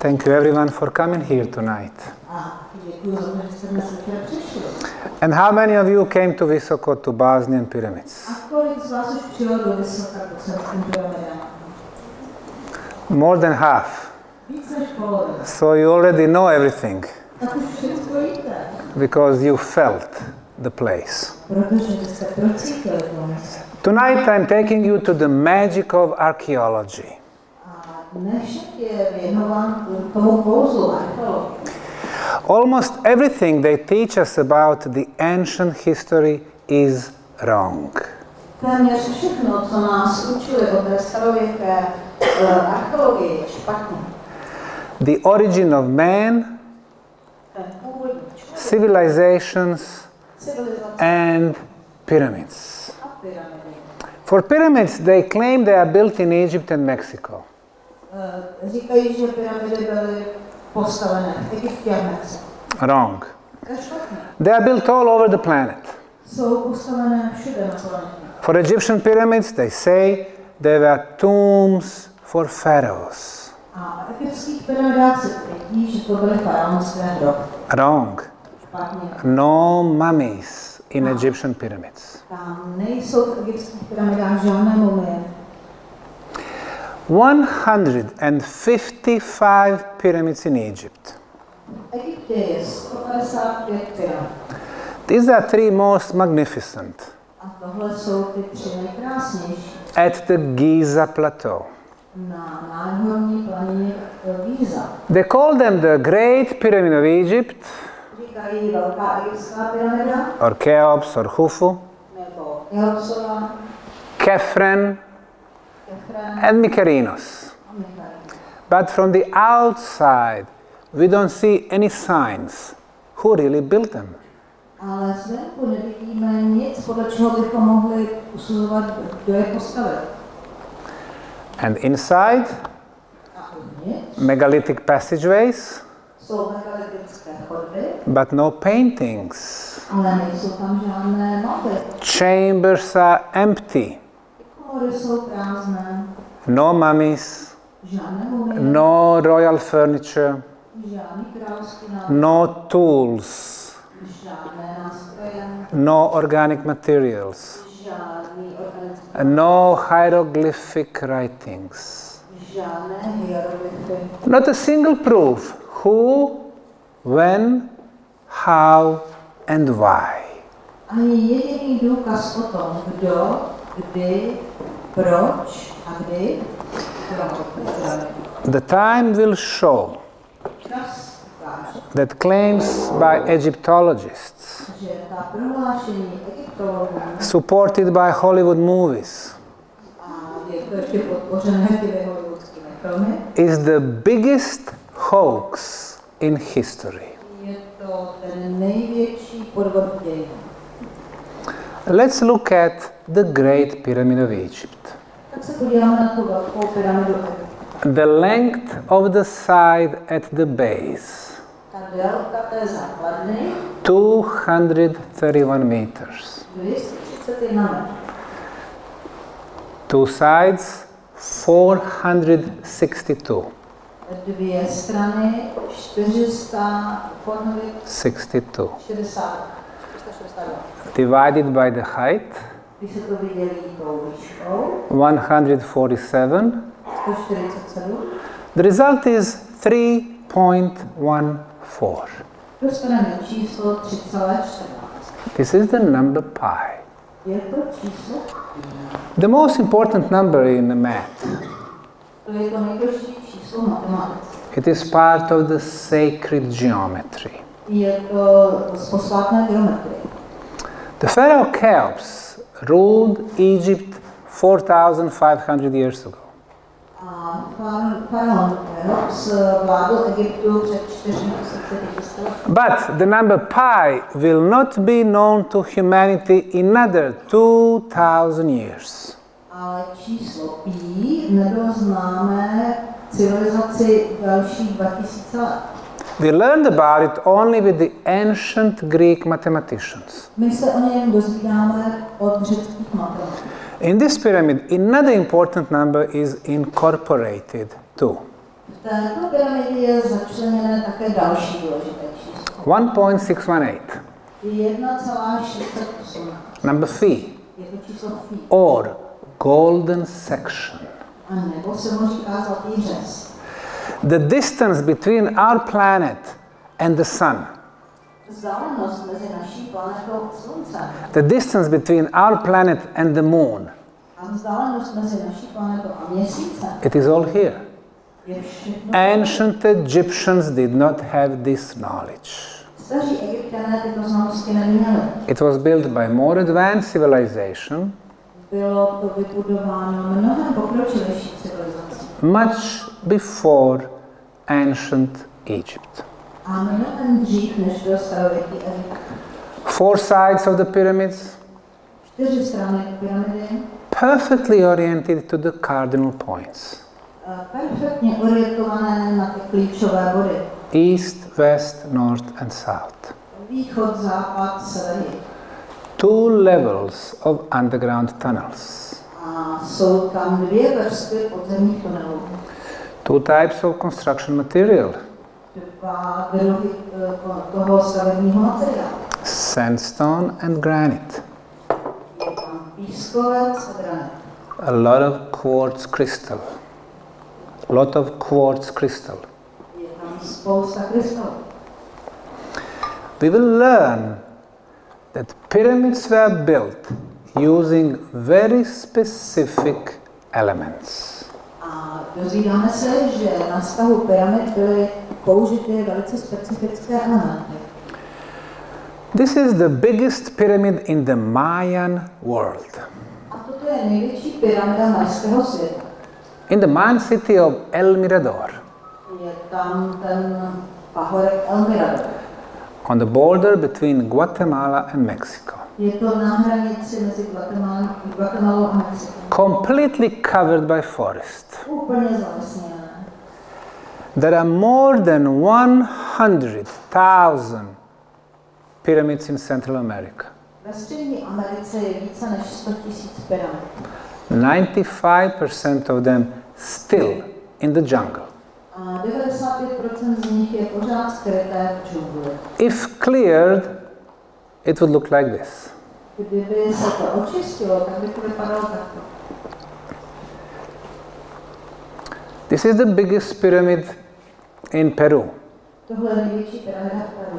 Thank you everyone for coming here tonight. And how many of you came to Vysoko to Bosnian pyramids? More than half. So you already know everything. Because you felt the place. Tonight I'm taking you to the magic of archaeology. Almost everything they teach us about the ancient history is wrong. The origin of man, civilizations, and pyramids. For pyramids, they claim they are built in Egypt and Mexico. Wrong. They are built all over the planet. For Egyptian pyramids, they say they were tombs for pharaohs. Wrong. No mummies in Egyptian pyramids. 155 pyramids in Egypt. These are three most magnificent. At the Giza Plateau. They call them the Great Pyramid of Egypt, or Cheops, or Khufu, Khephren, and Mykerinos. But from the outside, we don't see any signs who really built them. And inside, megalithic passageways, but no paintings. Chambers are empty. No mummies, no royal furniture, no tools, no organic materials, no hieroglyphic writings. Not a single proof who, when, how, and why. The time will show that claims by Egyptologists, supported by Hollywood movies, is the biggest hoax in history. Let's look at the Great Pyramid of Egypt. The length of the side at the base, 231 meters. Two sides, 462. 62. Divided by the height, 147. The result is 3.14. This is the number pi. The most important number in math. It is part of the sacred geometry. The pharaoh Cheops ruled Egypt 4,500 years ago. But the number pi will not be known to humanity in another 2,000 years. We learned about it only with the ancient Greek mathematicians. In this pyramid, another important number is incorporated too. V této pyramidě je začleněné také další důležité číslo. 1.618. 1,618. Number phi. Je to číslo phi. Or golden section. A nebo se mu říká zlatý řez. The distance between our planet and the sun. Vzdálenost mezi naší planetou a Sluncem. The distance between our planet and the moon. A vzdálenost mezi naší planetou a Měsícem. It is all here. Je všechno. Ancient Egyptians did not have this knowledge. Staří Egypťané tyto znalosti neměli. It was built by more advanced civilization, Bylo to vybudováno mnohem pokročilejší civilizací. much before ancient Egypt. A mnohem dřív, než byl starověký Egypt. 4 sides of the pyramids, 4 strany pyramidy, perfectly oriented to the cardinal points. perfektně orientované na ty klíčové body. East, west, north and south. Východ, západ, sever. 2 levels of underground tunnels. A jsou tam 2 vrstvy podzemních tunelů. 2 types of construction material. 2 druhy toho stavebního materiálu. Sandstone and granite. Je tam pískovec a granit. A lot of quartz crystal. Lot of quartz crystal. Je tam spousta krystalů. We will learn that pyramids were built using very specific elements. A dozvídáme se, že na stavu pyramid byly použity velice specifické elementy. This is the biggest pyramid in the Mayan world. A toto je největší pyramida majského světa. In the Mayan city of El Mirador, Je tam ten pahorek El Mirador. on the border between Guatemala and Mexico. Je to na hranici mezi Guatemalou a Mexikem. Completely covered by forest. Úplně zalesněné. There are more than 100,000 pyramids in Central America. Ve střední Americe je více než 100 000 pyramid. 95% of them still in the jungle. A 95% z nich je pořád skryté v džungli. If cleared, it would look like this. Kdyby se to očistilo, tak by to vypadalo takto. This is the biggest pyramid in Peru. Tohle je největší pyramida v Peru.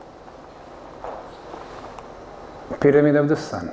Pyramid of the Sun.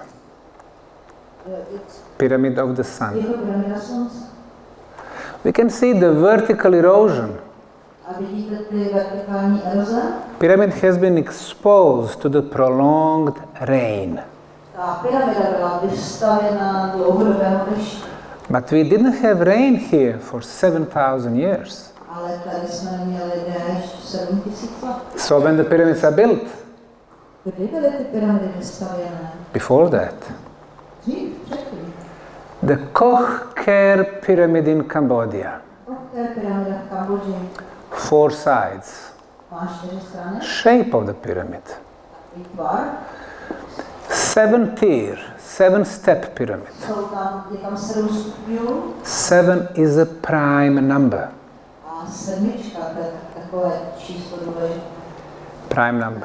Pyramid of the Je Sun. to pyramida slunce. We can see the vertical erosion. A vidíte ty vertikální eroze? Pyramid has been exposed to the prolonged rain. Ta pyramida byla vystavěna dlouhodobému dešti. But we didn't have rain here for 7,000 years. Ale tady jsme měli déšť 7000 let. So when the pyramids are built, Kdy byly ty pyramidy vystavěné? before that, Dřív, předtím. the Koch-Ker pyramid in Cambodia, Koch-Ker pyramida v Kambodži 4 sides, má 4 strany, shape of the pyramid, takový tvar. 7-tier, 7-step pyramid. Je tam 7 stupňů 7 is a prime number. a 7, to je takové číslo důležité. Prime number.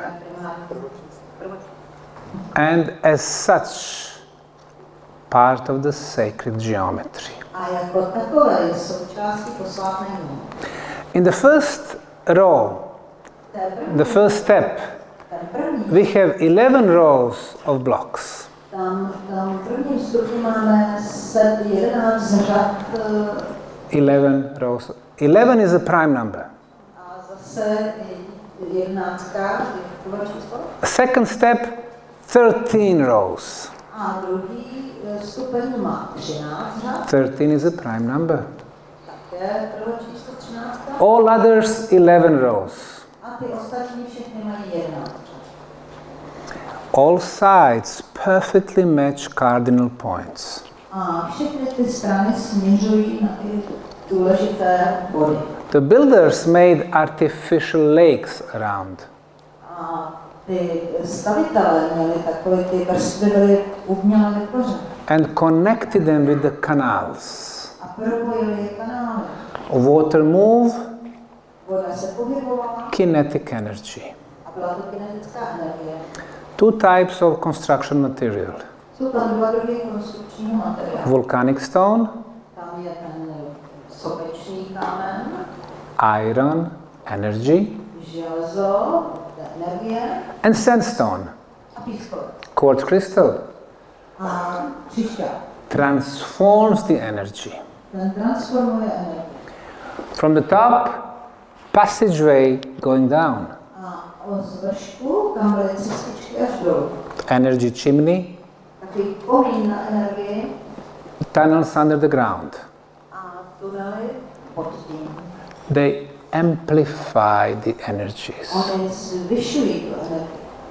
And as such, part of the sacred geometry. A jako takové je součástí posvátného. In the first row, the first step, we have 11 rows of blocks. Tam v prvním stupni máme 11 řad. 11 rows. 11 is a prime number. A zase 11 je takové číslo. Second step, 13 rows. A druhý stupeň má 13 řad. 13 is a prime number. Také prvé číslo 13. All others, 11 rows. A ty ostatní všechny mají 11 řad. All sides perfectly match cardinal points. A všechny ty strany směřují na ty důležité body. The builders made artificial lakes around. A ty stavitelé měli takové ty vrstvy byly uměle vytvořené. And connected them with the canals. A propojili kanály. Water move, Voda se pohybovala kinetic energy. a byla to kinetická energie. Two types of construction material. Jsou tam dva druhy konstrukčního materiálu. Volcanic stone, Tam je ten sopečný kámen, iron, energy, železo, energie and sandstone, a pískovec. quartz crystal, A křišťál. transforms the energy. Ten transformuje energii. From the top, passageway going down. A z vršku, tam byly cestičky až dolů. Energy chimney, Takový pohyn na energii tunnels under the ground. a tunely pod tím. They amplify the energies. Oni zvyšují tu energii.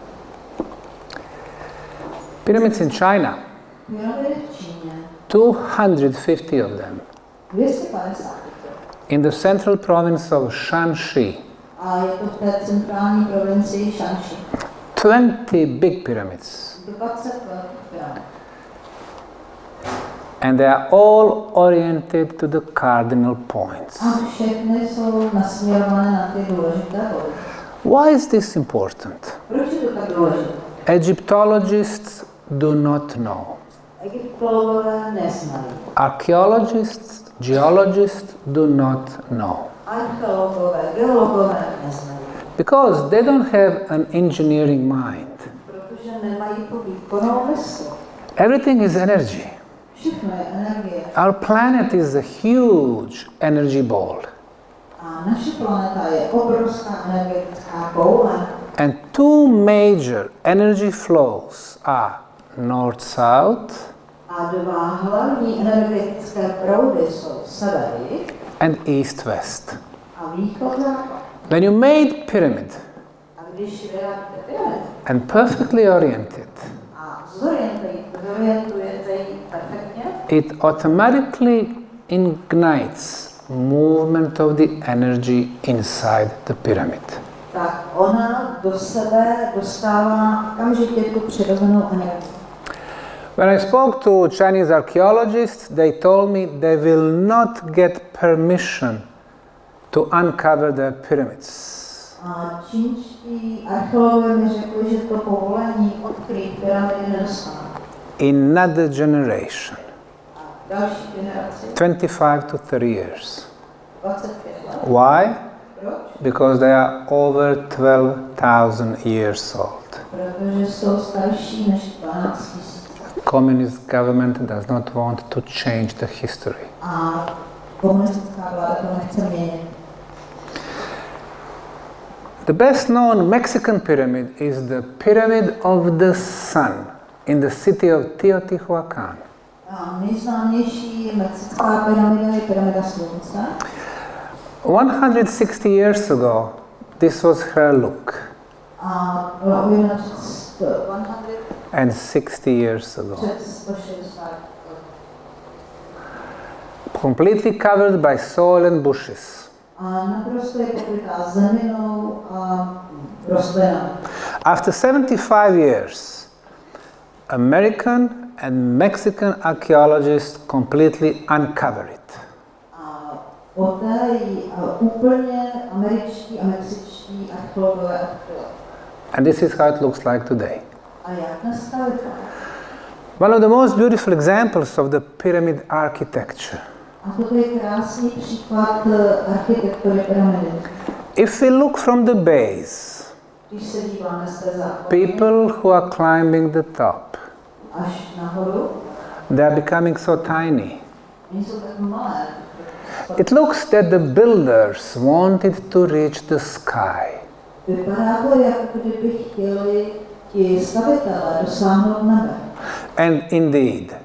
Pyramids in China, Pyramidy v Číně, 250 of them. 250. In the central province of Shanxi, A je to v té centrální provincii Shanxi. 20 big pyramids. 20 velkých pyramid. And they are all oriented to the cardinal points. A všechny jsou nasměrované na ty důležité body. Why is this important? Proč je to tak důležité? Egyptologists do not know. Egyptologové neznají. Archaeologists, geologists do not know. Archeologové, geologové neznají. Because they don't have an engineering mind. Protože nemají tu výkonnou mysl. Everything is energy. Všechno je energie. Our planet is a huge energy ball. A naše planeta je obrovská energetická koule. And two major energy flows are north-south A dva hlavní energetické proudy jsou sever-jih and east-west. a východ-západ. When you made pyramid A když vyrábíte pyramid and perfectly oriented, a zorientujete ji perfektně, it automatically ignites movement of the energy inside the pyramid. tak ona do sebe dostává okamžitě tu přirozenou energii. When I spoke to Chinese archaeologists, they told me they will not get permission to uncover the pyramids. A čínští archeologové mi řekli, že to povolení odkrýt pyramidy nedostanou. In another generation, A další generaci, 25 to 30 years. 25 let. Why? Proč? Because they are over 12,000 years old. Protože jsou starší než 12 000. Communist government does not want to change the history. A komunistická vláda to nechce měnit. The best known Mexican pyramid is the Pyramid of the Sun in the city of Teotihuacan. A nejznámější mexická pyramida je pyramida slunce. 160 years ago, this was her look. A byla uvěna před 100 And 60 years ago. před 160 let. Completely covered by soil and bushes. A naprosto je pokrytá zeminou a rostlinami. After 75 years, American and Mexican archaeologists completely uncover it. A poté ji úplně američtí a mexičtí archeologové odkryli. And this is how it looks like today. A jak dneska vypadá? One of the most beautiful examples of the pyramid architecture. A toto je krásný příklad architektury pyramidy. If we look from the base, Když se díváme z té západní people who are climbing the top, až nahoru, they are becoming so tiny. oni jsou tak malé. It looks that the builders wanted to reach the sky. Vypadá to, jako kdyby chtěli ti stavitelé dosáhnout nebe. And indeed,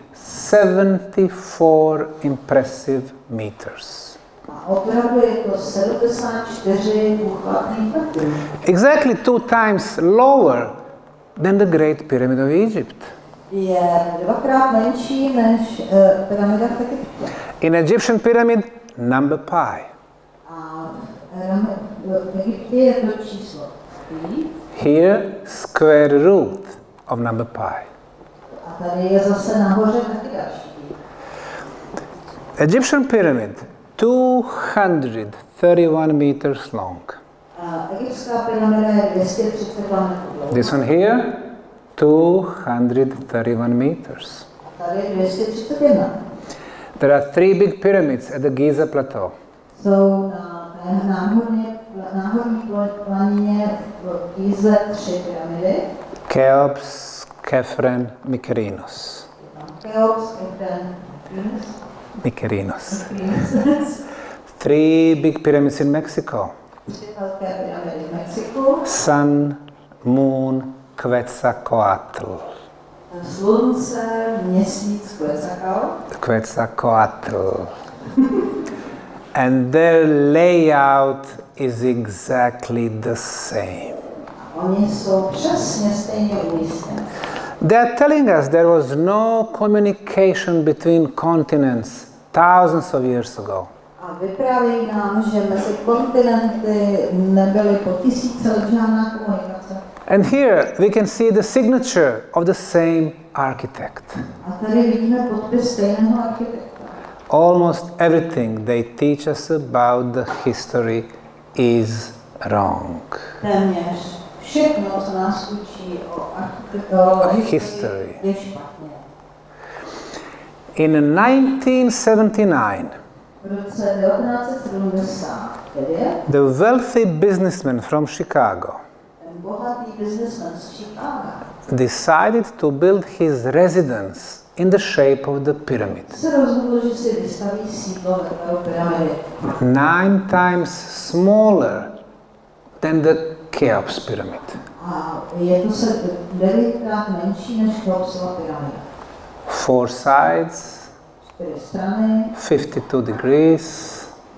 74 impressive meters. A opravdu je to 74 uchvatných metrů. Exactly 2 times lower than the Great Pyramid of Egypt. Je dvakrát menší než pyramida v Egyptě. In Egyptian pyramid, number pi. A v Egyptě je to číslo pi. Here, square root of number pi. A tady je zase nahoře taky další pi. Egyptian pyramid, 231 meters long. Egyptská pyramida je 232 metrů dlouhá. This one here, 231 meters. Tady je 231. There are 3 big pyramids at the Giza Plateau. Jsou na náhorní planině v Gize 3 pyramidy. Cheops, Khephren, Mykerinos. Cheops, Khephren, Mykerinos. 3 big pyramids in Mexico. 3 velké pyramidy v Mexiku. Sun, Moon, Quetzalcoatl. Slunce, měsíc, Quetzalcoatl. And their layout is exactly the same. Oni jsou přesně stejně umístěni. They are telling us there was no communication between continents thousands of years ago. A vyprávějí nám, že mezi kontinenty nebyly po tisíce let žádná komunikace. And here we can see the signature of the same architect. A tady vidíme podpis stejného architekta. Almost everything they teach us about the history is wrong. Téměř všechno, co nás učí o architektuře, je špatně. In 1979, V roce 1979 the wealthy businessman from Chicago ten bohatý biznesmen z Chicaga decided to build his residence in the shape of the pyramid. se rozhodl, že si vystaví sídlo ve tvaru pyramidy. 9 times smaller than the Cheops pyramid. A je to se 9krát menší než Cheopsova pyramida. 4 sides, 4 strany, 52 degrees,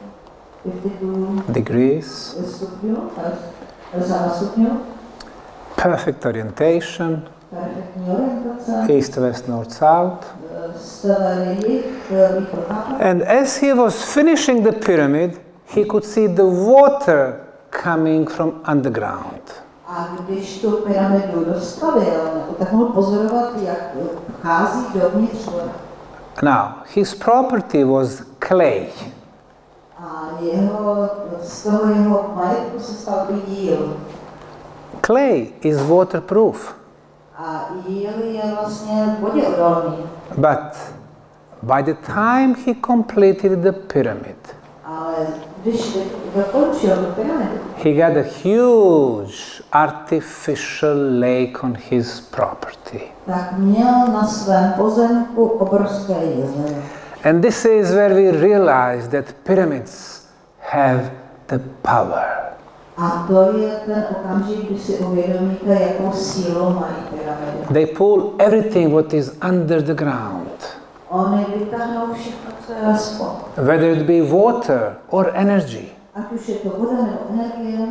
52 stupňů, 50 stupňů, perfect orientation, perfektní orientace, east, west, north, south. sever, jih, východ, západ. And as he was finishing the pyramid, he could see the water coming from underground. A když tu pyramidu dostavil, tak mohl pozorovat, jak vchází dovnitř voda. Now, his property was clay. A z toho jeho majetku se stal díl. Clay is waterproof. A díl je vlastně vodě odolný. But by the time he completed the pyramid, Ale když dokončil tu pyramidu, he got a huge artificial lake on his property. tak měl na svém pozemku obrovské jezero. And this is where we realize that pyramids have the power. A to je ten okamžik, kdy si uvědomíte, jakou sílu mají pyramidy. They pull everything what is under the ground, Oni vytáhnou všechno, co je spod. whether it be water or energy. Ať už je to voda nebo energie.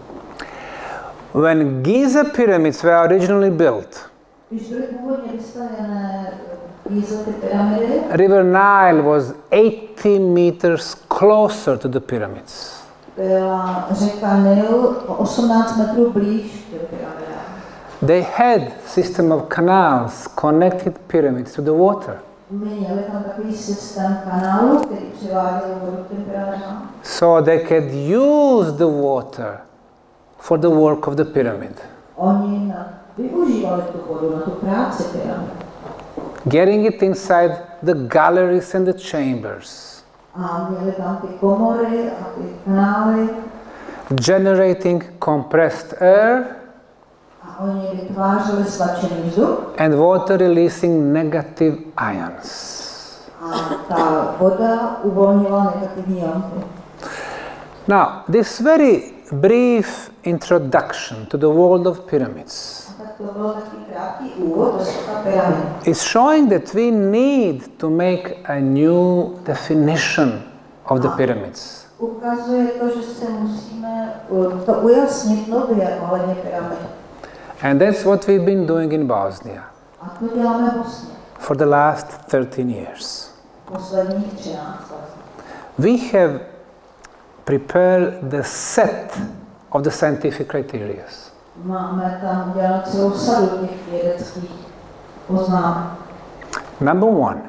When Giza pyramids were originally built, Když byly původně vystavěné Giza ty pyramidy, River Nile was 80 meters closer to the pyramids. byla řeka Nil o 18 metrů blíž k pyramidám. They had system of canals connected pyramids to the water. Měli tam takový systém kanálu, který přiváděl vodu k těm pyramidám. So they could use the water for the work of the pyramid. Oni využívali tu vodu na tu práci pyramid. Getting it inside the galleries and the chambers. A měli tam ty komory a ty kanály. Generating compressed air A oni vytvářeli svačený vzduch. and water releasing negative ions. A ta voda uvolnila negativní ionty. Now, this very brief introduction to the world of pyramids A tak to bylo takový krátký úvod do světa pyramid. is showing that we need to make a new definition of the pyramids. Ukazuje to, že se musíme to ujasnit nově ohledně pyramid. And that's what we've been doing in Bosnia A to děláme vlastně for the last 13 years. posledních 13 let. We have prepared the set of the scientific criteria. Máme tam udělat celou sadu těch vědeckých poznámek. Number one,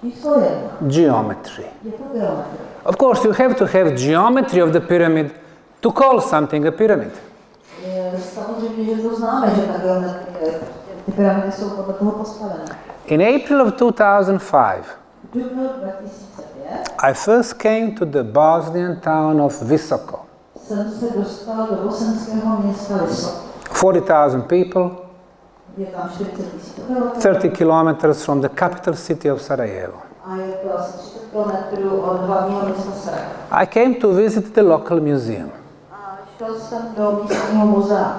Číslo 1. Geometry. Je to geometrie. Of course, you have to have geometry of the pyramid to call something a pyramid. Samozřejmě, že to známe, že ta geometrie, ty pyramidy jsou podle toho postavené. In April of 2005, V dubnu 2005 I first came to the Bosnian town of Visoko. jsem se dostal do bosenského města Visoko. 40,000 people, Je tam 40 000 obyvatel 30 kilometers from the capital city of Sarajevo. a je to asi 30 km od hlavního města Sarajevo. I came to visit the local museum. A šel jsem do místního muzea.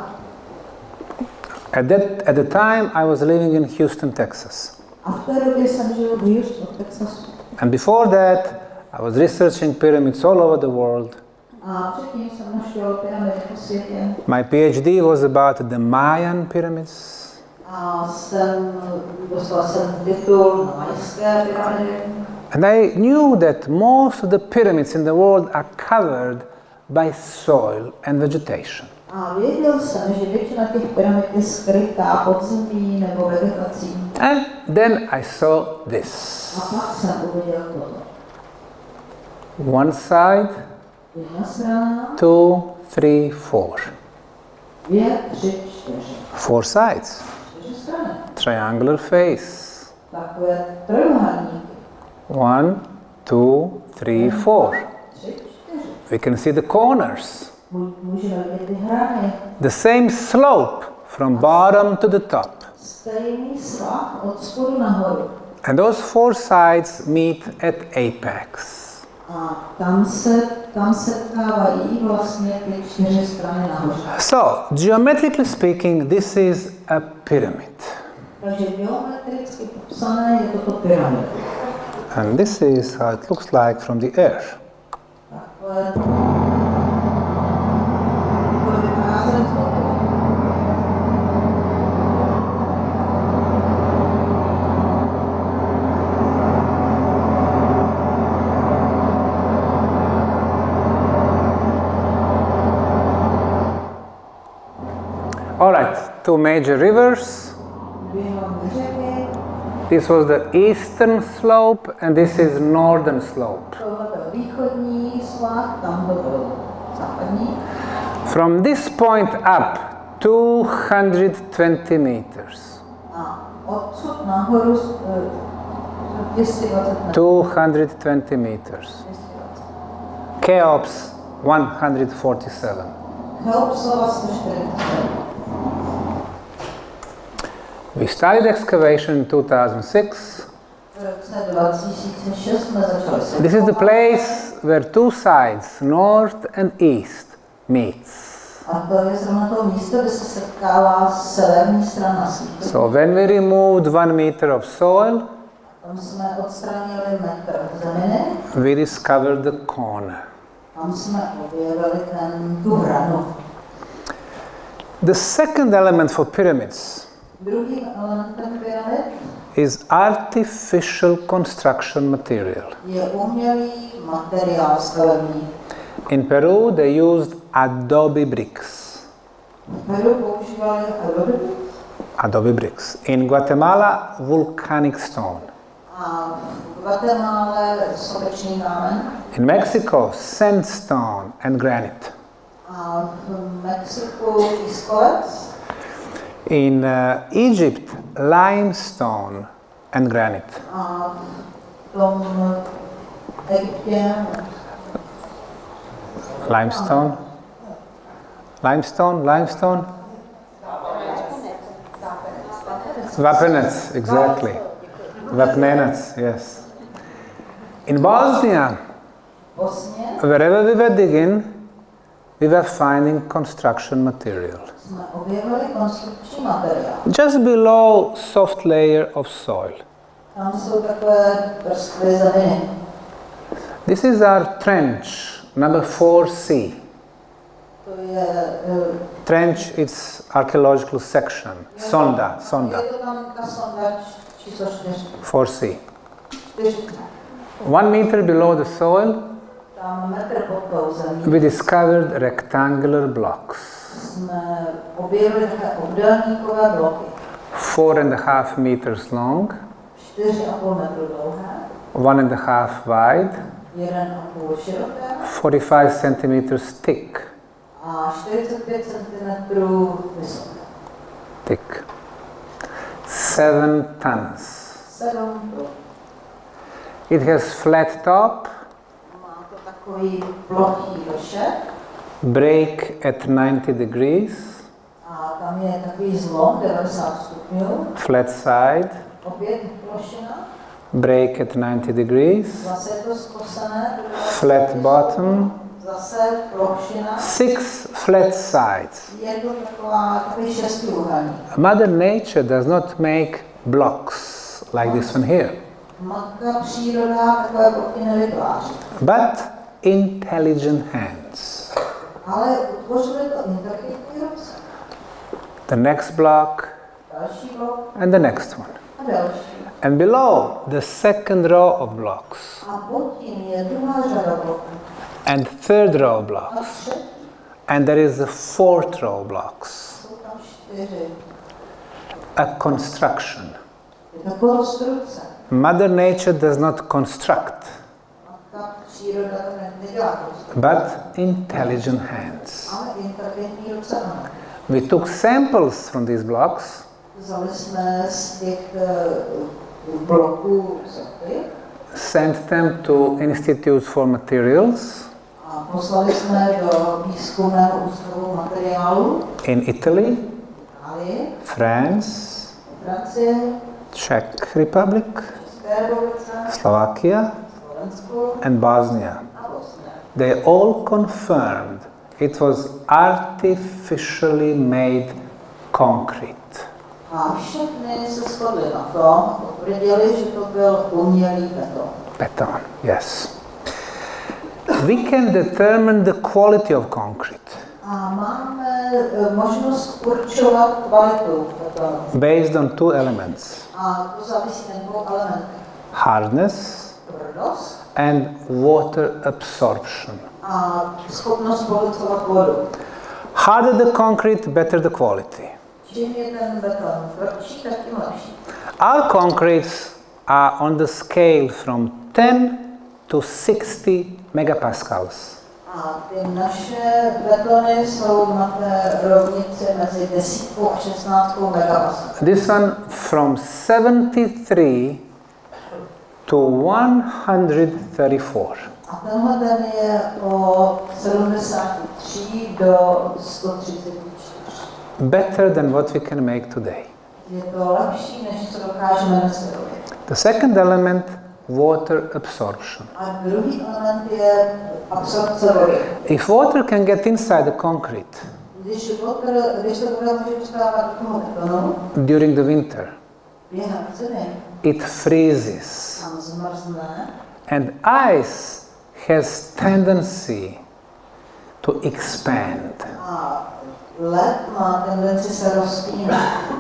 At the time, I was living in Houston, Texas. A v té době jsem žil v Houstonu, Texasu. And before that, I was researching pyramids all over the world. A předtím jsem našel pyramidy po světě. My PhD was about the Mayan pyramids. A dostal jsem titul na majské pyramidy. And I knew that most of the pyramids in the world are covered by soil and vegetation. A věděl jsem, že většina těch pyramid je skrytá pod zemí nebo vegetací. And then I saw this. A pak jsem uviděl toto. One side, Jedna strana, 2, 3, 4. 2, 3, 4. 4 sides. 4 strany. Triangular face. Takové trojuhelníky. 1, 2, 3, 4. 3, 4. We can see the corners. Můžeme vidět ty hrany. The same slope from bottom to the top. Stejný svah od spodu nahoru. And those 4 sides meet at apex. A tam setkávají vlastně ty 4 strany nahoře. So, geometrically speaking, this is a pyramid. Takže geometricky popsané je toto pyramida. And this is how it looks like from the air. Takhle bude vycházet z boku. All right, 2 major rivers. Dvě hlavní řeky. This was the eastern slope and this is northern slope. Tohle byl východní svah, tam byl západní. From this point up, 220 meters. A odsud nahoru 220 metrů. 220 meters. 220. Cheops, 147. Cheopsova 147. We started excavation in 2006. V roce 2006 jsme začali se This is the place where 2 sides, north and east, meets. A to je zrovna to místo, kde se setkává severní strana svítu. So when we removed 1 meter of soil, Tam jsme odstranili metr zeminy, we discovered the corner. tam jsme objevili tu hranu. The second element for pyramids Druhým elementem pyramid is artificial construction material. je umělý materiál stavební. In Peru, they used adobe bricks. V Peru používali Adobe bricks. In Guatemala, volcanic stone. a v Guatemala sopečný kámen In Mexico, sandstone and granite. a v Mexiku pískovec. In Egypt, limestone and granite. A v tom Egyptě Limestone? Limestone? Vapenec, exactly. Vapnenec, yes. In Bosnia, Bosně wherever we were digging, we were finding construction material. jsme objevili konstrukční materiál. Just below soft layer of soil. Tam jsou takové vrstvy zeminy. This is our trench, number 4C. To je Trench, it's archaeological section. Sonda. Je to tam ta sonda číslo 4. 4C. 4. 1 meter below the soil, Tam metr pod tou zemí we discovered rectangular blocks. jsme objevili takové obdélníkové bloky. 4.5 meters long, 4,5 metru dlouhé 1.5 wide, 1,5 široké 45 centimeters thick. a 45 cm vysoké. Thick. 7 tons. 7 tun. It has flat top, Má to takový plochý vršek break at 90 degrees, a tam je takový zlom 90 stupňů. flat side, Opět plošina, break at 90 degrees, zase je to zkosené. flat bottom, Zase plošina. 6 flat sides. Je to takový šestiúhelník. Mother Nature does not make blocks like this one here, Matka příroda takové bloky nevytváří. but intelligent hands. Ale utvořili to inteligentní ruce. The next block Další blok and the next one. a další. And below, the second row of blocks A pod tím je druhá řada bloků. and third row A blocks. třetí And there is the fourth row blocks, jsou tam 4. a construction. Je to konstrukce. Mother Nature does not construct, Matka příroda to nedělá konstrukce. but intelligent hands. Ale inteligentní ruce ano. We took samples from these blocks Vzali jsme z těch bloků vzorky sent them to Institutes for Materials a poslali jsme do výzkumného ústavu materiálu in Italy, Itálie, France, Francie, Czech Republic, České republice, Slovakia, Slovensku and Bosnia. a Bosně. They all confirmed it was artificially made concrete. A všechny se shodly na tom, potvrdili, že to byl umělý beton. Beton, yes. We can determine the quality of concrete A máme možnost určovat kvalitu betonu. based on two elements, A to závisí na dvou elementech. hardness Tvrdost and water absorption. a schopnost pohlcovat vodu. Harder the concrete, better the quality. Čím je ten beton tvrdší, tak tím lepší. Our concretes are on the scale from 10 to 60 megapascals. A ty naše betony jsou na té rovnici mezi 10 a 16 megapascal. This one from 73 to 134. A tenhle den je od 73 do 134. Better than what we can make today. Je to lepší, než co dokážeme dnes vyrobit. The second element, water absorption. A druhý element je absorpce vody. If water can get inside the concrete Když se voda může dostávat do toho betonu, during the winter, během zimy it freezes. tam zmrzne And ice has tendency to expand. a led má tendenci se rozpínat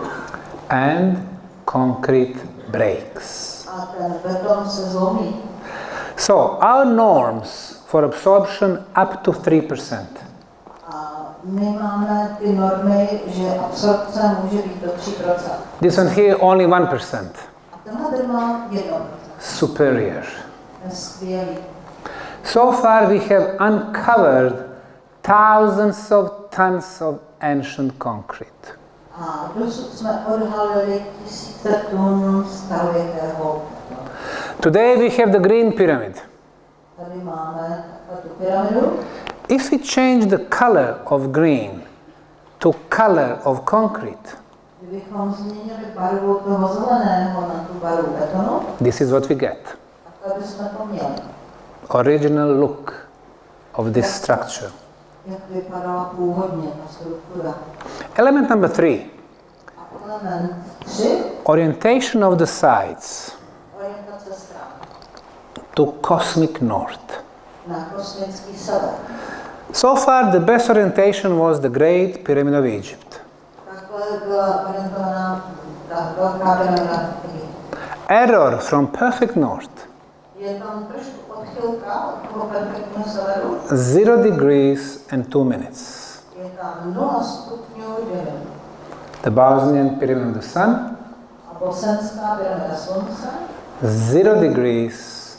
And concrete breaks. a ten beton se zlomí. So our norms for absorption up to 3%. A my máme ty normy, že absorpce může být do 3%. This one here only 1%. A tenhle ten má 1%. Superior. To je skvělý. So far we have uncovered thousands of tons of ancient concrete. A dosud jsme odhalili tisíce tun starověkého betonu. Today we have the Green Pyramid. Tady máme tu pyramidu. If we change the color of green to color of concrete, Kdybychom změnili barvu toho zeleného na tu barvu betonu, this is what we get. tak bychom to měli. Original look of this structure. Jak vypadala původně ta struktura. Element number 3, A element 3, orientation of the sides orientace stran to cosmic north. na kosmický sever. So far the best orientation was the Great Pyramid of Egypt. Takhle byla orientovaná ta velká pyramida. Error from perfect north, Je tam trošku odchylka od toho perfektního severu. 0 degrees and 2 minutes. Je tam 0 stupňů 2 minuty. The Bosnian Pyramid of the Sun, A bosenská pyramida slunce, 0 degrees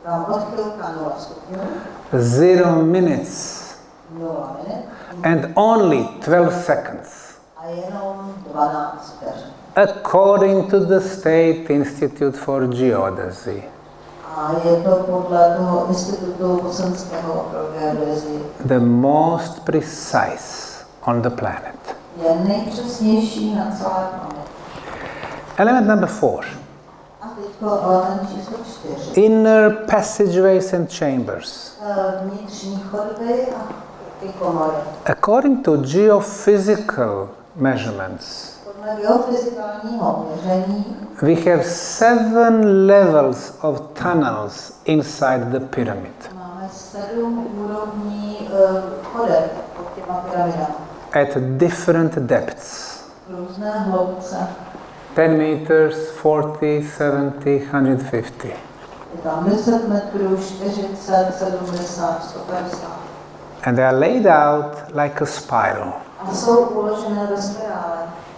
Tam odchylka 0 stupňů. 0 minutes. 0 minut. And only 12 seconds. A jenom 12 vteřin. According to the State Institute for Geodesy. A je to podle toho institutu bosenského pro geodezii. The most precise on the planet. Je nejpřesnější na celé planetě. Element number 4. A teďko element číslo 4. Inner passageways and chambers. Vnitřní chodby a ty komory. According to geophysical measurements, Podle geofyzikálního měření we have 7 levels of tunnels inside the pyramid máme 7 úrovní chodeb pod těma pyramidama. at different depths. Různé hloubce. 10 meters, 40, 70, 150. Je tam 10 metrů, 40, 70, 150. And they are laid out like a spiral. A jsou uložené ve spirále.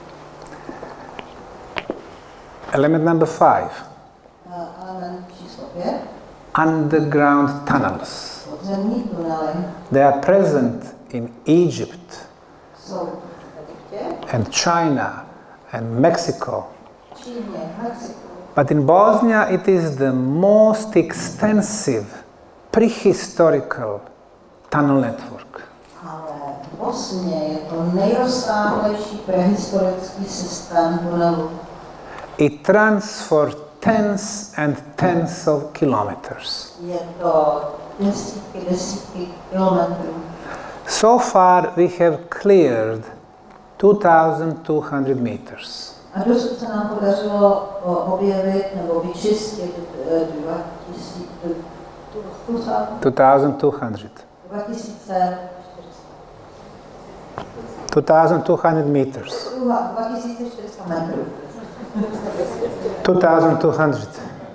Element number 5. Element číslo 5. Underground tunnels. Podzemní tunely They are present in Egypt jsou v Egyptě, and China and Mexico. Číně, Mexiku. But in Bosnia it is the most extensive prehistorical tunnel network. Ale v Bosně je to nejrozsáhlejší prehistorický systém tunelů. It runs for tens and tens of kilometers. Je to desítky kilometrů. So far we have cleared 2,200 meters. A dosud se nám podařilo objevit nebo vyčistit 2,200. 2,200 meters. 2400 metrů. 2,200.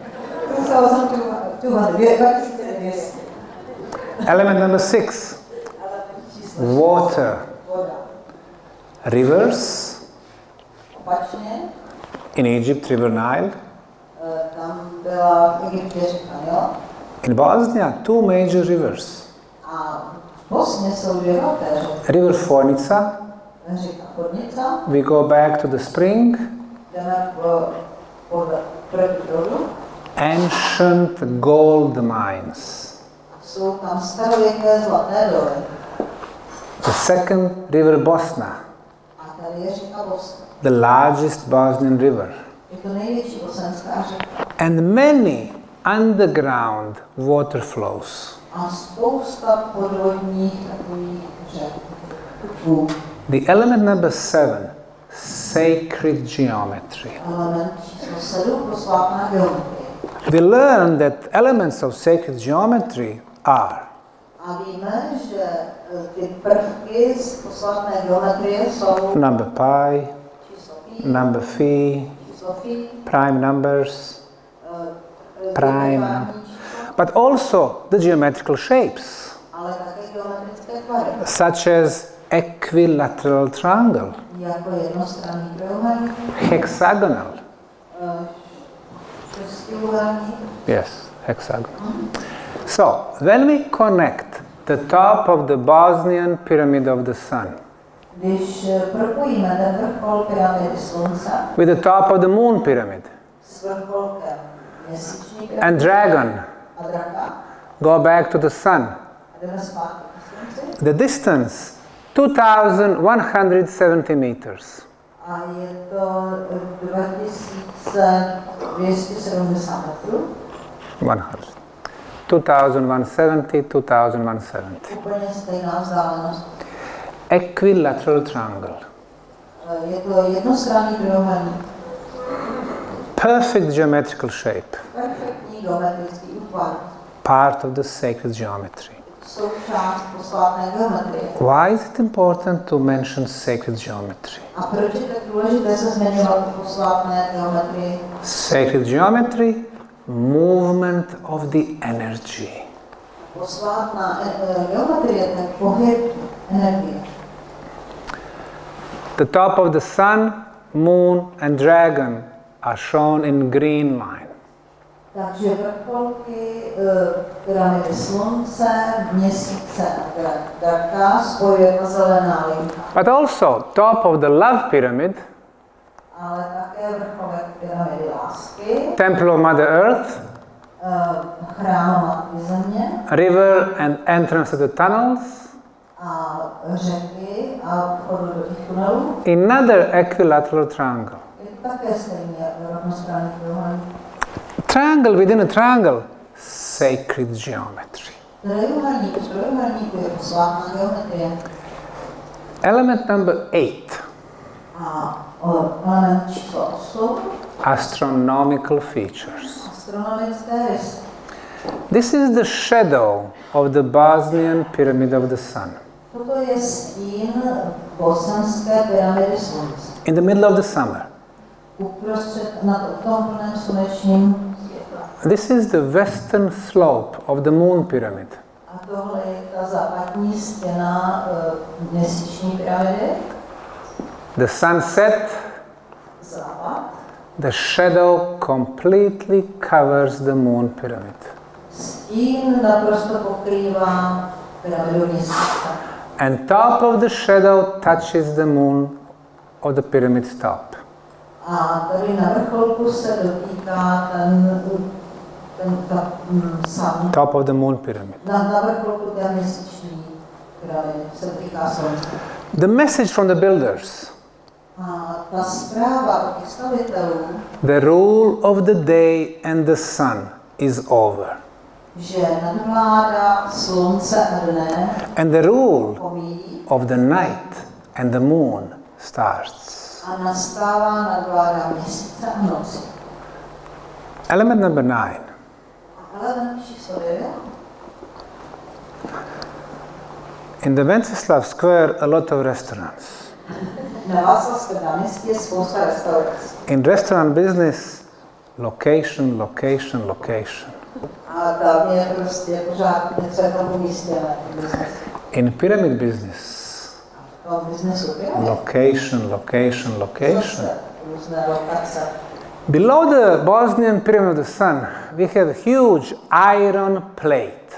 2200. Element number 6. Water. Voda. Rivers. Opačně, In Egypt, River Nile. tam byla v Egyptě řeka Nil. In Bosnia, 2 major rivers. A v Bosně jsou 2 velké řeky. River Fornica. Řeka Chodnica, We go back to the spring. jdeme proti proudu. Ancient gold mines. Jsou tam starověké zlaté doly. The second, River Bosna. A tady je řeka Bosna. The largest Bosnian river. Je to největší bosenská řeka. And many underground water flows. A spousta podvodních takových řek. Tuků. The element number 7, sacred geometry. Element číslo 7, posvátná geometrie. We learn that elements of sacred geometry are A víme, že ty prvky z posvátné geometrie jsou number pi, číslo pi, number phi, číslo phi, prime numbers, prime, prime, but also the geometrical shapes, ale také geometrické tvary, such as equilateral triangle, jako jednostranný trojúhelník, hexagonal. šestiúhelník. Yes, hexagonal. So, when we connect the top of the Bosnian pyramid of the sun Když propojíme ten vrchol pyramidy slunce with the top of the moon pyramid s vrcholkem měsíční pyramidy and dragon a draka go back to the sun, a jdeme zpátky k slunci, the distance 2,170 meters. a je to 2270 metrů, 2,170, 2,170. úplně stejná vzdálenost. Equilateral triangle. Je to jednostranný trojúhelník, Perfect geometrical shape. perfektní geometrický útvar, Part of the sacred geometry. součást posvátné geometrie. Why is it important to mention sacred geometry? A proč je tak důležité se zmiňovat o posvátné geometrii? Sacred geometry, movement of the energy. Posvátná geometrie, to je pohyb energie. The top of the sun, moon and dragon are shown in green line. Takže vrcholky pyramidy Slunce, Měsíce a Draka spojuje ta zelená linka. But also top of the love pyramid, Ale také vrcholek pyramidy lásky, temple of Mother Earth, chrám Matky Země river and entrance to the tunnels, a řeky a vchodu do těch tunelů. another equilateral triangle. Je to také stejně rovnostranný trojúhelník. Triangle within a triangle, sacred geometry. Trojúhelník v trojúhelníku je posvátná geometrie. Element number 8, A element číslo 8, astronomical features. astronomické rysy. This is the shadow of the Bosnian pyramid of the sun. Toto je stín bosenské pyramidy Slunce. In the middle of the summer. Uprostřed v tom plném slunečním světle. This is the western slope of the moon pyramid. A tohle je ta západní stěna měsíční pyramidy. The sunset, Západ. the shadow completely covers the moon pyramid. Stín naprosto pokrývá pyramidu měsíce. And top of the shadow touches the moon of the pyramid's top. A tady na vrcholku se dotýká sam. Top of the moon pyramid. Na vrcholku té měsíční pyramidy se dotýká slunce. The message from the builders. A ta zpráva od těch stavitelů, The rule of the day and the sun is over. že nadvládá slunce a dne, And the rule pomíjí of the night and the moon starts. a nastává nadvládá měsíce a noci. Element number 9. Element číslo 9. In the Wenceslav Square, a lot of restaurants. Na Václavském náměstí je spousta restaurací. In restaurant business, location, location, location. A tam je prostě pořád něco je tam umístěné. In pyramid business, V tom biznesu location, location, location. různé lokace. Below the Bosnian pyramid of the sun, we have huge iron plate.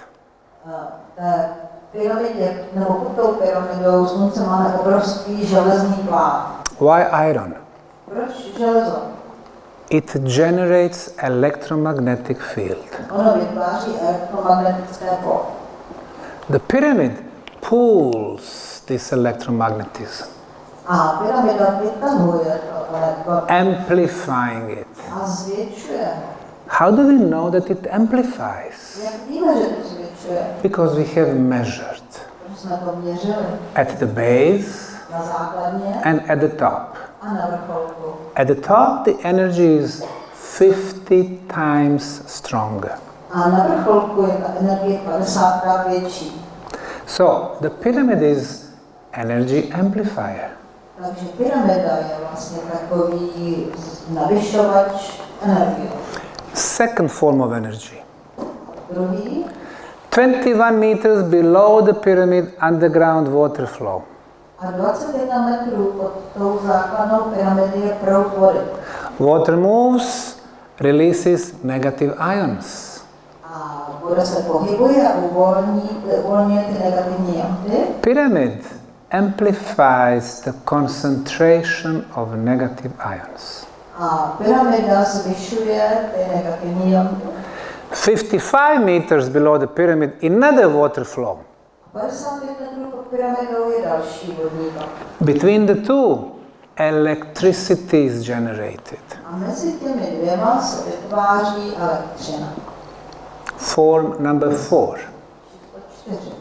Té pyramidě, nebo pod tou pyramidou slunce máme obrovský železný plát. Why iron? Proč železo? It generates electromagnetic field. Ono vytváří elektromagnetické pole. The pyramid pulls this electromagnetism, A pyramida vytahuje to amplifying it. a zvětšuje. How do we know that it amplifies? Jak víme, že to zvětšuje? Because we have measured Protože jsme to měřili at the base na základně and at the top. a na vrcholku. At the top, the energy is 50 times stronger. A na vrcholku je ta energie 50krát větší. So the pyramid is energy amplifier. Takže pyramida je vlastně takový navyšovač energie. Second form of energy. Druhý, 21 meters below the pyramid, underground water flow. a 21 metrů pod tou základnou pyramidou je proud vody. Water moves, releases negative ions. A voda se pohybuje a uvolňuje ty negativní jonty. Pyramid amplifies the concentration of negative ions. A pyramida zvyšuje ty negativní jonty. 55 meters below the pyramid, another water flow. 55 metrů pod pyramidou je další vodní tok. Between the two, electricity is generated. A mezi těmi dvěma se vytváří elektřina. Form number 4, Číslo 4.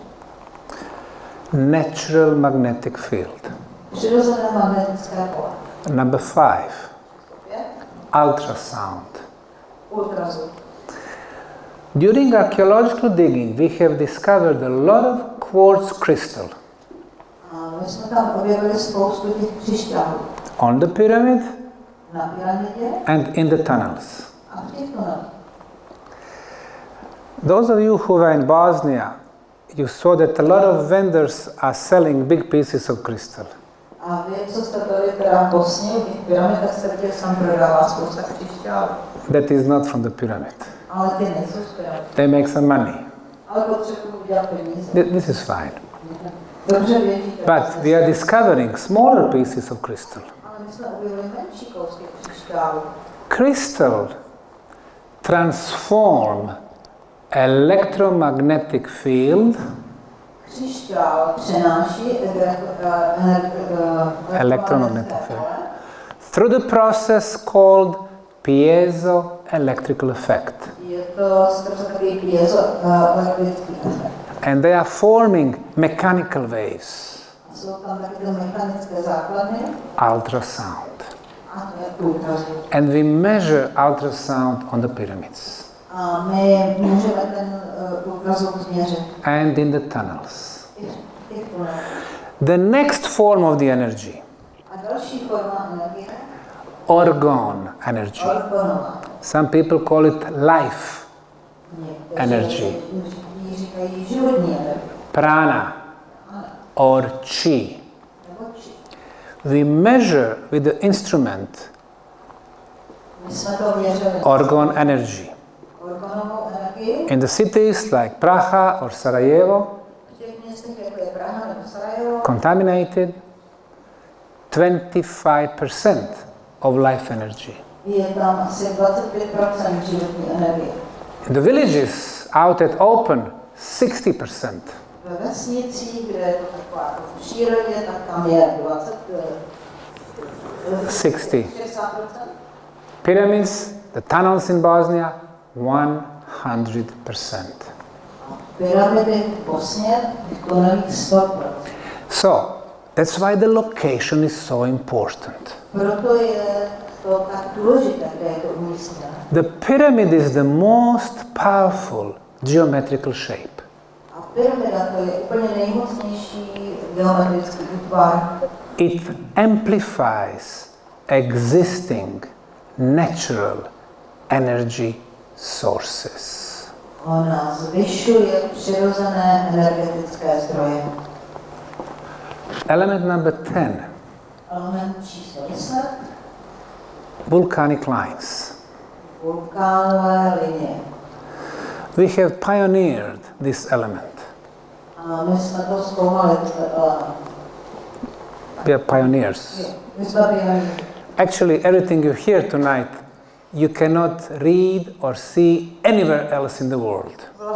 natural magnetic field. Přirozené magnetické pole. Number 5, Číslo 5. ultrasound. Ultrazvuk. During archaeological digging, we have discovered a lot of quartz crystal A my jsme tam objevili spoustu těch křišťálů. on the pyramid Na pyramidě and in the tunnels. a v těch tunelích. Those of you who were in Bosnia, you saw that a lot of vendors are selling big pieces of crystal. A vy, co jste byli teda v Bosně, v těch pyramidách jste viděli, že tam prodává spousta křišťálů. That is not from the pyramid. Ale ty nejsou správné. They make some money. Ale potřebují udělat peníze. This is fine. Dobře vědí. But we are discovering smaller pieces of crystal. Ale my jsme objevili menší kousky křišťálu. Crystal transform electromagnetic field Křišťál přenáší electromagnetic field through the process called piezoelectrical effect. Je to skrze takový piezoelektrický efekt. And they are forming mechanical waves. Jsou tam takové mechanické základny. Ultrasound. A to je ultrazvuk. And we measure ultrasound on the pyramids. A my můžeme ten ultrazvuk změřit. And in the tunnels. The next form of the energy. A další forma energie. Orgone energy. Some people call it life energy. Prana or chi. We measure with the instrument orgone energy. In the cities like Praha or Sarajevo, contaminated 25% of life energy. In the villages out at open, 60%. 60. Pyramids, the tunnels in Bosnia, 100%. So, that's why the location is so important. The pyramid is the most powerful geometrical shape. It amplifies existing natural energy sources. Element number 10. Volcanic lines. We have pioneered this element. We are pioneers. Actually, everything you hear tonight, you cannot read or see anywhere else in the world.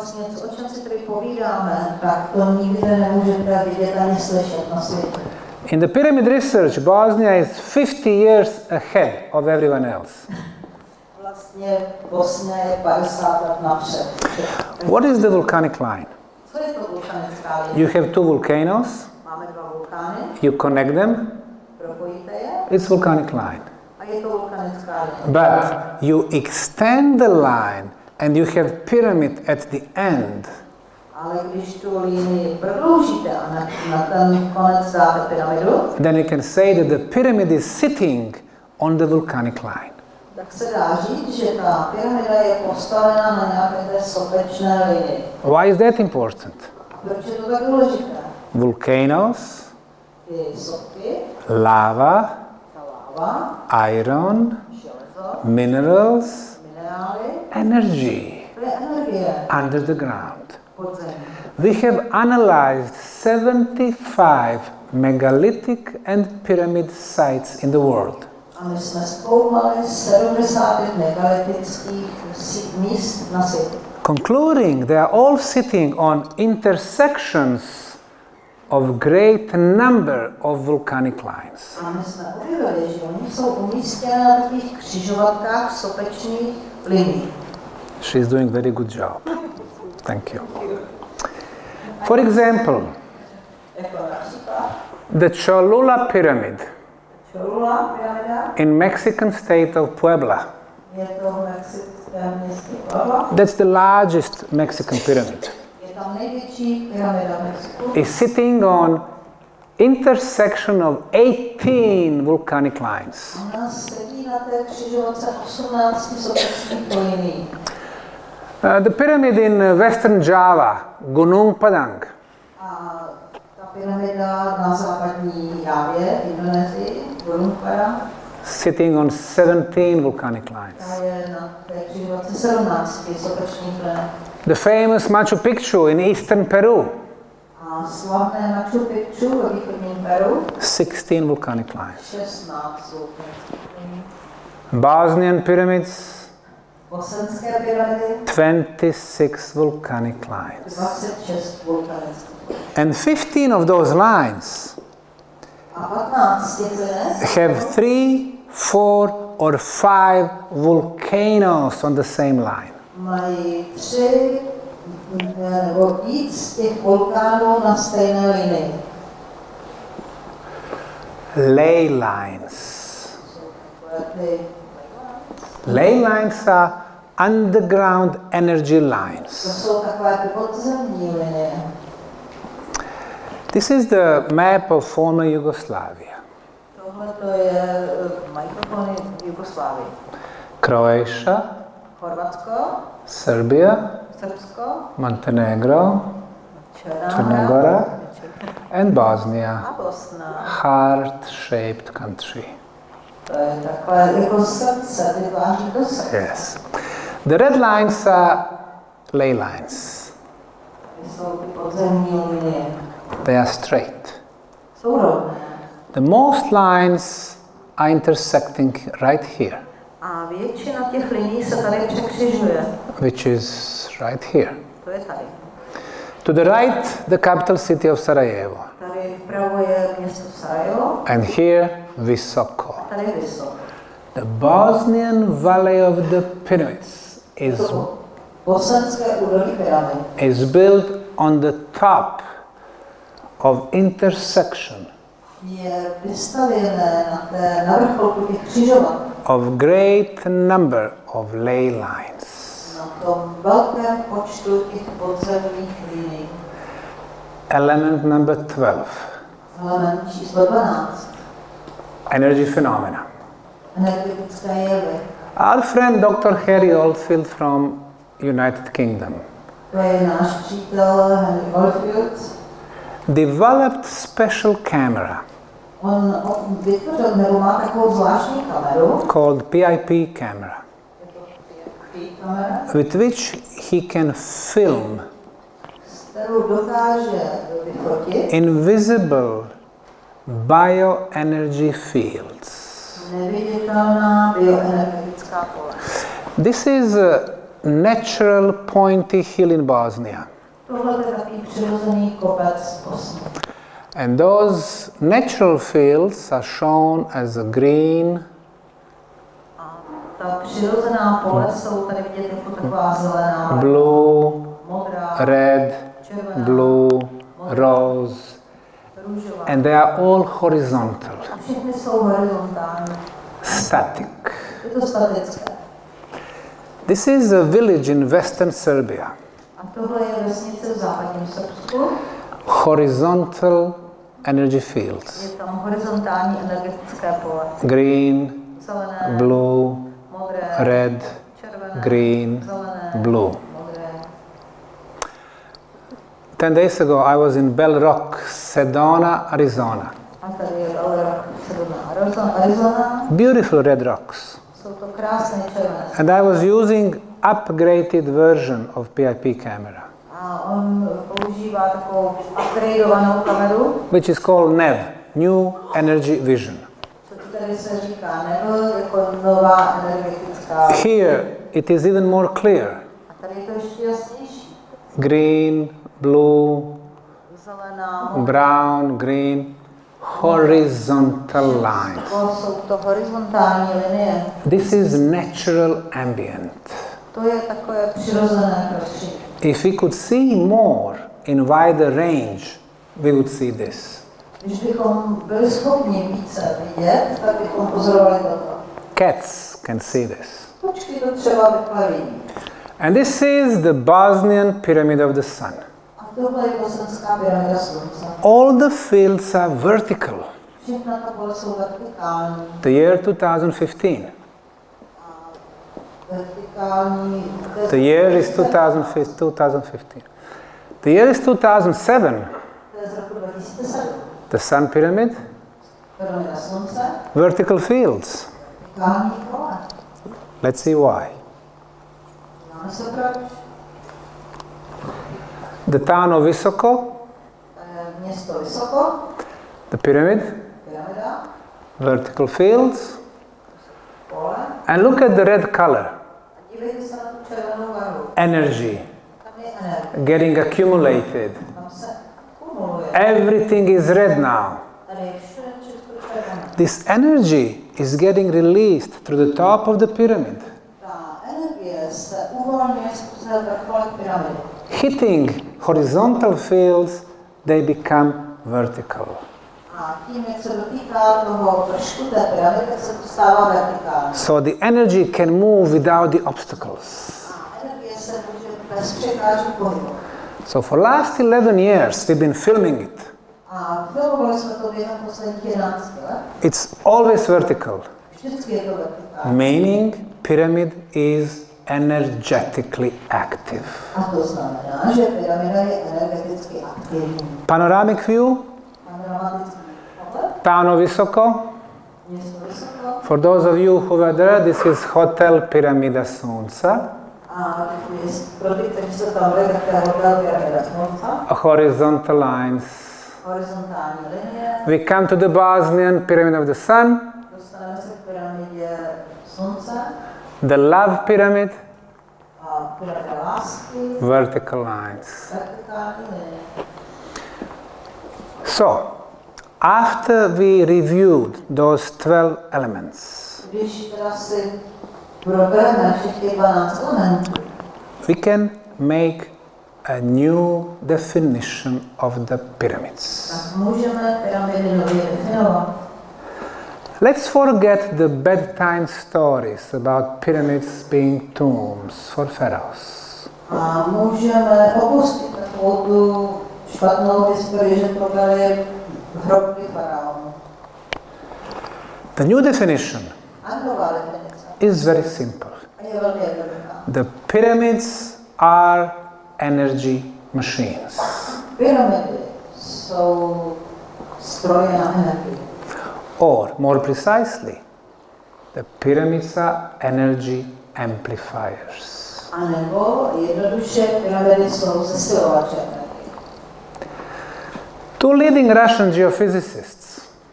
In the pyramid research, Bosnia is 50 years ahead of everyone else. What is the volcanic line? You have two volcanoes, you connect them, it's volcanic line. But you extend the line and you have pyramid at the end. Then you can say that the pyramid is sitting on the volcanic line. Why is that important? Volcanoes, lava, iron, minerals, energy under the ground. We have analyzed 75 megalithic and pyramid sites in the world. Concluding, they are all sitting on intersections of great number of volcanic lines. She's doing very good job. Thank you. For example, the Cholula Pyramid in Mexican state of Puebla. That's the largest Mexican pyramid. Is sitting on intersection of 18 volcanic lines. The pyramid in Western Java, Gunung Padang. sitting on 17 volcanic lines. Ta je na té křižovatce 17 sopečných linek. The famous Machu Picchu in eastern Peru, A slavné Machu Picchu ve východním Peru 16 volcanic lines. 16 vulkanických linek. Bosnian pyramids, Bosenské pyramidy 26 volcanic lines. 26 vulkanických linek. And 15 of those lines A 15 těch linek have 3, 4 or 5 volcanoes on the same line. mají 3 nebo víc těch vulkánů na stejné linii. Ley lines. Ty Ley lines are underground energy To lines. jsou takové ty podzemní linie. This is the map of former Yugoslavia. Tohle to je mikrofony v Jugoslávii. Croatia, Chorvatsko, Serbia, Srbsko, Montenegro, Černá Gora, and Bosnia. a Bosna. Heart-shaped country. To je takové jako srdce, vytváří do srdce. Yes. The red lines are ley lines. To jsou ty podzemní linie. They are straight. Jsou rovné. The most lines are intersecting right here, A většina těch linií se tady překřižuje. which is right here. To je tady. To the right, the capital city of Sarajevo. Tady vpravo je město Sarajevo, And here, Visoko. tady je Vysoko. The Bosnian Valley of the Pyramids To bosenské údolí pyramid is built on the top of intersection je vystavěné na vrcholku těch křižovatek. of great number of ley lines. Na tom velkém počtu těch podzemních linií. Element number 12, Element číslo 12. energy phenomena. Energetické jevy. Our friend Dr. Harry Oldfield from United Kingdom To je náš přítel Henry Oldfield. developed special camera On vytvořil nebo má takovou zvláštní kameru. called PIP camera, Kamera, with which he can film s kterou dokáže vyfotit invisible bioenergy fields. neviditelná bioenergetická pole. This is a natural pointy hill in Bosnia. Tohle je takový přirozený kopec v Bosně. And those natural fields are shown as a green, A ta přirozená pole jsou tady vidět jako taková zelená, blue, modrá, red, červená, blue, rose, růžová. and they are all horizontal, A všechny jsou horizontální. static. Je to statické. This is a village in western Serbia, A tohle je vesnice v západním Srbsku. horizontal energy fields, Je tam horizontální energetické pole. green, Zelené, blue, modré, red, červené, green, zelené, blue. modré. 10 days ago, I was in Bell Rock, Sedona, Arizona. A tady je Arizona. Beautiful red rocks. Jsou to krásné červené. And I was using upgraded version of PIP camera, A on používá takovou upgradeovanou kameru, which is called NEV, New Energy Vision. co tady se říká nebo jako nová energetická. Here, it is even more clear. A tady je to ještě jasnější. Green, blue, Zelená, brown, green, horizontal lines. jsou to horizontální linie. This is natural ambient. To je takové přirozené prostředí. If we could see more in wider range, we would see this. Když bychom byli schopni více vidět, tak bychom pozorovali toto. Cats can see this. Kočky to třeba vyplaví. And this is the Bosnian Pyramid of the Sun. A tohle je bosenská pyramida slunce. All the fields are vertical. Všechna ta pole jsou vertikální. The year 2015. Vertikální. The year is 2015. The year is 2007. To je z roku 2007. The Sun Pyramid, Pyramida slunce. vertical fields. vertikální kole. Let's see why. Známe se proč? The town of Visoko, Město Vysoko, the pyramid, pyramida, vertical fields, pole. and look at the red color, A dívejte se na tu červenou barvu. energy, Tam je energie. getting accumulated. Tam se kumuluje. Everything is red now. Tady je všude všechno červené. This energy is getting released through the top of the pyramid, Ta energie se uvolňuje skrze vrcholek pyramidy. hitting horizontal fields, they become vertical. A tím, jak se dotýká toho vršku té pyramidy, tak se to stává vertikální. So the energy can move without the obstacles. A energie se může bez překážek pohybovat. So for last 11 years we've been filming it. A filmovali jsme to během posledních 11 let. It's always vertical, Vždycky je to vertikální. meaning pyramid is energetically active. A to znamená, že pyramida je energeticky aktivní. Panoramic view, Panoramický pohled, town of Visoko. město Vysoko. For those of you who were there, this is Hotel Pyramida Sunca. A pro ty, kteří se tam byli, tak to je hotel Pyramida Slunca. Horizontal lines. Horizontální linie. We come to the Bosnian Pyramid of the Sun, Dostaneme se k pyramidě Slunce. the Love Pyramid, A pyramida lásky. vertical lines. Vertikální linie. So, after we reviewed those 12 elements, Když teda si probereme všech těch 12 elementů, we can make a new definition of the pyramids. tak můžeme pyramidy nově definovat. Let's forget the bedtime stories about pyramids being tombs for pharaohs. A můžeme opustit takovou tu špatnou historii, že to byly hrobky faraonů. The new definition A nová definice is very simple. a je velmi jednoduchá. The pyramids are energy machines. Pyramidy jsou stroje na energii. Or, more precisely, the pyramids are energy amplifiers. A nebo jednoduše pyramidy jsou zesilovače energie. Two leading Russian geophysicists,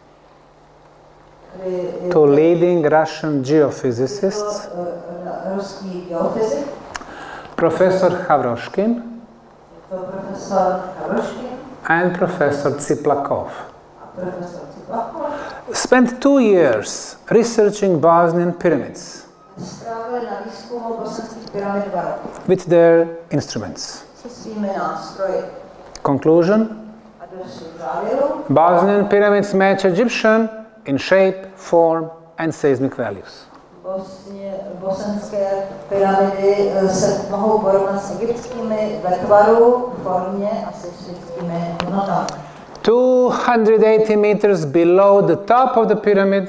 Ruský geofyzik, Professor Havroshkin to profesor Havroškin and Professor Tsiplakov, a profesor Tsiplakov, spent 2 years researching Bosnian pyramids strávili na výzkumu bosenských pyramid 2 roky with their instruments. se svými nástroji. Conclusion: A došli k závěru, Bosnian pyramids match Egyptian in shape, form and seismic values. bosenské pyramidy se mohou porovnat s egyptskými ve tvaru, formě a seismickými hodnotami. 280 meters below the top of the pyramid,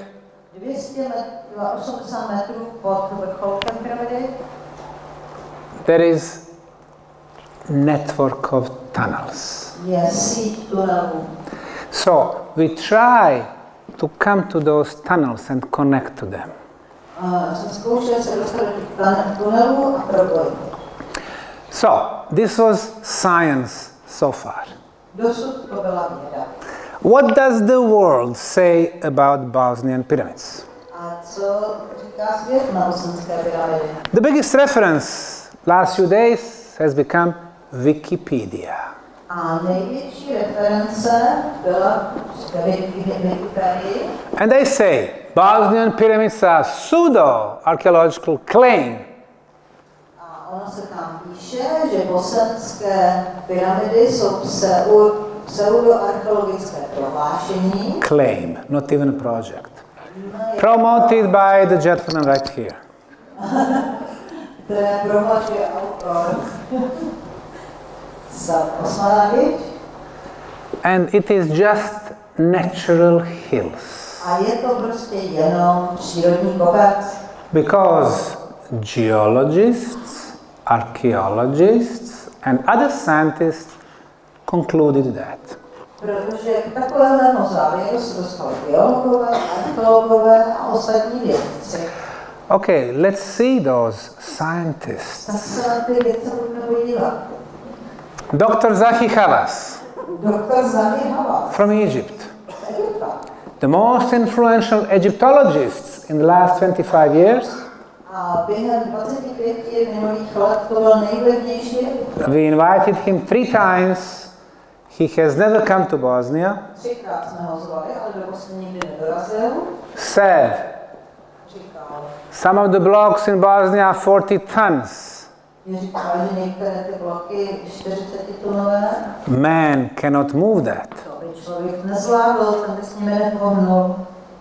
280 metrů pod vrcholkem pyramidy there is network of tunnels. je síť tunelů. So we try to come to those tunnels and connect to them. Jsem zkoušel se dostat do těch tunelů a propojit. So this was science so far. Dosud to byla věda. What does the world say about Bosnian pyramids? A co říká svět na bosenské pyramidy? The biggest reference last few days has become Wikipedia. A největší reference byla Wikipedii. And they say Bosnian pyramids are pseudo-archaeological claim. A ono se tam píše, že bosenské pyramidy jsou pseudoarcheologické prohlášení. Claim, not even a project. Promoted by the gentleman right here. Které prohlašuje autor Osmanagič. And it is just natural hills. A je to prostě jenom přírodní kopec. Because geologists, archaeologists and other scientists concluded that. Protože k takovému závěru se dostali biologové, archeologové a ostatní vědci. Okay, let's see those scientists. Tak se na ty věci budeme podívat. Dr. Zahi Hawass Doktor Zahi Hawass from Egypt. z Egypta. The most influential Egyptologists in the last 25 years. A během 25 minulých let to byl nejvlivnější. We invited him 3 times. He has never come to Bosnia. 3krát jsme ho zvali, ale doposud nikdy nedorazil. Said, Říkal, some of the blocks in Bosnia are 40 tons. říkal, že některé ty bloky 40-tunové. Man cannot move that. To by člověk nezvládl, ten by s nimi nepohnul.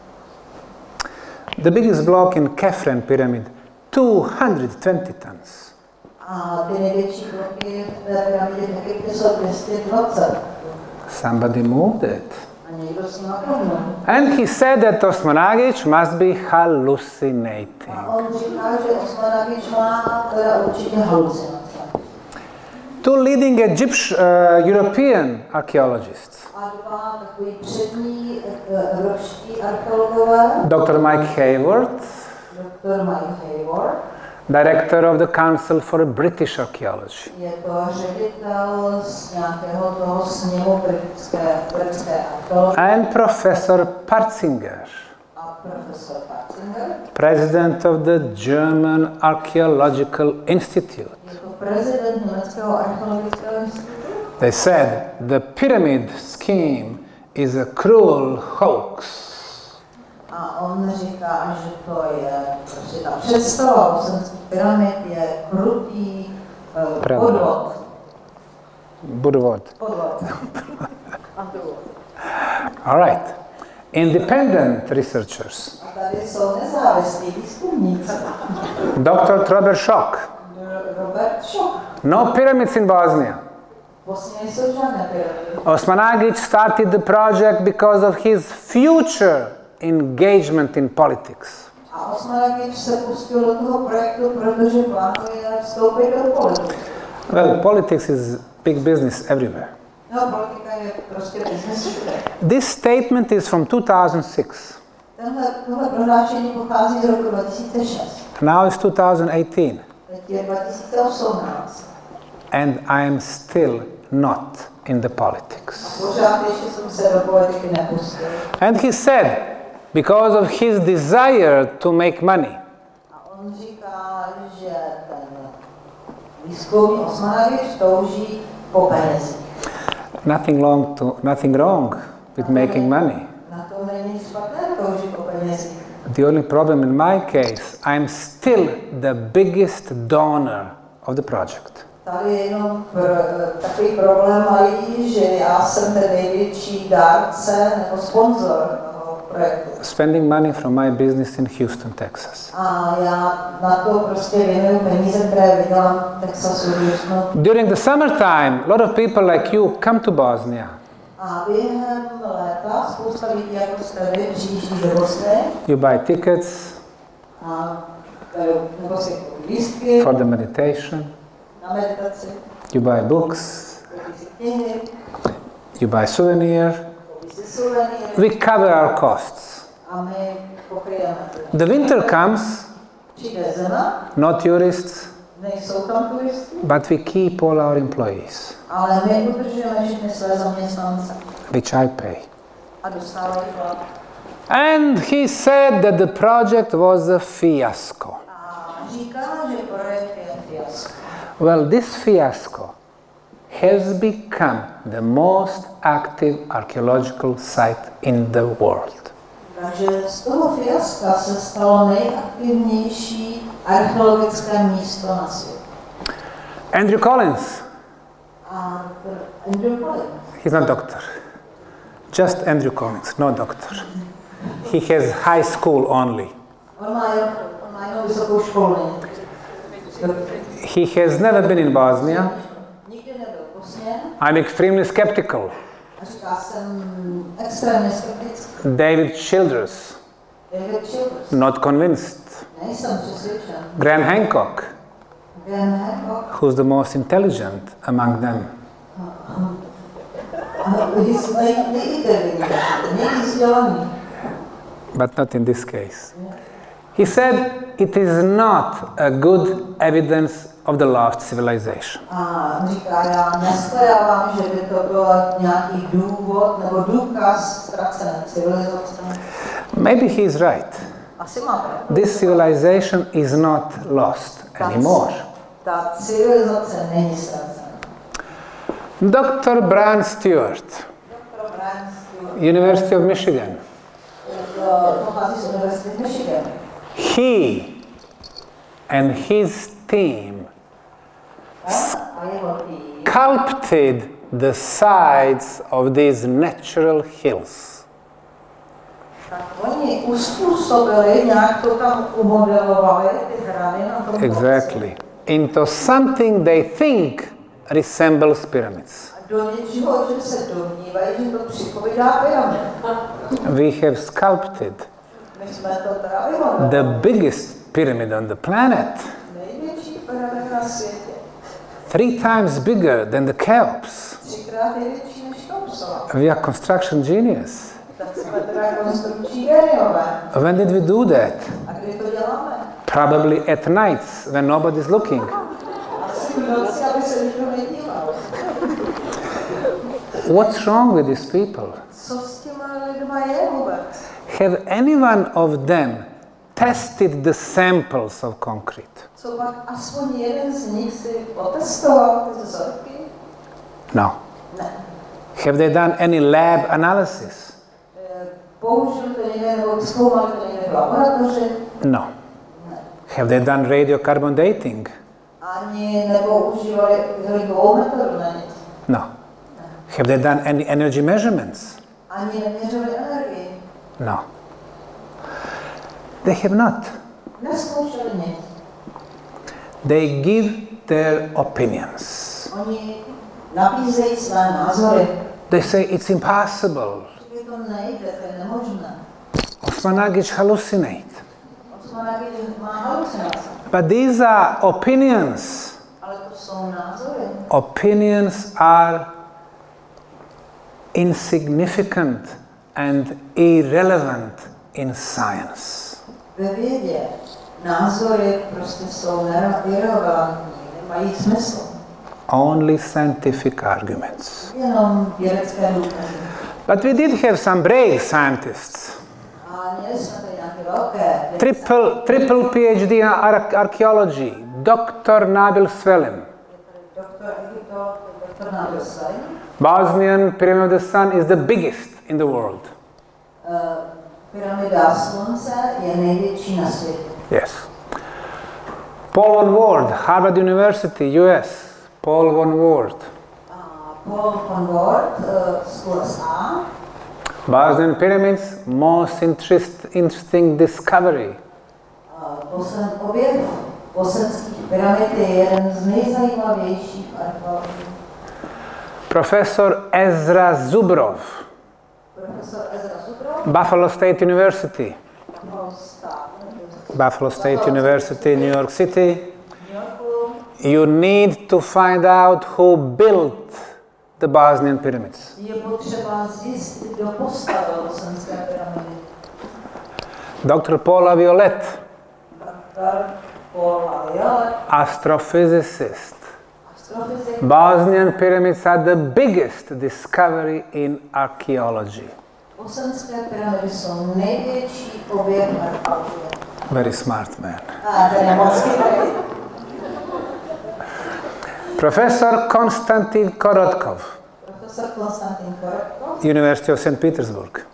The biggest block in Kefren pyramid, 220 tons. A ty největší bloky v té pyramidě v Egyptě jsou 220. Somebody moved it. A někdo s ním pohnul. And he said that Osman Agic must be hallucinating. A on říká, že Osman Agic má teda určitě halucinace. 2 leading European archaeologists, A 2 takový přední evropští archeologové, Dr. Mike Hayward, doktor Mike Hayward, director of the Council for British Archaeology, je to ředitel z nějakého toho sněmu britské archeologie, and Professor Partzinger, a profesor Partzinger, president of the German Archaeological Institute. je to prezident německého archeologického institutu. They said the pyramid scheme is a cruel hoax. A on říká, že to je prostě ta představa bosenských pyramid je krutý podvod. Budovod. Podvod. All right. Independent researchers. A tady jsou nezávislí výzkumníci. Dr. Robert Schock. Robert Schock. No pyramids in Bosnia. V Bosně nejsou žádné pyramidy. Osman Agic started the project because of his future engagement in politics. A Osman Agic se pustil do toho projektu, protože plánuje vstoupit do politiky. Well, politics is big business everywhere. No, politika je prostě business všude. This statement is from 2006. Tohle prohlášení pochází z roku 2006. Now it's 2018. Teď je 2018. And I am still not in the politics. Pořád ještě jsem se do politiky nepustil. And he said, because of his desire to make money. A on říká, že ten výzkumník Osman Agic touží po penězích. Nothing wrong with making money. Na tom není nic špatného toužit po penězích. The only problem in my case, I'm still the biggest donor of the project. Tady je jenom takový problém malý, že já jsem ten největší dárce nebo sponzor toho projektu. Spending money from my business in Houston, Texas. A já na to prostě věnuju peníze, které vydělám v Texasu. During the summertime, a lot of people like you come to Bosnia. A během léta spousta lidí jako jste vy přijíždí do Bosny. You buy tickets Nebo si koupí lístky for the meditation. na meditaci. You buy books. Koupí si knihy. You buy souvenir. Koupí si suvenýry. We cover our costs. A my pokryjeme. The winter comes, Přijde zima, no tourists, nejsou tam turisti, but we keep all our employees, ale my udržujeme všechny své zaměstnance which I pay. a dostávají plat. And he said that the project was a fiasco. A říká, že projekt je fiasko. Well, this fiasco has become the most active archaeological site in the world. Takže z toho fiaska se stalo nejaktivnější archeologické místo na světě. Andrew Collins, A Andrew Collins, he's not doctor. Just Andrew Collins, no doctor. He has high school only. on má jenom vysokou školu. He has never been in Bosnia. Nikdy nebyl v Bosně I'm extremely skeptical. a říká, jsem extrémně skeptický. David Childress, David Childress, not convinced. nejsem přesvědčen. Graham Hancock, Graham Hancock, who's the most intelligent among them. But not in this case. He said it is not a good evidence of the lost civilization. Maybe he is right. This civilization is not lost anymore. Dr. Brian Stewart, University of Michigan. He and his team sculpted the sides of these natural hills. Exactly. Into something they think resembles pyramids. We have sculpted the biggest pyramid on the planet, 3 times bigger than the Cheops. We are construction genius. When did we do that? Probably at nights when nobody's looking. What's wrong with these people? Have any one of them tested the samples of concrete? No. Have they done any lab analysis? No. Have they done radiocarbon dating? No. Have they done any energy measurements? No. They have not. They give their opinions. They say it's impossible. Osman Agic hallucinate. But these are opinions. Opinions are insignificant and irrelevant in science. Only scientific arguments. But we did have some brave scientists. Triple PhD in archaeology, Dr. Nabil Svelim. Bosnian Pyramid of the Sun is the biggest in the world. Yes. Paul Von Ward, Harvard University, US. Paul Von Ward. Bosnian Pyramids, most interesting discovery. Professor Ezra Zubrov, Buffalo State University. Buffalo State University, New York City. You need to find out who built the Bosnian pyramids. Dr. Paula Violette, astrophysicist. Bosnian pyramids are the biggest discovery in archaeology. Very smart man. Professor Konstantin Korotkov, University of St. Petersburg.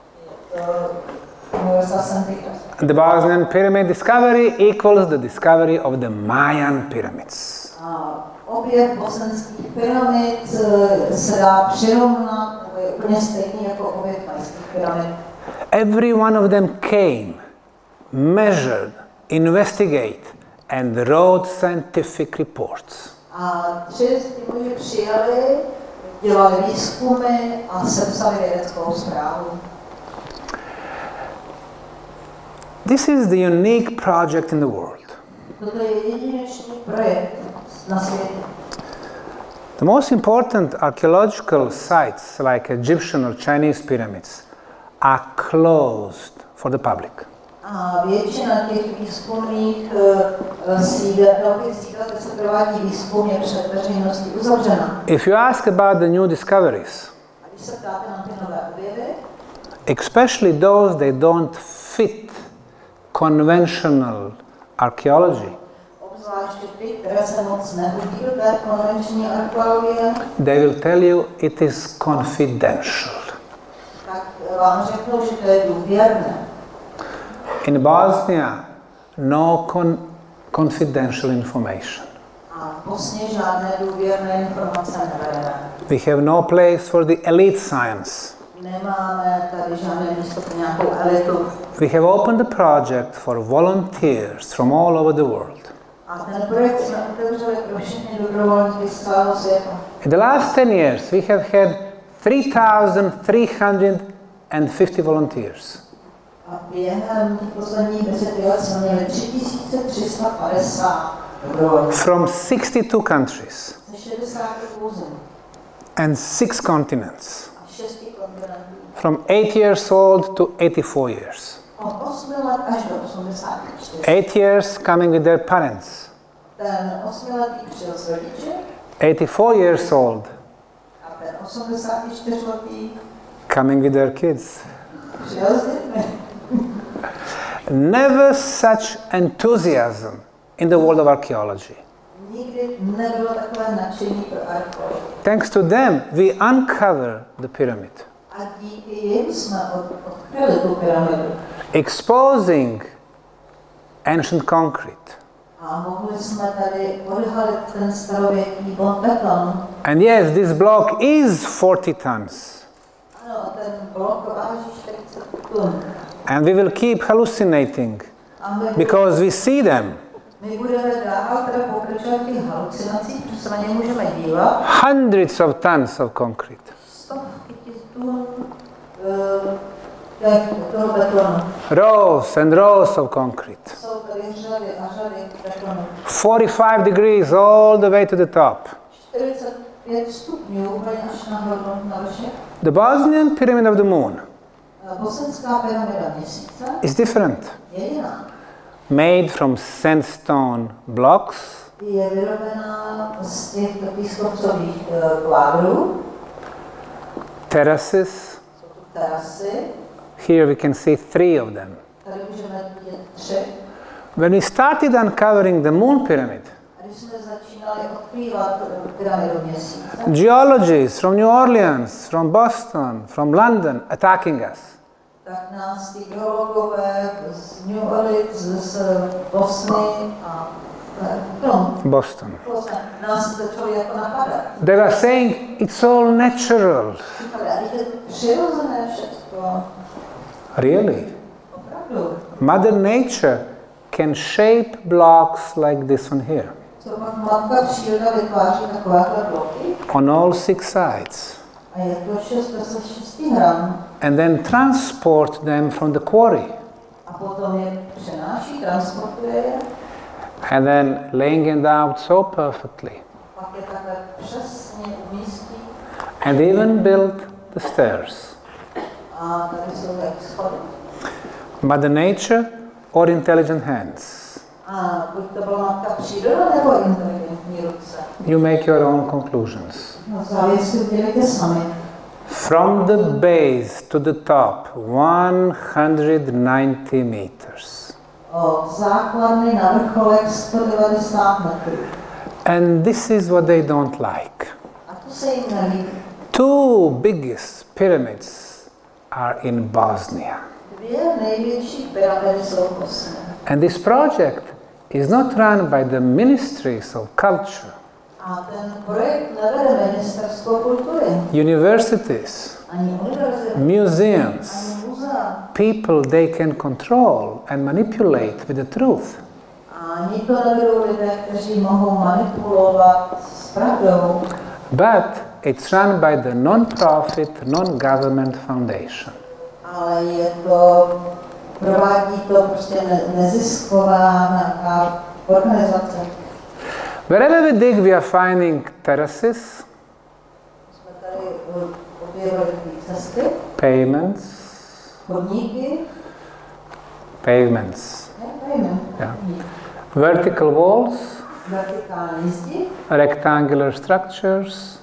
The Bosnian pyramid discovery equals the discovery of the Mayan pyramids. Objev bosenských pyramid se dá přirovnat, je úplně stejný jako objev majských pyramid. Every one of them came, measured, investigate, and wrote scientific reports. A 3 ty muži přijali, dělali výzkumy a sepsali vědeckou zprávu. This is the unique project in the world. Toto je jedinečný projekt na světě. The most important archaeological sites, like Egyptian or Chinese pyramids, are closed for the public. A většina těch výzkumných sídel, kde se provádí výzkum, je před veřejností uzavřena. If you ask about the new discoveries, A když se ptáte na ty nové objevy, especially those that don't fit conventional archaeology, obzvláště ty, které se moc nehodí do té konvenční archeologie, they will tell you it is confidential. tak vám řeknou, že to je důvěrné. In Bosnia, no confidential information. A v Bosně žádné důvěrné informace nebereme. We have no place for the elite science. Nemáme tady žádné místo pro nějakou elitu. We have opened the project for volunteers from all over the world. A ten projekt jsme otevřeli pro všechny dobrovolníky z celého světa. In the last 10 years, we have had 3,350 volunteers. A během těch posledních 10 let jsme měli 3350 dobrovolníků. From 62 countries Ze 60 zemí and 6 continents. a 6 kontinentů. From 8 years old to 84 years. Od 8 let až do 84. 8 years coming with their parents. Ten 8letý přijel s rodiči 84 years old a ten 84letý coming with their kids. přijel s dětmi. Never such enthusiasm in the world of archaeology. Nikdy nebylo takové nadšení pro archeologii. Thanks to them, we uncover the pyramid, A díky jim jsme odkryli tu pyramidu. exposing ancient concrete. A mohli jsme tady odhalit ten starověký beton. And yes, this block is 40 tons. Ano, ten blok váží 40 tun. And we will keep hallucinating A my, because we see them. my budeme dál teda pokračovat v těch halucinacích, protože se na ně můžeme dívat. Hundreds of tons of concrete. Stovky těch tun toho betonu. Rows and rows of concrete. Jsou tady řady a řady betonu. 45 degrees all the way to the top. 45 stupňů úplně až nahoru na vršek. The Bosnian Pyramid of the Moon Bosenská pyramida měsíce is different. je jiná. Made from sandstone blocks, Je vyrobená z těch pískovcových kvádrů, terraces. jsou tu terasy, Here we can see 3 of them. tady můžeme vidět 3. When we started uncovering the Moon Pyramid, A když jsme začínali odkrývat pyramidu měsíce, geologists from New Orleans, from Boston, from London attacking us. tak nás ty geologové z New Orleans, z Bosny a Boston. nás začali jako napadat. They were saying it's all natural. Říkali, ale je to přirozené všechno. Really? Opravdu. Mother Nature can shape blocks like this one here Co pak matka příroda vytváří takovéhle bloky on all 6 sides a je to 6 hran and then transport them from the quarry a potom je přenáší, transportuje je, and then laying it out so perfectly pak je takhle přesně umístí and even build the stairs. a tady jsou jak schody. Mother Nature or intelligent hands. A buď to byla matka příroda nebo inteligentní ruce. You make your own conclusions. No závěr si udělejte sami. From the base to the top, 190 meters. Od základny na vrcholek 190 metrů. And this is what they don't like. A to se jim nelíbí. 2 biggest pyramids are in Bosnia. 2 největší pyramidy jsou v Bosně. And this project is not run by the ministries of culture, A ten projekt nevede Ministerstvo kultury, universities, ani univerzity, museums, ani muzea. people they can control and manipulate with the truth. A ani to nevedou lidé, kteří mohou manipulovat s pravdou. But it's run by the non-profit, non-government foundation. Ale je to, provádí to prostě nezisková nějaká organizace. Wherever we dig, we are finding terraces, Jsme tady objevili cesty, pavements, chodníky, pavements, pavement, yeah. Vertical walls, vertikální zdi, rectangular structures,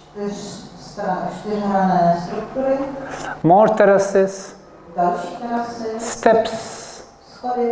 čtyřhranné struktury, more terraces, další terasy, steps, schody,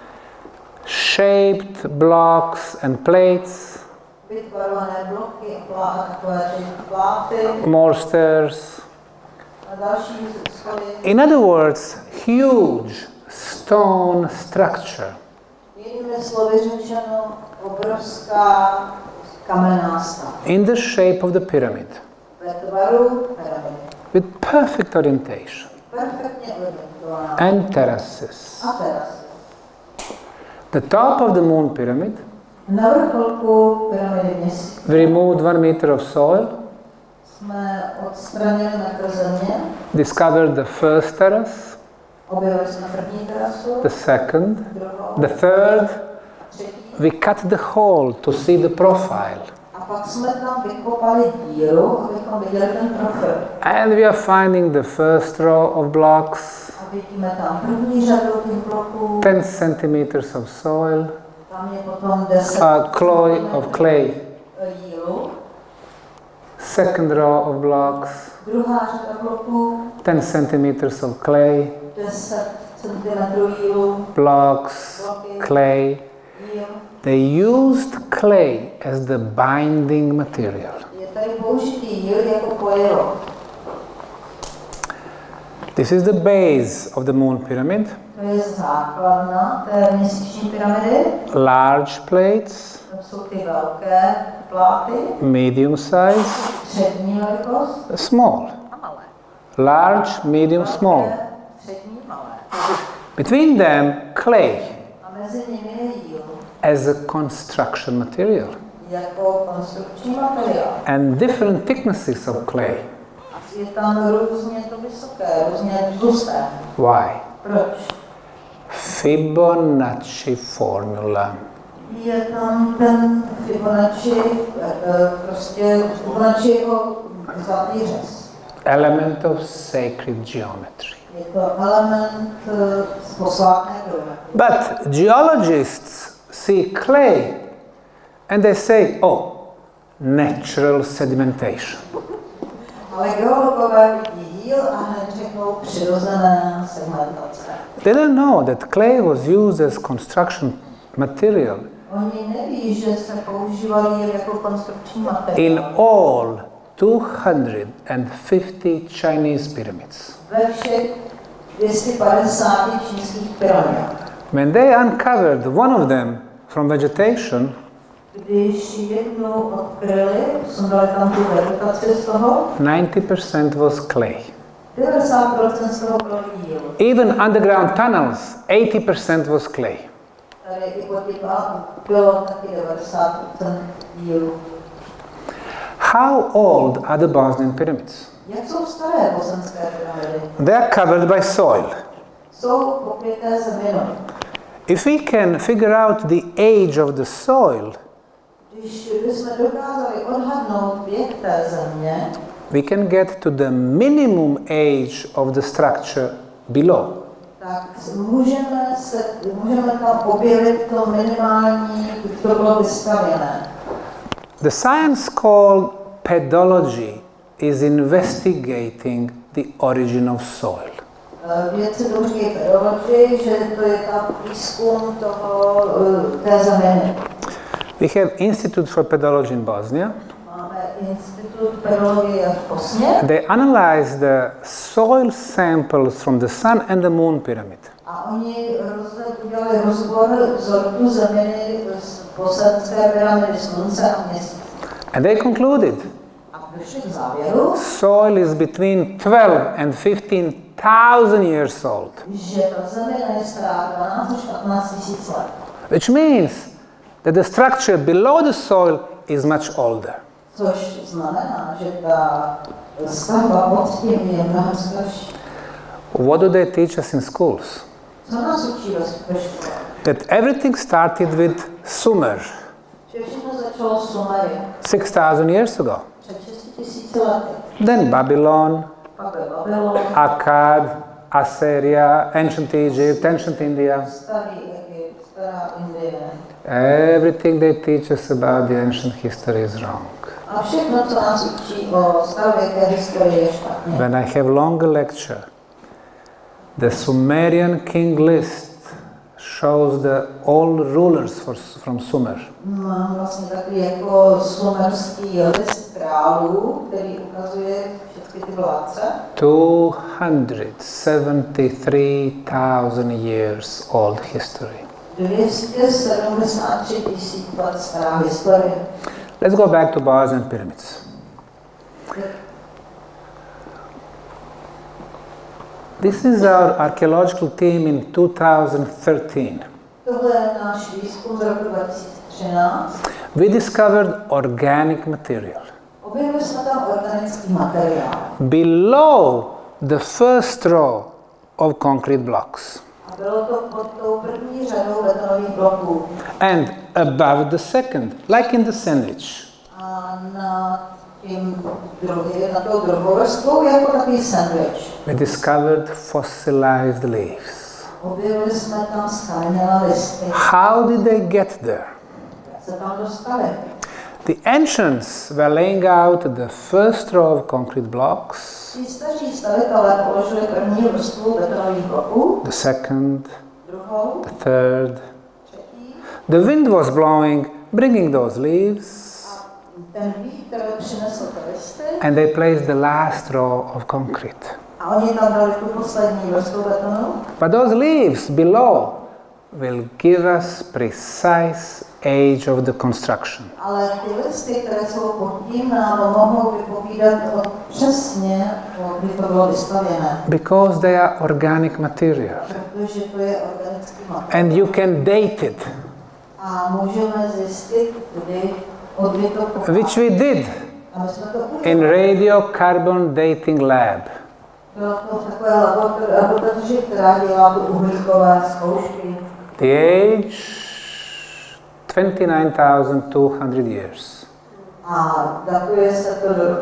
shaped blocks and plates, vytvarované bloky a takové ty pláty more stairs. a další schody. In other words, huge stone structure. Jinými slovy řečeno, obrovská kamenná stavba. In the shape of the pyramid, Ve tvaru pyramidy. with perfect orientation Perfektně orientovaná. and terraces. A terasy. The top of the moon pyramid, Na vrcholku pyramidy Měsíce we removed 1 meter of soil, jsme odstranili metr země, discovered the first terrace, objevili jsme první terasu, the second, druhou, the third. třetí, We cut the hole to see the profile. a pak jsme tam vykopali díru, abychom viděli ten profil. And we are finding the first row of blocks, A vidíme tam první řadu těch bloků, 10 centimeters of soil, tam je potom 10 of clay. dílu, Second row of blocks, druhá řada bloků, 10 centimeters of clay, 10 cm dílu, blocks, clay. díl. They used clay as the binding material. Je tady použitý díl jako pojelo. This is the base of the moon pyramid. To je základna té měsíční pyramidy. Large plates, To jsou ty velké pláty, medium size, střední velikost small. a malé. Large, medium, small. Velké, střední, malé. Between them, clay A mezi nimi je díl as a construction material jako konstrukční materiál. and different thicknesses of clay. A je tam různě to vysoké, různě tlusté. Why? Proč? Fibonacci formula. Je tam ten Fibonacci, prostě Fibonacci jako zlatý řez. Element of sacred geometry. Je to element z posvátné geometrie. But geologists see clay and they say, oh, natural sedimentation. Ale geologové vidí díl a hned řeknou přirozené segmentace. They don't know that clay was used as construction material Oni neví, že se používají jako konstrukční materiál. in all 250 Chinese pyramids. Ve všech 250 čínských pyramidách. When they uncovered one of them from vegetation, Když jednu odkryli, sundali tam tu vegetaci z toho, 90% was clay. 90% z toho bylo díl. Even underground tunnels, 80% was clay. Tady i pod tím bylo taky 90% dílu. How old are the Bosnian pyramids? Jak jsou staré bosenské pyramidy? They are covered by soil. Jsou pokryté zeminou. If we can figure out the age of the soil, Když bychom dokázali odhadnout věk té země, we can get to the minimum age of the structure below. tak můžeme tam objevit to minimální, když to bylo vystavěné. The science called pedology is investigating the origin of soil. Vědci tomu říkají pedology, že to je ta výzkum té zeminy. We have Institute for Pedology in Bosnia. Máme institut pedologie v Bosně They analyze the soil samples from the Sun and the Moon pyramid. a oni udělali rozbor vzorků zeminy z bosenské pyramidy Slunce a Měsíce. And they concluded A došli k závěru, soil is between 12 and 15,000 years old, že ta zemina je stará 12 až 15 tisíc let. which means that the structure below the soil is much older. Což znamená, že ta stavba pod tím je mnohem starší. What do they teach us in schools? Co nás učí ve škole? That everything started with Sumer. Že všechno začalo začalo Sumery 6,000 years ago. před 6 000 lety. Then Babylon, Pak byl Babylon, Akkad, Assyria, ancient Egypt, ancient India. starý Egypt, stará Indie. Everything they teach us about the ancient history is wrong. A všechno, co nás učí o starověké historii, je špatně. When I have longer lecture, the Sumerian king list shows all rulers from Sumer. Mám vlastně takový jako sumerský list králů, který ukazuje všechny ty vládce. 273,000 years old history. 273 000 let stará historie. Let's go back to bars and pyramids. This is our archaeological team in 2013. Tohle je náš výzkum z roku 2013. We discovered organic material. Objevili jsme tam organický materiál. Below the first row of concrete blocks. A bylo to pod tou první řadou betonových bloků. And above the second, like in the sandwich. A na tou druhou vrstvou jako takový sandwich. We discovered fossilized leaves. Objevili jsme tam skalnělé listy. How did they get there? Jak se tam dostali? The ancients were laying out the first row of concrete blocks, Ti staří stavitelé položili první vrstvu betonových bloků, the second, druhou, the third. třetí. The wind was blowing, bringing those leaves, Ten vítr přinesl ty listy and they placed the last row of concrete. a oni tam dali tu poslední vrstvu betonu. But those leaves below will give us precise age of the construction. Ale ty listy, které jsou pod tím, nám mohou vypovídat přesně, kdy to bylo vystavěné. Because they are organic material. Protože to je organický materiál. And you can date it, A můžeme zjistit, kdy to pochází. which we did A my jsme to in udělali. radiocarbon dating lab. Byla to takové laboratoře, která dělá uhlíkové zkoušky. The age 29,200 years. A datuje se to do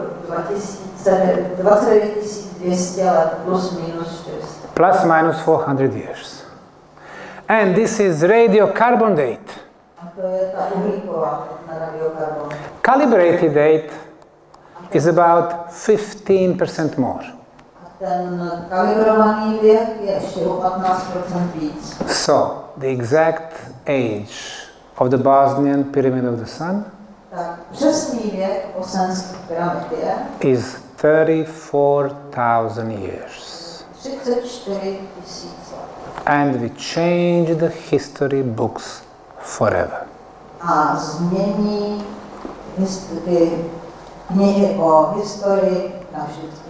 29 200 let plus minus 400. Plus minus 400 years. And this is radiocarbon date. A to je ta uhlíková na radiokarbon. Calibrated date is about 15% more. A ten kalibrovaný věk je ještě o 15% víc. So, the exact age of the Bosnian Pyramid of the Sun Tak přesný věk bosenských pyramid je is 34,000 years. 34 000 let. And we change the history books forever. A změní ty knihy o historii navždycky.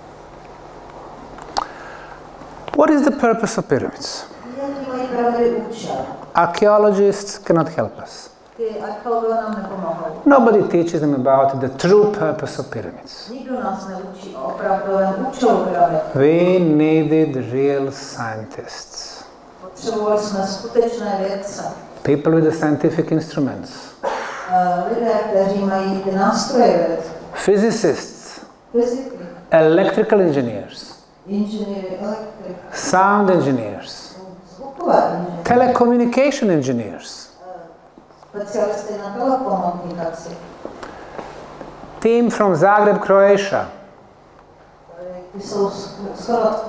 What is the purpose of pyramids? Jaký mají pyramidy účel? Archaeologists cannot help us. Ty archeologové nám nepomohou. Nobody teaches them about the true purpose of pyramids. Nikdo nás neučí o opravdovém účelu pyramid. We needed real scientists, Potřebovali jsme skutečné vědce. people with the scientific instruments, Lidé, kteří mají ty nástroje vědecké. physicists, Fyziky, electrical engineers, inženýry, elektrik, sound engineers, zvukové inženýry, telecommunication engineers, specialisty na telekomunikaci. team from Zagreb, Croatia. Ty jsou z Chorvatska.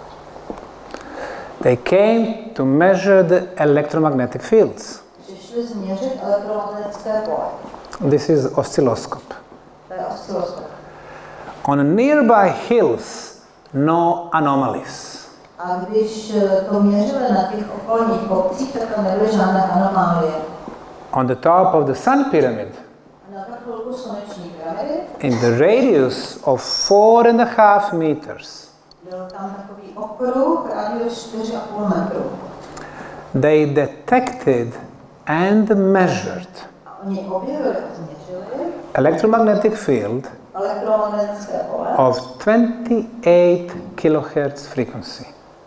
They came to measure the electromagnetic fields. Přišli změřit elektromagnetické pole. This is oscilloscope. To je osciloskop. On nearby hills, no anomalies. A když to měřili na těch okolních kopcích, tak tam nebyly žádné anomálie. On the top of the Sun Pyramid, Na vrcholku sluneční pyramidy in the radius of 4.5 meters, byl tam takový okruh, rádius 4,5 metru. they detected and measured A oni objevili a změřili electromagnetic field elektromagnetické pole of 28 kilohertz frequency.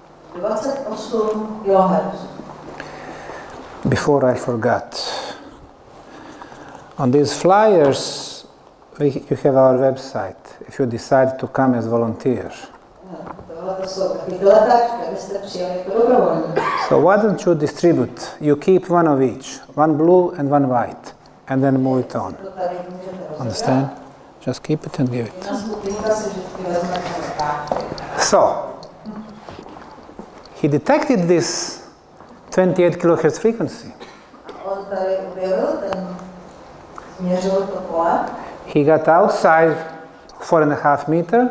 28 kHz. Before I forgot, On these flyers, you have our website, if you decide to come as volunteer. So why don't you distribute? You keep one of each, one blue and one white, and then move it on. Understand? Just keep it and give it. So, he detected this 28 kilohertz frequency. He got outside 4.5 meters.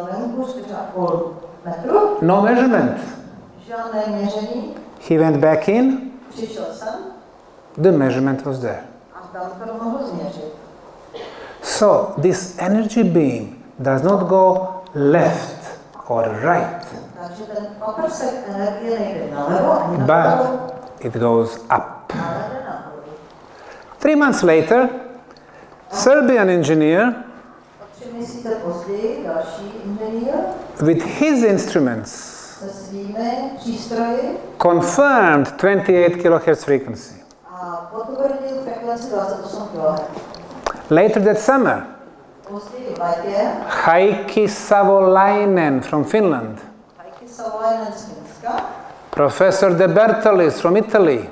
No measurement. He went back in. The measurement was there. So this energy beam does not go left or right, but it goes up. 3 months later, Serbian engineer with his instruments confirmed 28 kilohertz frequency. Later that summer, Heikki Savolainen from Finland, Professor De Bertolis from Italy,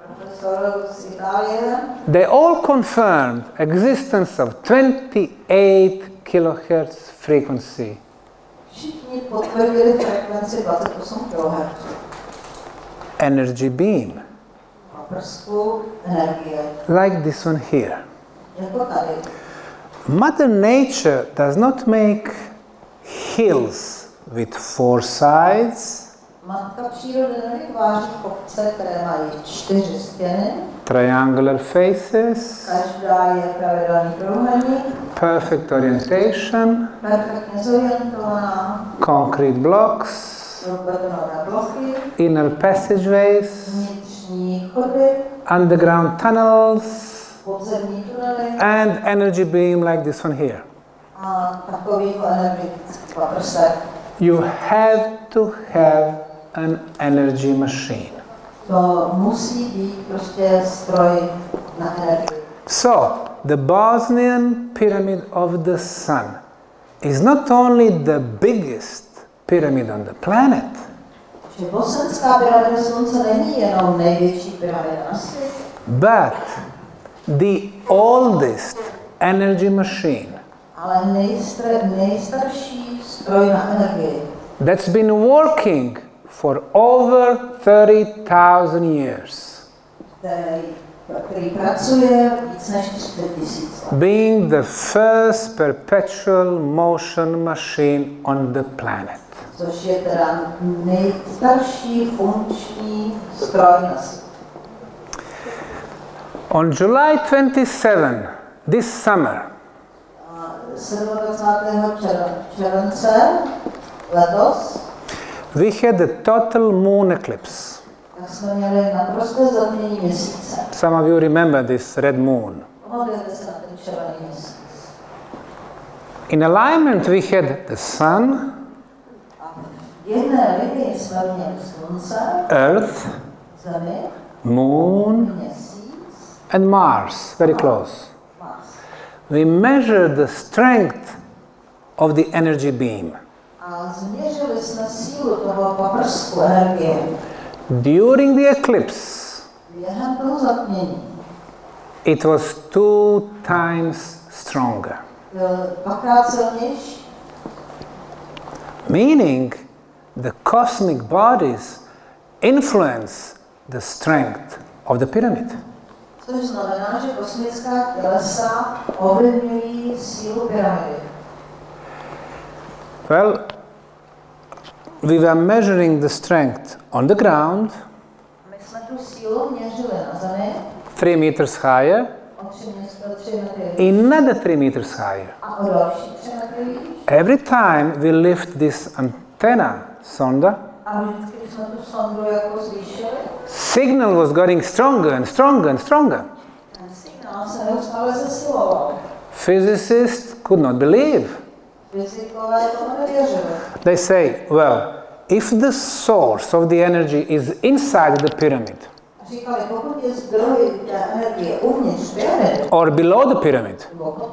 they all confirmed existence of 28 kilohertz frequency. Energy beam. Like this one here. Mother Nature does not make hills with 4 sides, triangular faces, perfect orientation, concrete blocks, inner passageways, underground tunnels, and energy beam like this one here. You have to have an energy machine. So, the Bosnian Pyramid of the Sun is not only the biggest pyramid on the planet, but the oldest energy machine that's been working for over 30,000 years, being the first perpetual motion machine on the planet. On July 27, this summer, we had a total moon eclipse. Some of you remember this red moon. In alignment, we had the sun, Earth, Moon, and Mars, very close. We measured the strength of the energy beam. During the eclipse, it was 2 times stronger. Meaning, the cosmic bodies influence the strength of the pyramid. Well, we were measuring the strength on the ground, 3 meters higher, another 3 meters higher. Every time we lift this antenna sonda, signal was getting stronger and stronger and stronger. Physicists could not believe. They say, well, if the source of the energy is inside the pyramid, Říkali, pokud je zdroj té energie uvnitř pyramidy, or below the pyramid,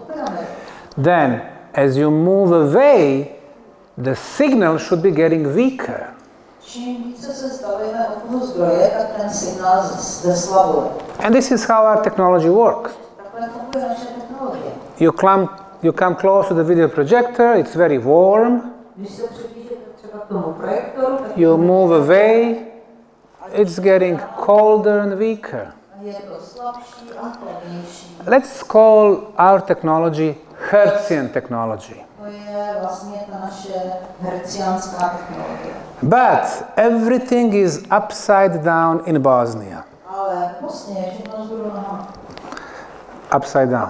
then as you move away, the signal should be getting weaker. Čím více se stavíme od toho zdroje, tak ten signál zeslabuje. And this is how our technology works. Takhle funguje naše technologie. You come close to the video projector, it's very warm. Když se přiblížíte třeba k tomu projektoru, tak You move away, it's getting colder and weaker. je to slabší a chladnější. Let's call our technology Hertzian technology. To je vlastně ta naše hertziánská technologie. But everything is upside down in Bosnia. Ale vlastně je všechno vzhůru nohama. Upside down.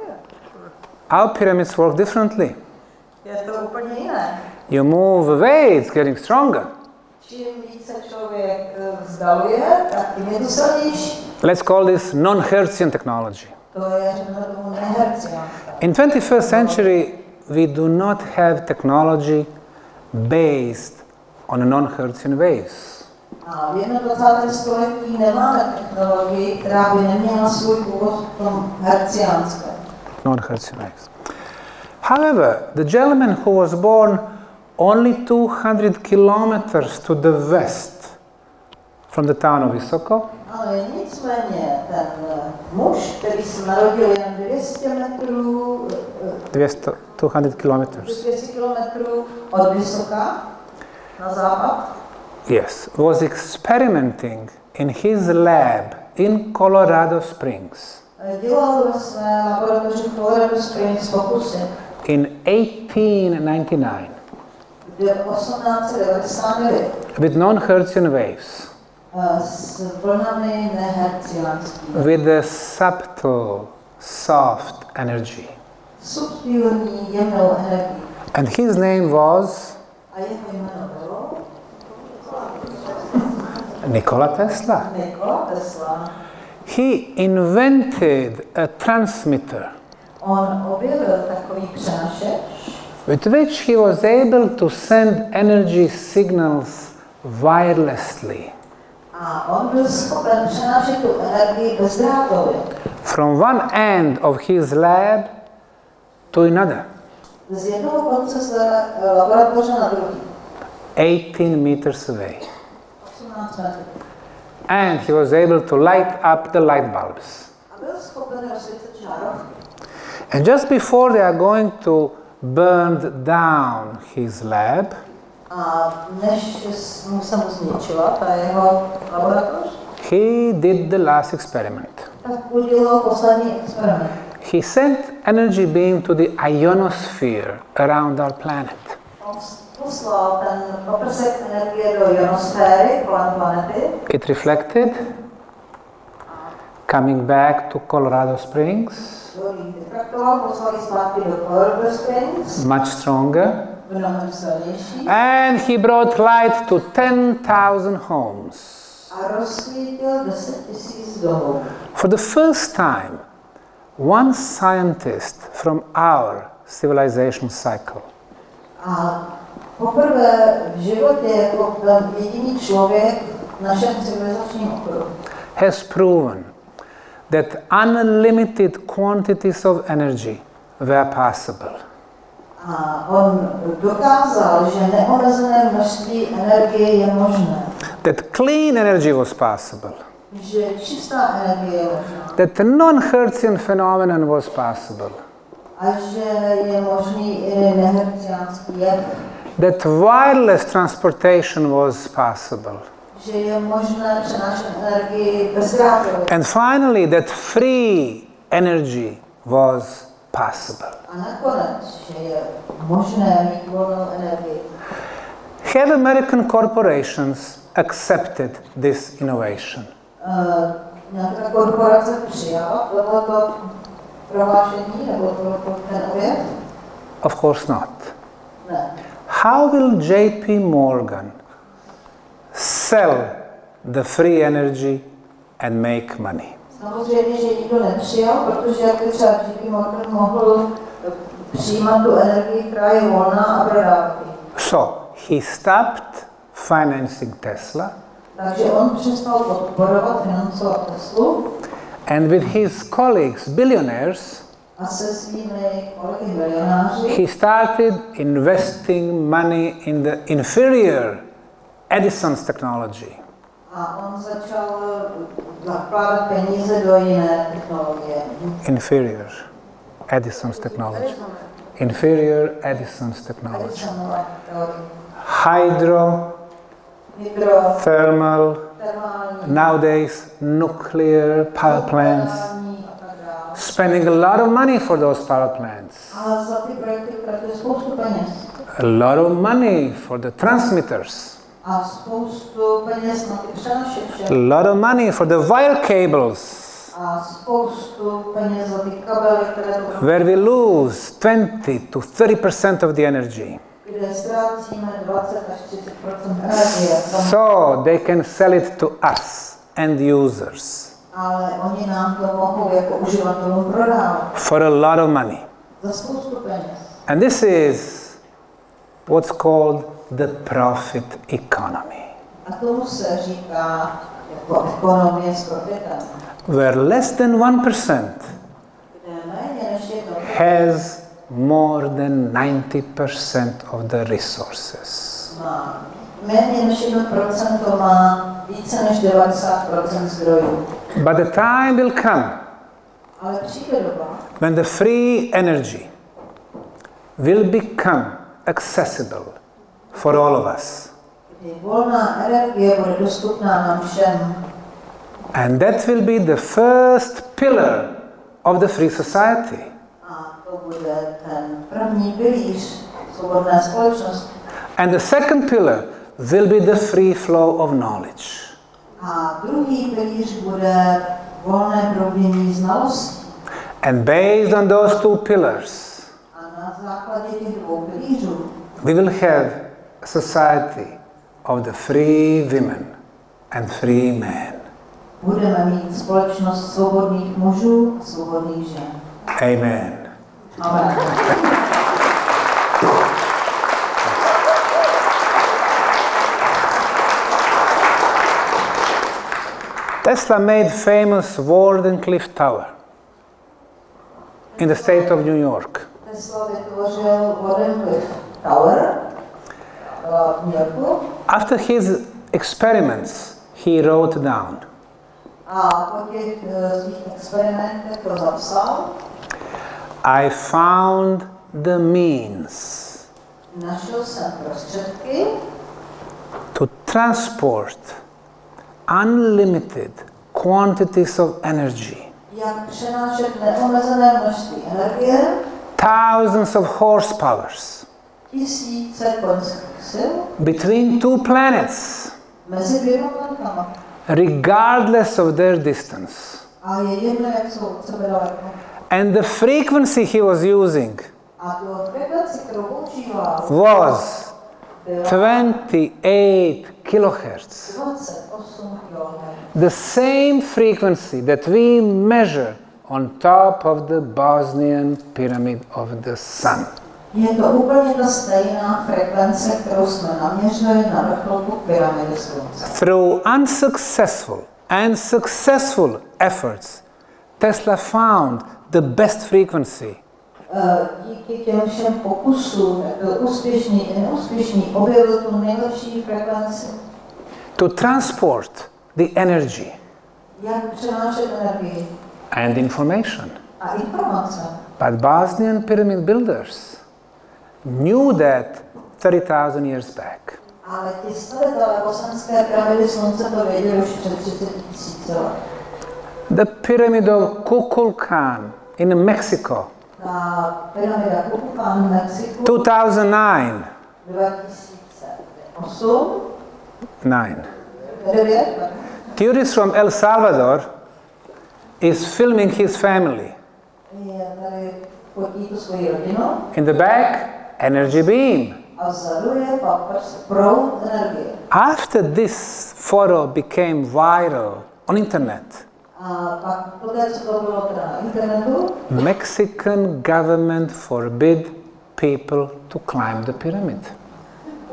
Our pyramids work differently. Je to úplně jiné. You move away, it's getting stronger. Čím více člověk vzdaluje, tak tím je to silnější. Let's call this non-Hertzian technology. To je, řekněme tomu, nehertziánská. In 21st century, we do not have technology based on non-Hertzian waves. A v 21. století nemáme technologii, která by neměla svůj původ v tom hertziánském. Non-Hertzian waves. However, the gentleman who was born only 200 kilometers to the west from the town of Visoko, Ale nicméně ten muž, který se narodil jen 200 metrů, 200 kilometers, 200 kilometrů od Vysoka na západ, yes, was experimenting in his lab in Colorado Springs dělal ve své laboratoři v Colorado Springs pokusy in 1899 v 1899 with non-Hertzian waves, s vlnami nehertziánskými. with the subtle, soft energy. Subtilní, jemnou energii. And his name was A jeho jméno bylo Nikola Tesla. Nikola Tesla. He invented a transmitter On objevil takový přenašeč, with which he was able to send energy signals wirelessly a on byl schopen přenášet tu energii bezdrátově from one end of his lab to another, z jednoho konce své laboratoře na druhý. 18 meters away. 18 metrů. And he was able to light up the light bulbs. A byl schopen rozsvítit žárovky. And just before they are going to burn down his lab, A než se mu zničila ta jeho laboratoř, he did the last experiment. tak udělal poslední experiment. He sent energy beam to the ionosphere around our planet. On poslal ten paprsek energie do ionosféry kolem planety. It reflected, coming back to Colorado Springs, Reflektoval, poslal ji zpátky do Colorado Springs, much stronger, mnohem silnější, and he brought light to 10,000 homes. a rozsvítil 10 000 domů. For the first time, one scientist from our civilization cycle A poprvé v životě jako ten jediný člověk v našem civilizačním okruhu has proven that unlimited quantities of energy were possible. a on dokázal, že neomezené množství energie je možné, That clean energy was possible. že čistá energie je možná That the non-Hertzian phenomenon was possible. a že je možný i nehertziánský jev, That wireless transportation was possible. že je možné přenášet energii bezdrátově. And finally, that free energy was possible. A nakonec, že je možné mít volnou energii. Have American corporations accepted this innovation? Nějaká korporace přijala tohoto prohlášení nebo ten objev? Of course not. Ne. How will JP Morgan sell the free energy and make money? Samozřejmě, že nikdo nepřijal, protože jak by třeba JP Morgan mohl přijímat tu energii, která je volná a prodávat ji. So he stopped financing Tesla Takže on přestal podporovat, financovat Teslu. And with his colleagues, billionaires, A se svými kolegy milionáři he started investing money in the inferior Edison's technology. a on začal zakládat peníze do jiné technologie. Inferior Edison's technology. Inferior Edison's technology. Edisonova teorie. Hydro, thermal, Termální, nowadays nuclear power plants, nukleární a tak dále. spending a lot of money for those power plants. Ale za ty projekty utratili spoustu peněz. A lot of money for the transmitters. A spoustu peněz na ty přenašeče. A lot of money for the wire cables, A spoustu peněz za ty kabely, které to where we lose 20 to 30% of the energy. kde ztrácíme 20 až 30% energie. So they can sell it to us, end users, Ale oni nám to mohou jako uživatelům prodávat for a lot of money. za spoustu peněz. And this is what's called the profit economy, A tomu se říká jako ekonomie s profitem, where less than 1% kde méně než 1% has more than 90% of the resources. má. Méně než 1% má více než 90% zdrojů. But the time will come Ale přijde doba, when the free energy will become accessible for all of us. kdy volná energie bude dostupná nám všem. And that will be the first pillar of the free society. A to bude ten první pilíř svobodné společnosti. And the second pillar will be the free flow of knowledge. A druhý pilíř bude volné proudění znalostí. And based on those two pillars, A na základě těch dvou pilířů we will have a society of the free women and free men. budeme mít společnost svobodných mužů a svobodných žen. Amen. Amen. Tesla made famous Wardenclyffe Tower in the state of New York. Tesla vytvořil Wardenclyffe Tower v New Yorku After his experiments, he wrote down, a po těch svých experimentech to zapsal. I found the means Našel jsem prostředky to transport unlimited quantities of energy, jak přenášet neomezené množství energie, thousands of horsepowers, tisíce koňských sil between two planets, mezi dvěma planetama. regardless of their distance. A je jedno, jak jsou od sebe daleko. And the frequency he was using A tu frekvenci, kterou používal, was byla 28 kilohertz. 28 kHz. The same frequency that we measure on top of the Bosnian pyramid of the sun. Je to úplně ta stejná frekvence, kterou jsme naměřili na vrcholku pyramidy Slunce. Through unsuccessful and successful efforts, Tesla found the best frequency Díky těm všem pokusům, jak byl úspěšný i neúspěšný, objevil tu nejlepší frekvenci. to transport the energy Jak přenášet energii and information. a informace. But Bosnian pyramid builders knew that 30,000 years back. Ale ti stavitelé bosanské pyramidy Slunce to věděli už před 30 000 let. The pyramid of Kukulkan in Mexico, Ta pyramida Kukulkan v Mexiku 2009. 2008, 9, Tourists from El Salvador is filming his family. je tady fotí tu svoji rodinu In the back, energy beam. a vzadu je proud energie. After this photo became viral on internet, A pak poté, co to bylo teda na internetu, Mexican government forbid people to climb the pyramid.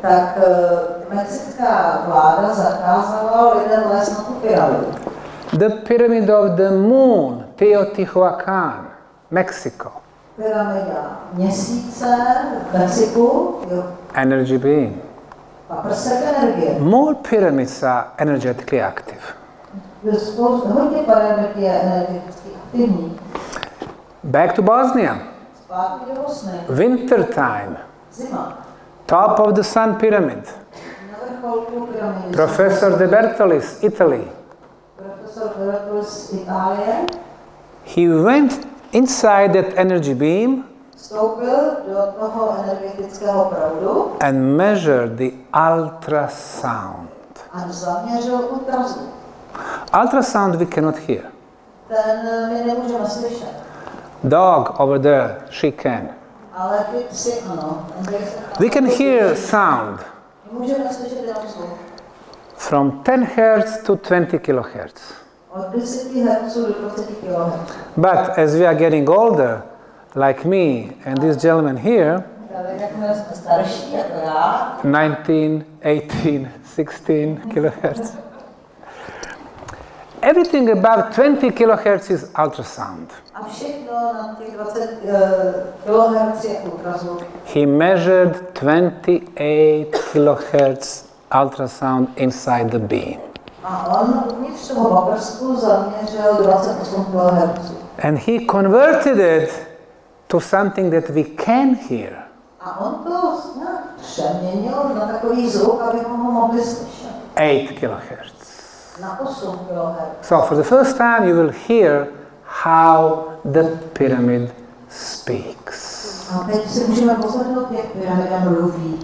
tak mexická vláda zakázala lidem lézt na tu pyramidu. The pyramid of the moon, Teotihuacan, Mexico. Pyramida měsíce v Mexiku, Energy beam. paprsek energie. More pyramids are energetically active. Hodně pyramid je energeticky aktivní. Back to Bosnia. Zpátky do Bosny. Winter time. Zima. Top of the Sun Pyramid. Na vrcholku pyramidy. Professor De Bertolis, Italy. Profesor De Bertolis z Itálie. He went inside that energy beam Vstoupil do toho energetického proudu and measured the ultrasound. a zaměřil ultrazvuk. Ultrasound we cannot hear. Ten my nemůžeme slyšet, Dog over there, she can. ale ty psy ano. We can hear sound My můžeme slyšet jenom zvuk. from 10 Hz to 20 kHz. Od 10 Hz do 20 kHz. But as we are getting older, like me and this gentleman here, Ale jakmile jsme starší, jako já, 19, 18, 16 kHz. Everything above 20 kHz is ultrasound. a všechno na těch 20 kHz je ultrazvuk. He measured 28 kHz ultrasound inside the beam. A on uvnitř toho paprsku zaměřil 28 kHz. And he converted it to something that we can hear. A on to přeměnil na takový zvuk, abychom ho mohli slyšet. 8 kHz. Na 8 kHz. So for the first time you will hear how the pyramid speaks. A teď si můžeme poslechnout, jak pyramida mluví.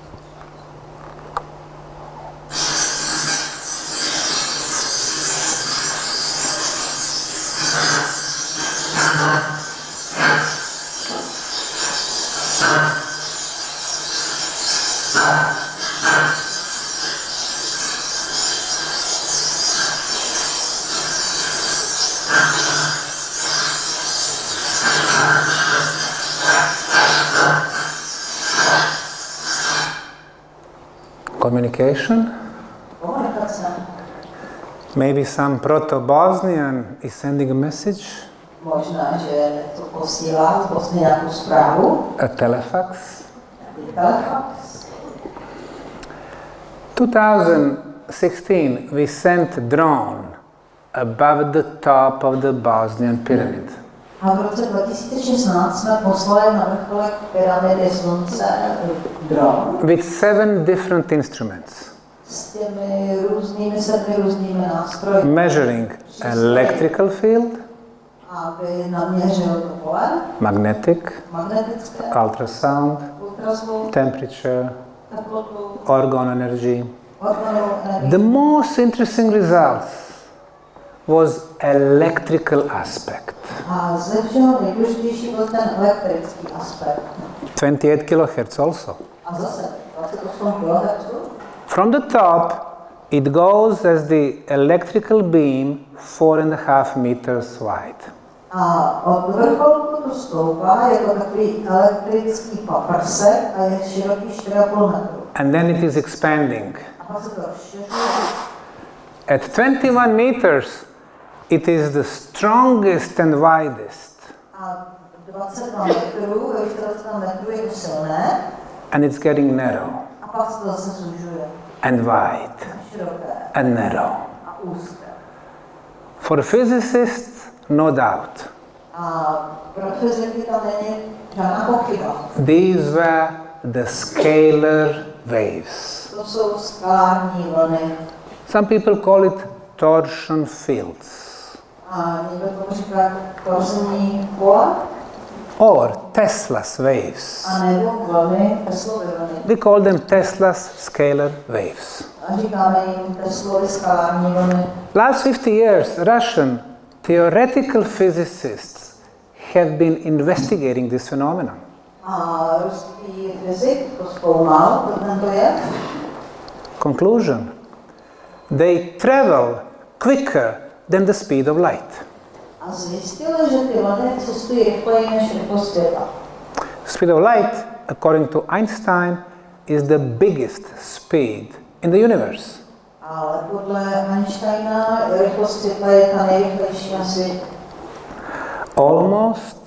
Communication? Komunikace. Maybe some Proto-Bosnian is sending a message, Možná, že to posílá z Bosny nějakou zprávu. a telefax. Nějaký telefax. 2016 we sent drone above the top of the Bosnian pyramid. A v roce 2016 jsme poslali na vrcholek pyramidy Slunce dron With 7 different instruments, s těmi sedmi různými nástroji. measuring electrical field, Aby naměřil to pole, magnetic, magnetické, ultrasound, ultrazvuk, temperature, teplotu, orgone energy. organovou energii. The most interesting results was electrical aspect. A ze všeho nejdůležitější byl ten elektrický aspekt. 28 kHz also. A zase 28 kHz. From the top, it goes as the electrical beam 4.5 meters wide. A od vrcholku to stoupá jako takový elektrický paprsek a je široký 4,5 metru. And then it is expanding. A pak se to rozšiřuje. At 21 meters, it is the strongest and widest. A 22 metrů, ve výšce 22 metrů je to silné. And it's getting narrow A pak se to zase zužuje. and wide A široké and narrow. a úzké. For physicists, no doubt. A pro fyziky tam není žádná pochyba. These were the scalar waves. To jsou skalární vlny. Some people call it torsion fields A někdo tomu říká torzní pole, or Tesla's waves. a nebo vlny, Teslovy vlny. We call them Tesla's scalar waves. A říkáme jim Teslovy skalární vlny. Last 50 years, Russian theoretical physicists have been investigating this phenomenon. A ruský fyzik to zkoumal, tento jev. Conclusion: they travel quicker than the speed of light. A zjistil, že ty vlny cestují rychleji než rychlost světla. Speed of light, according to Einstein, is the biggest speed in the universe. Ale podle Einsteina rychlost světla je ta nejrychlejší na světě. Almost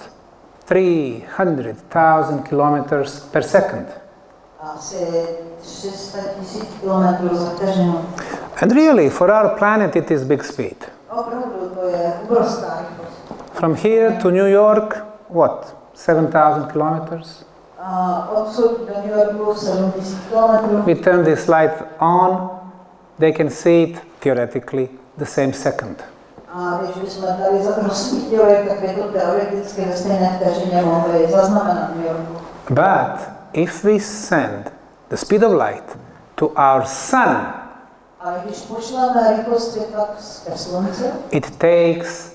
300,000 kilometers per second. Asi 300 000 kilometrů za vteřinu. And really, for our planet, it is big speed. Opravdu, to je obrovská rychlost. From here to New York, what? 7,000 kilometers? Odsud do New Yorku 7 000 kilometrů. We turn this light on, they can see it theoretically the same second. A když bychom tady rozsvítili, tak by to teoreticky ve stejné vteřině mohli zaznamenat New Yorku. But if we send the speed of light to our sun, Ale když pošleme rychlost světla ke slunci, it takes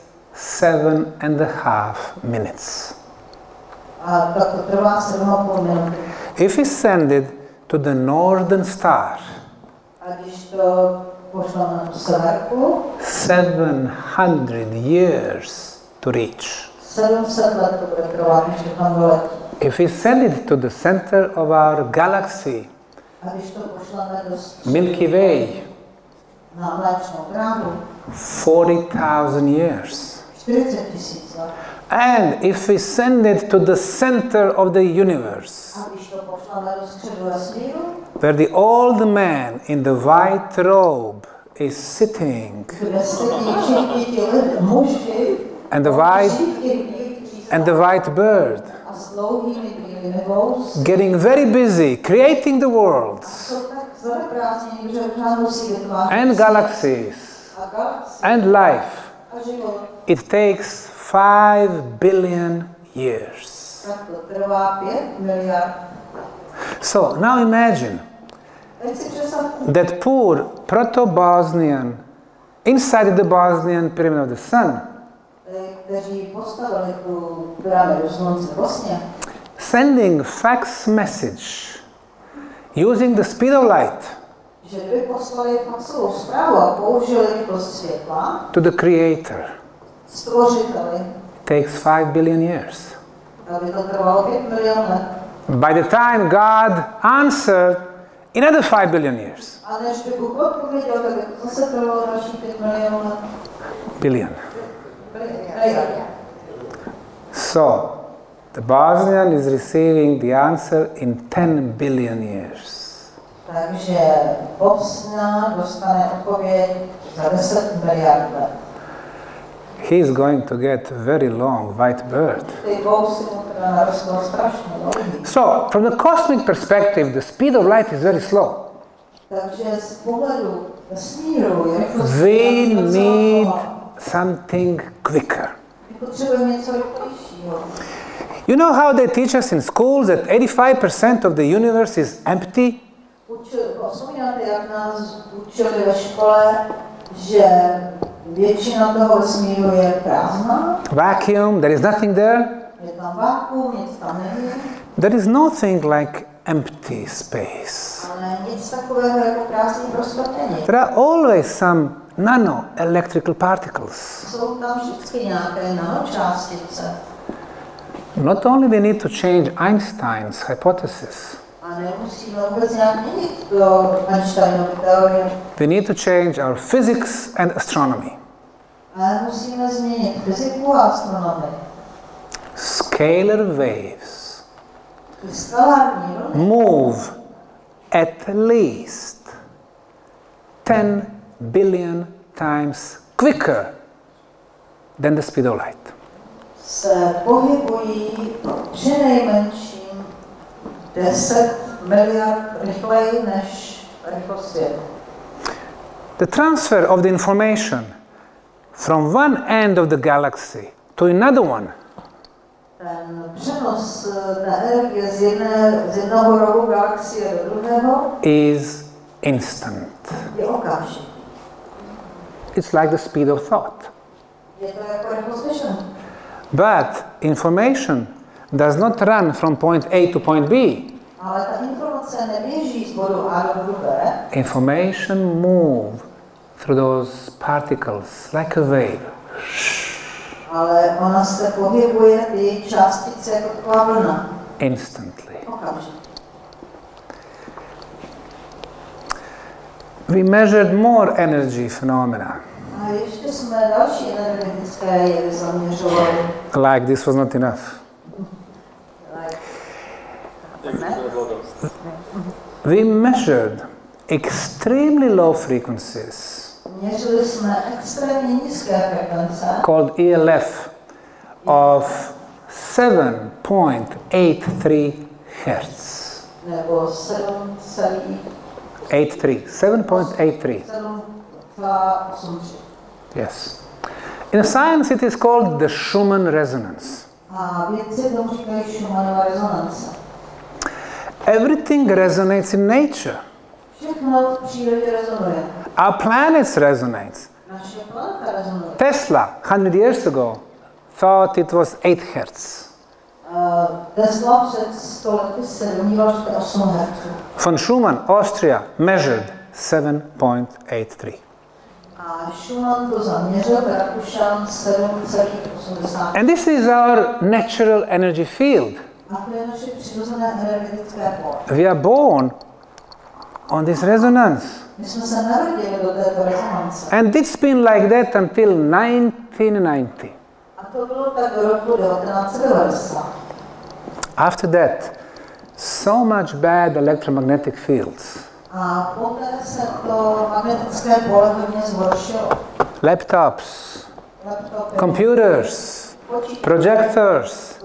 7.5 minutes. a tak to trvá 7,5 minuty. If we send it to the northern star, A když to pošleme na tu severku, 700 years to reach. 700 let to bude trvat, než to tam doletí. If we send it to the center of our galaxy, A když to pošleme do Milky Way, na Mléčnou dráhu, 40,000 years. 40 000 let. And if we send it to the center of the universe, A když to pošleme do středu vesmíru, where the old man in the white robe is sitting, kde sedí všichni ti lidé, muži, and the white bird, a s dlouhými bílými vousy, getting very busy creating the worlds jsou tak zaneprázdnění, že pořád musí vytvářet and galaxies a galaxie and life, a život. it takes 5 billion years. Tak to trvá 5 miliard. So now imagine Teď si představte, that poor proto-Bosnian inside the Bosnian pyramid of the sun, kteří postavili tu pyramidu slunce v Bosně, sending fax message using the speed of light že kdyby poslali faxovou zprávu a použili rychlost světla, to the creator, stvořiteli, takes 5 billion years. tak by to trvalo 5 milionů let. By the time God answered, another 5 billion years. A než by Bůh odpověděl, tak by to zase trvalo další 5 milionů let. Billion. Miliard. So, the Bosnian is receiving the answer in 10 billion years. Takže Bosna dostane odpověď za 10 miliard let. He is going to get a very long white bird. Ty vousy mu teda narostou strašně dlouhý. So, from the cosmic perspective, the speed of light is very slow. Takže z pohledu vesmíru je rychlost We světla docela need pomalá. something quicker. My potřebujeme něco rychlejšího. You know how they teach us in schools that 85% of the universe is empty? Vzpomínáte, jak nás učili ve škole, že většina toho vesmíru je prázdná, Vacuum, there is nothing there. je tam vákuum, nic tam není, There is nothing like empty space. ale nic takového jako prázdný prostor není. There are always some nano-electrical particles. Jsou tam vždycky nějaké nanočástice. Not only we need to change Einstein's hypothesis, A nemusíme vůbec nějak měnit do Einsteinovy teorie, we need to change our physics and astronomy. ale musíme změnit fyziku a astronomii. Scalar waves Ty skalární vlny move at least 10 billion times quicker than the speed of light. se pohybují přinejmenším 10 miliard rychleji než rychlost světla. The transfer of the information from one end of the galaxy to another one Ten přenos té energie z jednoho rohu galaxie do druhého is instant. je okamžitý. It's like the speed of thought. Je to jako rychlost myšlení. But information does not run from point A to point B. Ale ta informace neběží z bodu A do bodu B, Information move through those particles like a wave. ale ona se pohybuje ty její částice jako taková vlna. Instantly. Okamžitě. We measured more energy phenomena. A ještě jsme další energetické jevy zaměřovali. Like this was not enough. We measured extremely low frequencies Měřili jsme extrémně nízké frekvence, called ELF of 7.83 Hertz. nebo 7,83. Yes. In science it is called the Schumann resonance. A vědci tomu říkají Schumannova rezonance. Everything resonates in nature. Všechno v přírodě rezonuje. Our planets resonate. Naše planeta rezonuje. Tesla, 100 years ago, thought it was 8 Hertz. Tesla před 100 lety se domníval, že to je 8 Hz. Von Schumann, Austria, measured 7.83. A Schumann to zaměřil, Rakušan 7,80. And this is our natural energy field. A to je naše přirozené energetické pole. We are born on this resonance. My jsme se narodili do této rezonance. And it's been like that until 1990. A to bylo tak do roku 1990. After that, so much bad electromagnetic fields. A poté se to magnetické pole hodně zhoršilo. Laptops, Laptopy, computers, projectors,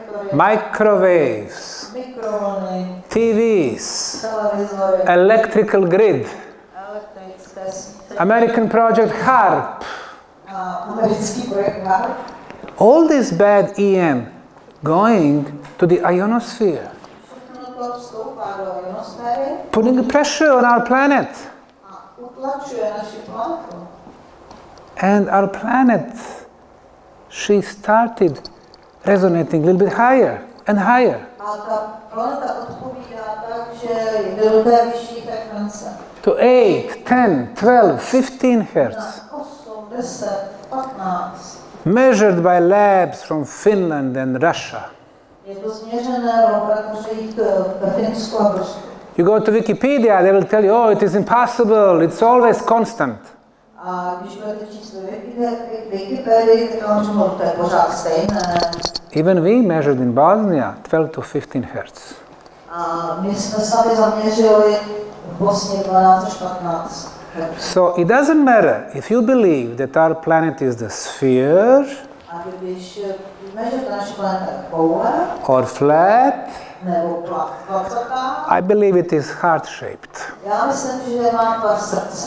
microwaves, mikrovlny, TVs, televizory, electrical grid, elektrické sítě American Project HARP. a americký projekt HARP. All this bad EM going to the ionosphere, Všechno to vstoupá do ionosféry putting pressure on our planet. a utlačuje naši planetu. And our planet, she started resonating a little bit higher and higher. A ta planeta odpovídá tak, že jde do té vyšší frekvence. To 8, 10, 12, 15 Hertz. Na 8, 10, 15. Measured by labs from Finland and Russia. Je to změřené v laboratořích ve Finsku a Rusku. You go to Wikipedia, they will tell you, oh, it is impossible, it's always constant. A když budete číst Wikipedii, tak vám řeknu, to je pořád stejné. Even we measured in Bosnia 12 to 15 Hertz. A my jsme sami zaměřili v Bosně 12 až 15. So it doesn't matter if you believe that our planet is the sphere A když víme, že ta naše planeta je koule, or flat, nebo placatá, I believe it is heart-shaped. já myslím, že má tvar srdce.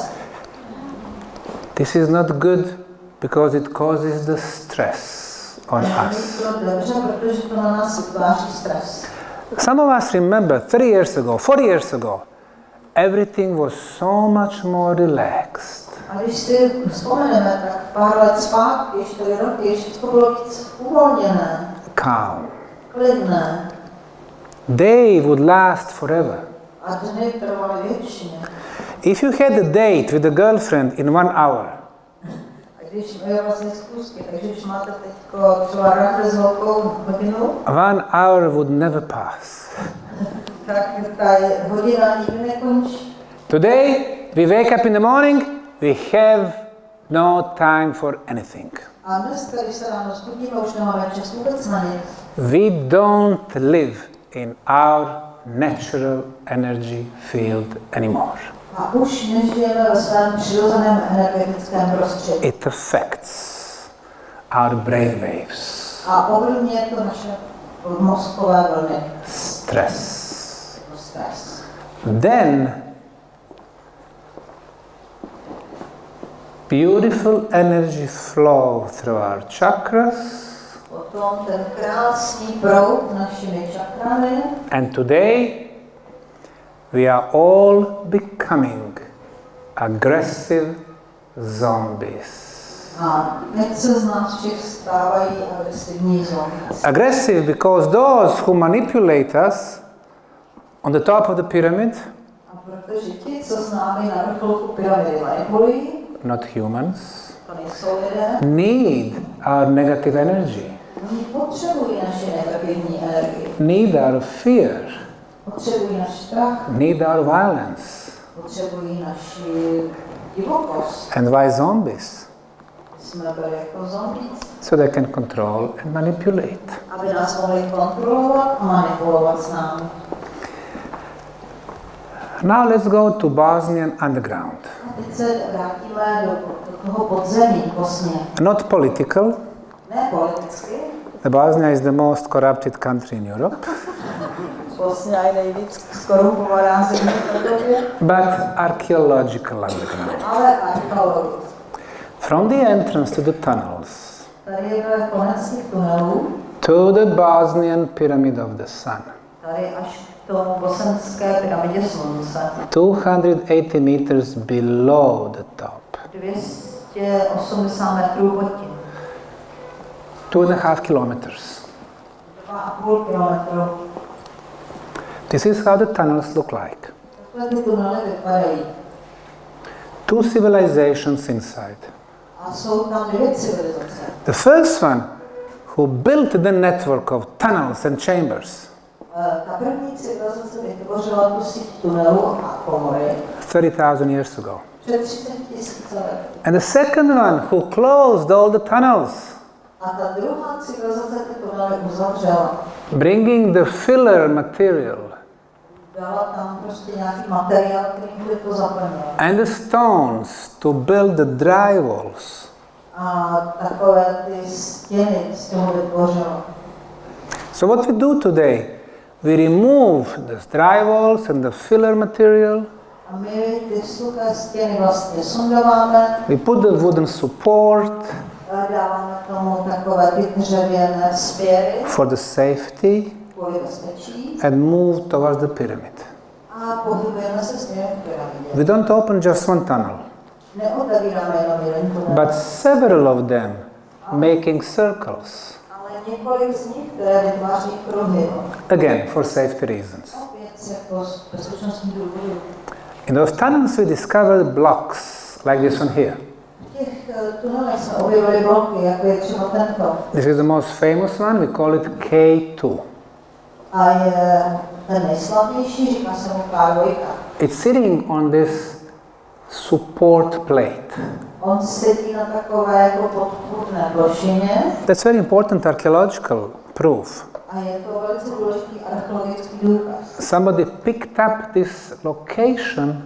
This is not good because it causes the stress on Není us. to dobře, protože to na nás vytváří stres. Some of us remember 3 years ago, 4 years ago, everything was so much more relaxed. A když si vzpomeneme, tak pár let zpátky, 4 roky, všechno bylo víc uvolněné, Calm. klidné. Day would last forever. A dny trvaly věčně. If you had a date with a girlfriend in 1 hour, A když je vlastně zkusky, takže když máte teďko třeba rande s holkou hodinu, 1 hour would never pass. tak ta hodina nikdy nekončí. Today, we wake up in the morning, we have no time for anything. A dneska, když se ráno zbudíme, už nemáme čas vůbec na nic. We don't live in our natural energy field anymore. A už nežijeme ve svém přirozeném energetickém prostředí. It affects our brainwaves, A ovlivňuje to naše mozkové vlny. stress. Stres. Then, beautiful energy flow through our chakras, Potom ten krásný proud našimi čakrami. and today we are all becoming aggressive zombies. A teď se z nás všech stávají agresivní zombies. Aggressive because those who manipulate us on the top of the pyramid, A protože ti, co s námi na vrcholku pyramidy manipulují, not humans, to nejsou lidé, need our negative energy, oni potřebují naši negativní energii, need our fear, potřebují náš strach, need our violence. potřebují naši divokost. And why zombies? Jsme byli jako zombíci. So they can control and manipulate. Aby nás mohli kontrolovat a manipulovat s námi. Now let's go to Bosnian underground. A teď se vrátíme do toho podzemí Bosně. Not political. Ne politicky. The Bosnia is the most corrupted country in Europe. Bosnia je nejvíc skorumpovaná země v Evropě. But archaeological underground. Ale archeologicky. From the entrance to the tunnels Tady je konec těch tunelů. to the Bosnian Pyramid of the Sun. Tady až k tomu bosenské pyramidě slunce. 280 meters below the top. 280 metrů pod tím. 2.5 kilometers. 2,5 kilometru. This is how the tunnels look like. Takhle ty tunely vypadají. Two civilizations inside. A jsou tam dvě civilizace. The first one, who built the network of tunnels and chambers, Ta první civilizace vytvořila tu síť tunelů a komory 30,000 years ago. před 30 000 let. And the second one, who closed all the tunnels, A ta druhá civilizace ty tunely uzavřela. bringing the filler material Dala tam prostě nějaký materiál, který by to zaplnil. and the stones to build the dry walls. A takové ty stěny z toho vytvořila. So what we do today, we remove the dry walls and the filler material, A my ty suché stěny vlastně sundáváme, we put the wooden support dáváme tomu takové ty dřevěné spěry for the safety kvůli bezpečí and move towards the pyramid. a pohybujeme se směrem k pyramidě. We don't open just one tunnel, Neotevíráme jenom jeden tunel, but several of them making circles, ale několik z nich, které vytváří kruhy. again for safety reasons. Opět jako z bezpečnostních důvodů. In those tunnels we discovered blocks like this one here. V těch tunelech jsme objevili bloky, jako je třeba tento. This is the most famous one, we call it K2. A je ten nejslavnější, říká se mu K2. It's sitting on this support plate. On sedí na takové jako podpůrné plošině That's very important archaeological proof. a je to velice důležitý archeologický důkaz. Somebody picked up this location,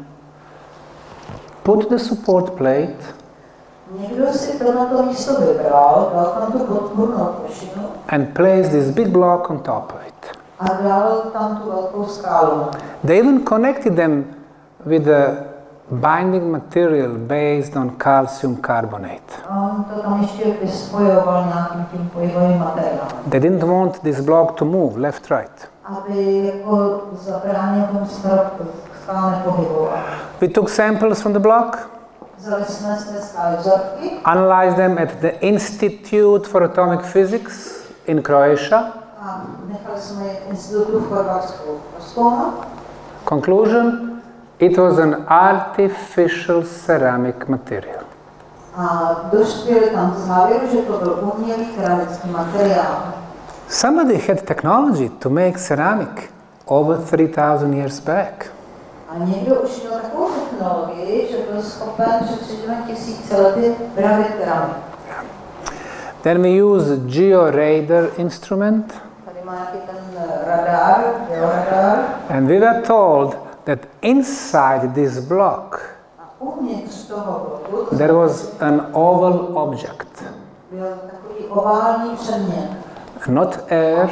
put the support plate, Někdo si to místo vybral, dal tam tu podpůrnou plošinu and placed this big block on top of it. a dal tam tu velkou skálu. They even connected them with a binding material based on calcium carbonate. A on to tam ještě vyspojoval nějakým tím pohybovým materiálem, They didn't want this block to move left, right. aby jako zabránil tomu skál nepohyboval. We took samples from the block, Vzali jsme z té skály vzorky analyzed them at the Institute for Atomic Physics in Croatia. a nechali jsme je v institutu v Chorvatsku prozkoumat. Conclusion, it was an artificial ceramic material. A dospěli tam k závěru, že to byl umělý keramický materiál. Somebody had technology to make ceramic over 3,000 years back. A někdo už měl takovou technologii, že byl schopen před 3000 lety vyrábět keramiku. Then we use georadar instrument, Tady má nějaký ten radar, georadar. and we were told that inside this block A uvnitř toho bloku there was an oval object, byl takový oválný předmět. not air,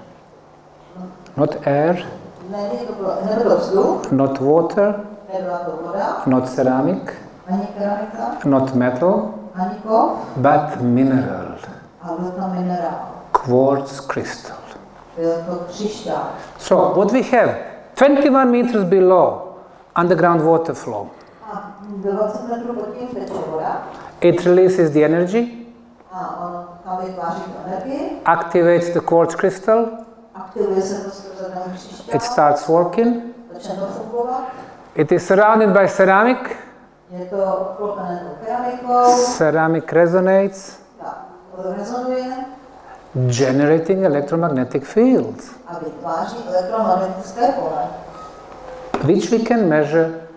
Nebyl vzduch, not water, nebyla to voda, not ceramic, ani keramika, not metal, ani kov, but mineral, a byl tam minerál. quartz crystal. Byl to křišťál. So what we have, 21 meters below, underground water flow. A 20 metrů pod tím teče voda It releases the energy, a on tam vytváří tu energii, activates the quartz crystal, aktivuje se to skrze ten křišťál, it starts working. začne to fungovat. It is surrounded by ceramic, Je to obklopené tou keramikou, ceramic resonates, rezonuje generating electromagnetic fields, a vytváří elektromagnetické pole, which we can measure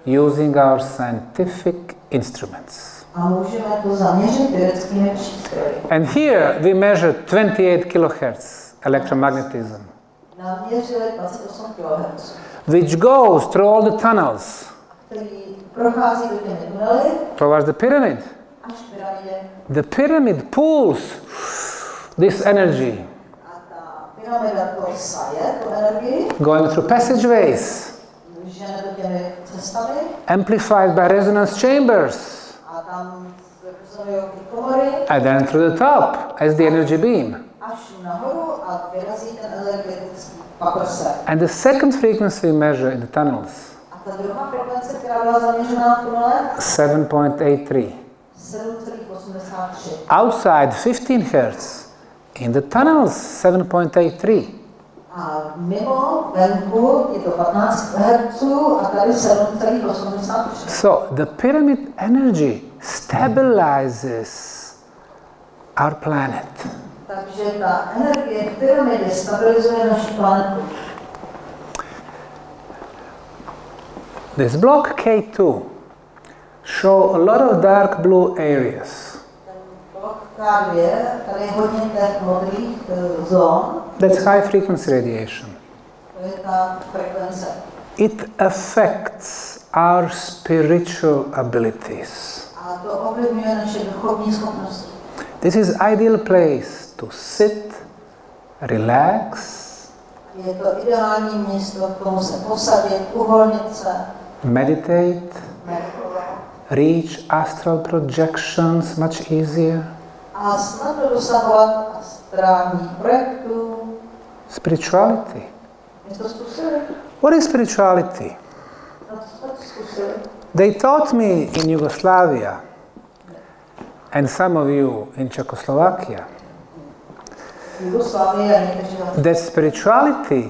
using our scientific instruments. A můžeme to zaměřit vědeckými přístroji. And here we measure 28 kHz electromagnetism, Naměřili 28 kHz, which goes through all the tunnels který prochází do těmi tunely towards the pyramid. až k pyramidě. The pyramid pulls this energy, A ta pyramida to saje, tu energii, going through passageways, žene to těmi cestami amplified by resonance chambers, a tam rezonují ty komory and then through the top as the energy beam. až nahoru a vyrazí ten energetický paprse. And the second frequency we measure in the tunnels, A ta druhá frekvence, která byla zaměřená na tunele, 7.83. 7,83. Outside 15 Hz, in the tunnels 7.83. A mimo venku je to 15 Hz a tady 7,83. So the pyramid energy stabilizes our planet. Takže ta energie pyramidy stabilizuje naši planetu. This block K2 show a lot of dark blue areas. Ten blok K2, tady je hodně těch modrých zón, That's high frequency radiation. to je ta frekvence. It affects our spiritual abilities. A to ovlivňuje naše duchovní schopnosti. This is ideal place to sit, relax, Je to ideální místo k tomu se posadit, uvolnit se, meditate, meditovat reach astral projections much easier. a snadno dosahovat astrální projektů. Spirituality. My to zkusili? What is spirituality? No to jsme to zkusili. They taught me in Yugoslavia, and some of you in Czechoslovakia, Jugoslávie a někteří další. that spirituality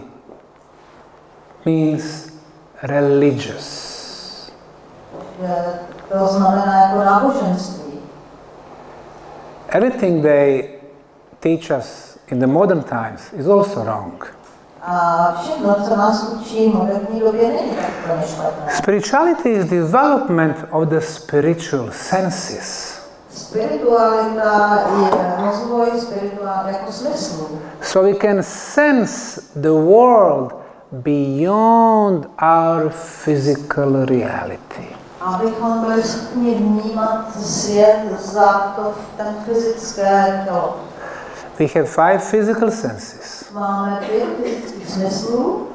means religious. Že to znamená jako náboženství. Everything they teach us in the modern times is also wrong. A všechno, co nás učí v moderní době, není tak úplně špatné. Spirituality is development of the spiritual senses. Spiritualita je rozvoj jako smyslu. So we can sense the world beyond our physical reality. Abychom byli schopni vnímat svět za to ten fyzické tělo. We have 5 physical senses. Máme 5 fyzických smyslů,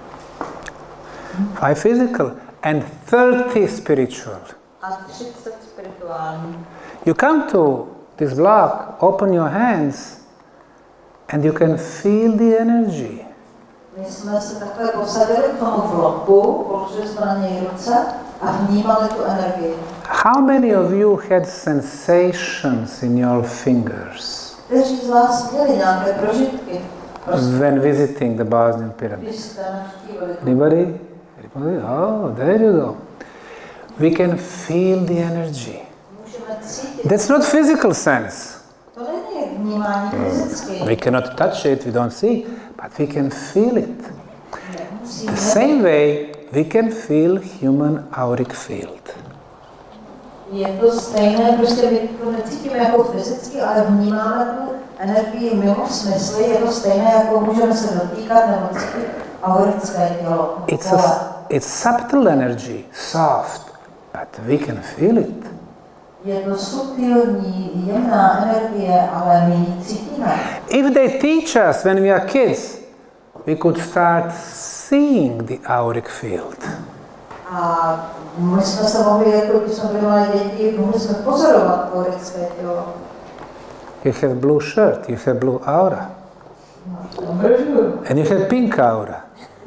5 physical and 30 spiritual. a 30 spirituální. You come to this block, open your hands, and you can feel the energy. My jsme se takhle posadili k tomu bloku, položili jsme na něj ruce a vnímali tu energii. How many of you had sensations in your fingers Kteří z vás měli nějaké prožitky, when visiting the Bosnian pyramid? když jste navštívili tu. Anybody? Anybody? Oh, there you go. We can feel the energy. Můžeme cítit. That's not physical sense. To není vnímání fyzické. We cannot touch it, we don't see, but we can feel it. Musíme. The same way we can feel human auric field. Je to stejné, prostě my to necítíme jako fyzicky, ale vnímáme tu energii mimo smysly. Je to stejné, jako můžeme se dotýkat nebo cítit aurické tělo. It's subtle energy, soft, but we can feel it. Je to subtilní, jemná energie, ale my ji cítíme. If they teach us when we are kids, we could start seeing the auric field. A my jsme se mohli, jako když jsme byli malé děti, mohli jsme pozorovat aurické tělo. You have blue shirt, you have blue aura. And you have pink aura.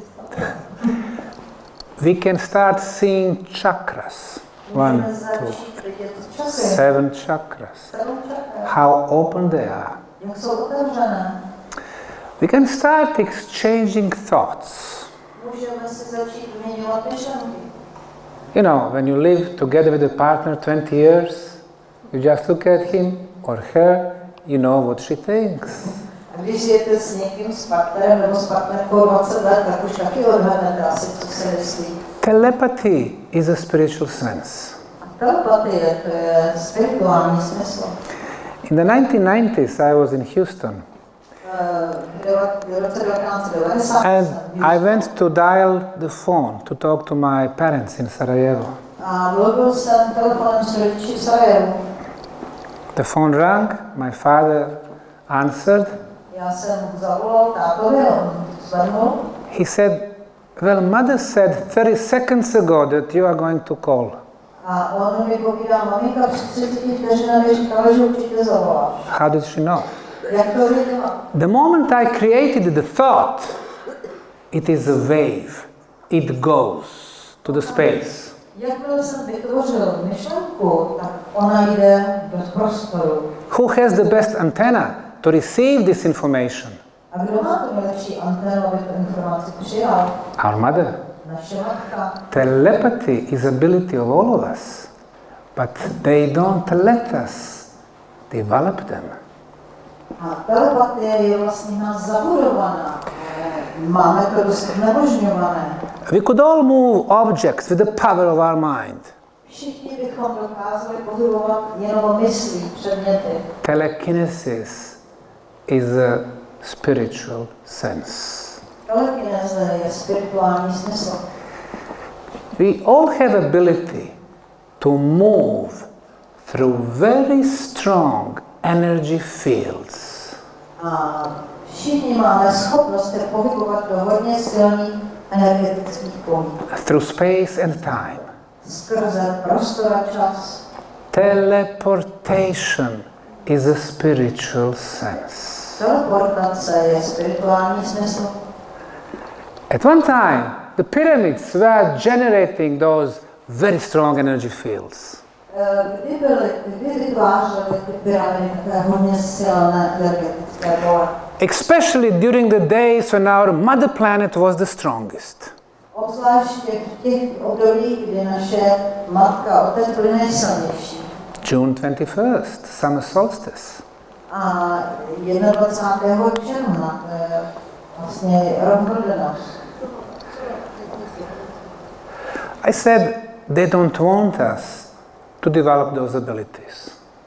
We can start seeing chakras. 1, 2, 7 chakras. How open they are. Jak jsou otevřené. We can start exchanging thoughts. Můžeme si začít vyměňovat myšlenky. You know, when you live together with a partner 20 years, you just look at him or her, you know what she thinks. A když žijete s někým, s partnerem nebo s partnerkou 20 let, tak už taky odhadnete asi, co se myslí. Telepathy is a spiritual sense. Telepatie, to je spirituální smysl. In the 1990s, I was in Houston. And I went to dial the phone to talk to my parents in Sarajevo. The phone rang, my father answered. He said, well, mother said 30 seconds ago that you are going to call. How did she know? The moment I created the thought, it is a wave. It goes to the space. Who has the best antenna to receive this information? Our mother. Telepathy is ability of all of us, but they don't let us develop them. We could all move objects with the power of our mind. Telekinesis is a spiritual sense. We all have ability to move through very strong energy fields. Through space and time. Teleportation is a spiritual sense. At one time, the pyramids were generating those very strong energy fields. Especially during the days when our mother planet was the strongest. June 21st, summer solstice. I said they don't want us to develop those abilities.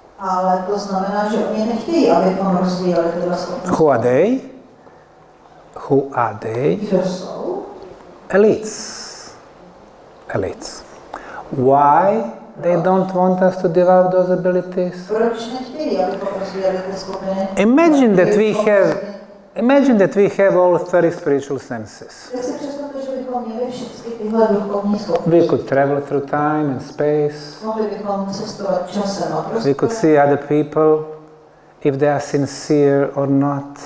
Who are they? Who are they? Elites. Elites. Why they don't want us to develop those abilities? Imagine that we have all 30 spiritual senses. We could travel through time and space. We could see other people, if they are sincere or not.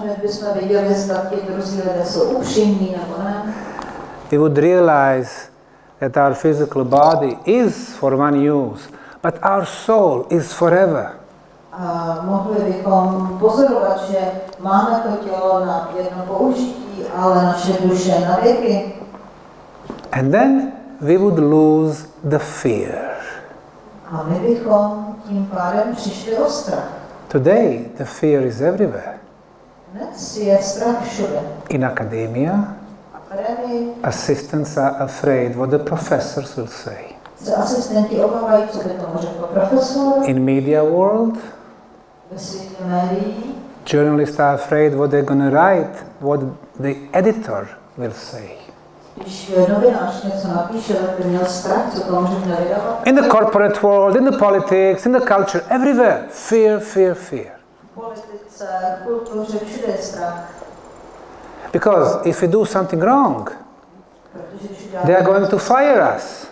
We would realize that our physical body is for one use, but our soul is forever. Mohli bychom pozorovat, že máme to tělo na jedno použití, ale naše duše na věky. And then we would lose the fear. A my bychom tím pádem přišli o strach. Today the fear is everywhere. Dnes je strach všude. In academia, assistants are afraid what the professors will say. Se asistenti obávají, co by tomu řekl profesor. In media world, ve světě médií, journalists are afraid what they're going to write, what the editor will say. Když novinář něco napíše, tak by měl strach, co tomu řekne vydávat. In the corporate world, in the politics, in the culture, everywhere, fear, fear, fear. Politice, kultuře, všude je strach. Because if we do something wrong, they are going to fire us.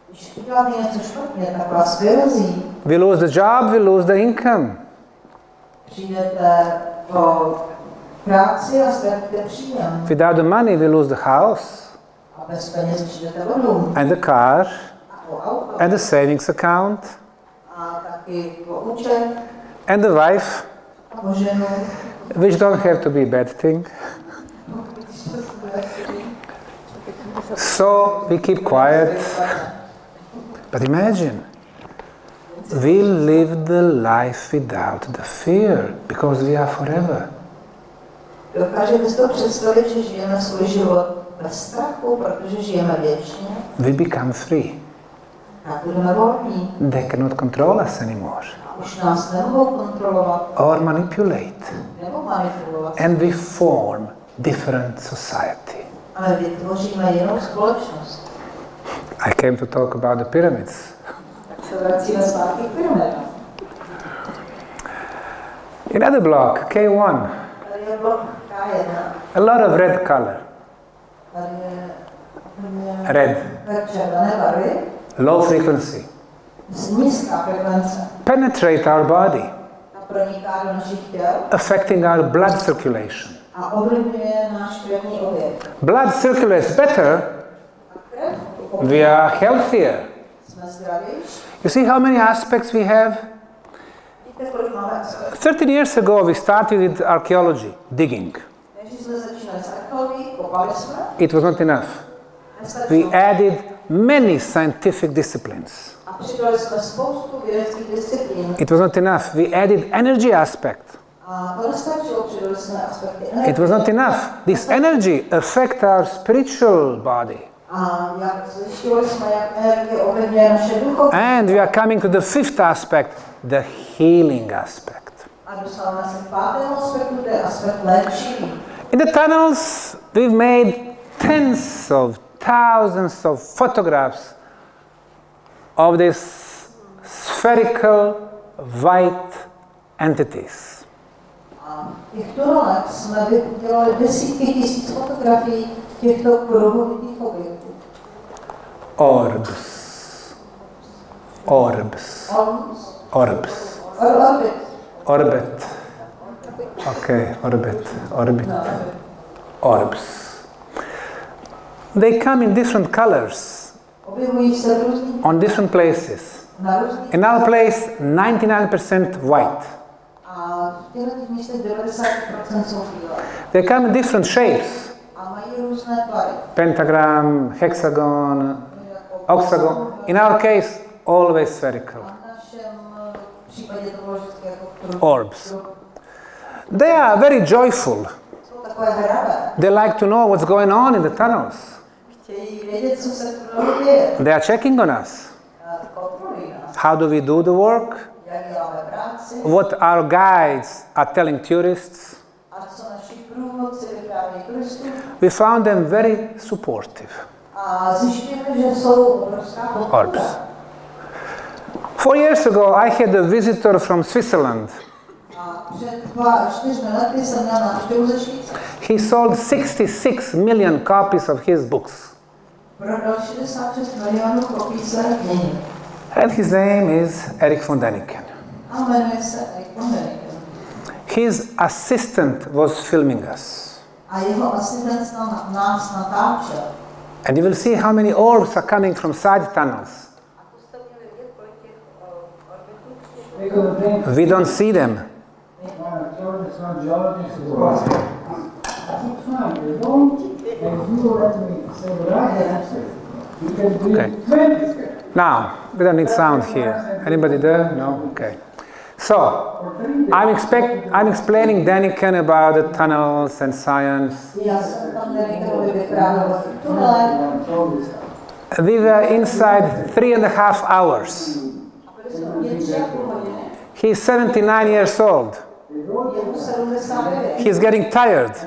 We lose the job, we lose the income. Without the money, we lose the house, and the car, and the savings account, and the wife, which don't have to be a bad thing. So we keep quiet. But imagine, we live the life without the fear, because we are forever. Dokážete si to představit, že žijeme svůj život bez strachu, protože žijeme věčně. We become free. A budeme volní. They cannot control us anymore. Už nás nemohou kontrolovat. Or manipulate. Nebo manipulovat. And we form different society. Ale vytvoříme jinou společnost. I came to talk about the pyramids. Tak se vracíme zpátky k pyramidám. Another block, K1. Tady je blok K1. A lot of red color. Tady je Red. červené barvy. Low frequency. Nízká frekvence. Penetrate our body. A proniká do našich těl. Affecting our blood circulation. A ovlivňuje náš krevní oběh. Blood circulates better. Krev, We are healthier. jsme zdravější. You see how many aspects we have? Víte, kolik máme aspektů? 13 years ago we started with archaeology, digging. Takže jsme začínali s archeologií, kopali jsme. It was not enough. We added many scientific disciplines. A přidali jsme spoustu vědeckých disciplín. It was not enough. We added energy aspect. A to nestačilo, přidali jsme aspekty energie. It was not enough. This energy affects our spiritual body. A jak zjišťovali jsme, jak energie ovlivňuje naše duchovní. And we are coming to the fifth aspect, the healing aspect. A dostáváme se k pátému aspektu, to je aspekt léčivý. In the tunnels, we've made tens of thousands of photographs of these spherical white entities. A v těch tunelech jsme udělali desítky tisíc fotografií těchto kruhovitých objektů. Orbs. Orbs. Orbs. Orbit. Okay, orbit. Orbit. Orbs. They come in different colors Objevují se v různých on different places. na různých In our place, 99% white. a v těchto místech 90% jsou bílé. They come in different shapes. A mají různé tvary. Pentagram, hexagon, octagon. In our case, always spherical. A v našem případě to bylo vždycky jako kruh. Orbs. They are very joyful. Jsou takové hravé. They like to know what's going on in the tunnels. Chtějí vědět, co se v tunelu děje. They are checking on us. Kontrolují nás. How do we do the work? Jak děláme práci. What our guides are telling tourists. A co naši průvodci vyprávějí turistům. We found them very supportive. A zjišťujeme, že jsou obrovská podpora. Orbs. 4 years ago, I had a visitor from Switzerland. A před 4 lety jsem měl návštěvu ze Švýcarska. He sold 66 million copies of his books. Prodal 66 milionů kopií své knihy. And his name is Erich von Däniken. A jmenuje se Erich von Däniken. His assistant was filming us. A jeho asistent nás natáčel. And you will see how many orbs are coming from side tunnels. We don't see them. Okay. Now, we don't need sound here. Anybody there? No? Okay. So, I'm explaining Däniken about the tunnels and science. Já jsem tam Dänikerovi vyprávěl o tunelech. We were inside 3.5 hours. A byli jsme uvnitř 3,5 hodiny. He's 79 years old. Je mu 79. He's getting tired.